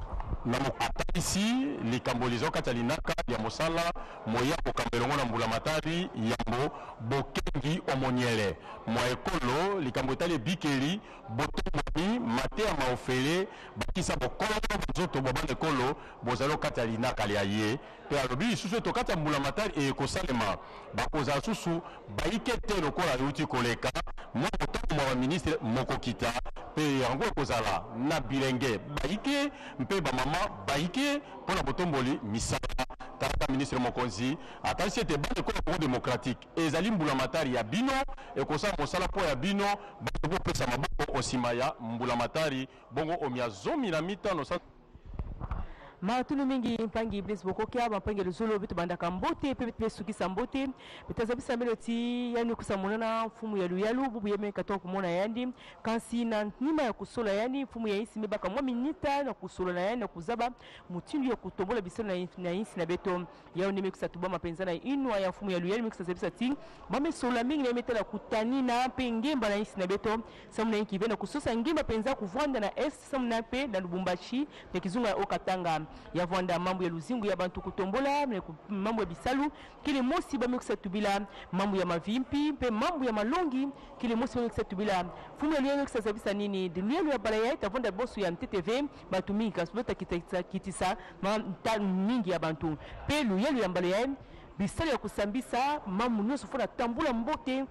Ici, les Cambolizo Katalinaka, Yamosala, Moya Okambelongo na Mbulamatari, Yambo, Bokengi Omoniele, Moekolo, les Cambotale Bikeli, Botomoni, Matea Maofele, Bakisa Bokolo, Zoto Bobane Kolo, Bozalo Katalinaka Liaye, Pe Alobi, Susu Tokata Mbulamatari et Ekosalema, Bakoza Susu, Baikete Lokola Yuti Koleka, Mwa ministre Mokokita, Pe Yango Kozala, Nabilenge, Baike, Mpe Bamama, Baike, pour la botomboli, Misala, Tarata ministre Mokonzi, attention, c'était bon de Congo démocratique. Et Zalim Mbulamatari ya Bino, et Kosa Mosala po ya Bino, Bongo Pesa Maboko Osimaya, Mbulamatari, Bongo Omia Zomi na Mita, no sa. Matunu mingi mpangi Blaise Bokokia mpangi luzolo bitu bandaka mbote pepe sukisa mbote bitazabisa meloti yani kusamonana mfumu ya luyalu bubu yeme katoa kumona yandi kansi na nima ya kusola yani mfumu ya isi mebaka mwa minita na kusola na yani na kuzaba mutindu ya kutombola bisona na isi na beto yao nime kusatuba mapenza na inwa ya mfumu ya luyalu mikusazabisa ti mame sola mingi na metala kutani na pengemba na isi na beto samuna inki vena kusosa ngimba penza kuvwanda na es samuna pe na Lubumbashi na kizunga okatanga ya vwanda mambo ya luzingu ya bantu kutombola mambo ya bisalu kile mosi bamekisa tubila mambo ya mavimpi pe mambo ya malongi kile mosi bamekisa tubila fumu ya mekisa zabisa nini dunia ya balaya itavonda bosu ya MTTV batumika subota kitisa mingi ya bantu pe luyelu ya balaya bisalu ya kusambisa mambo nyoso fona tambula mbote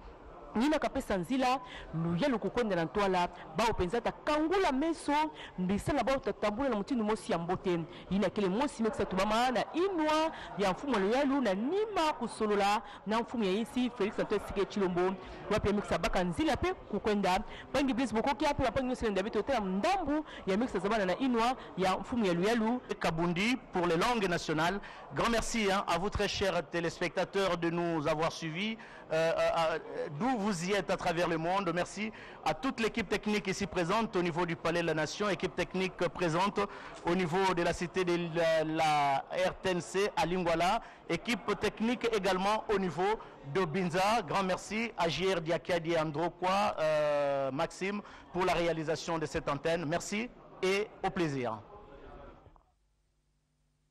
nina kapesa nzila luya lukukonda na ntwala bao penza ta kangula meso mbisala bao tatambula na mutinu mosi ya mbote ina kile mosi mekisa tubama na inwa ya mfumo luyalu na nima kusolola na mfumo ya isi Felix Antoine Tshisekedi Tshilombo wapi mekisa baka nzila pe kukwenda bangi bliss bokoki ape wapangi nyose nda beto tela ndambu ya mekisa zabana na inwa ya mfumo ya luyalu Kabundi pour les langues nationales. Grand merci à vous très chers téléspectateurs de nous avoir suivis d'où vous y êtes à travers le monde. Merci à toute l'équipe technique ici présente au niveau du Palais de la Nation, équipe technique présente au niveau de la cité de la RTNC à Lingwala, équipe technique également au niveau de Binza. Grand merci à JR Diakadi et Androkwa, Maxime pour la réalisation de cette antenne. Merci et au plaisir.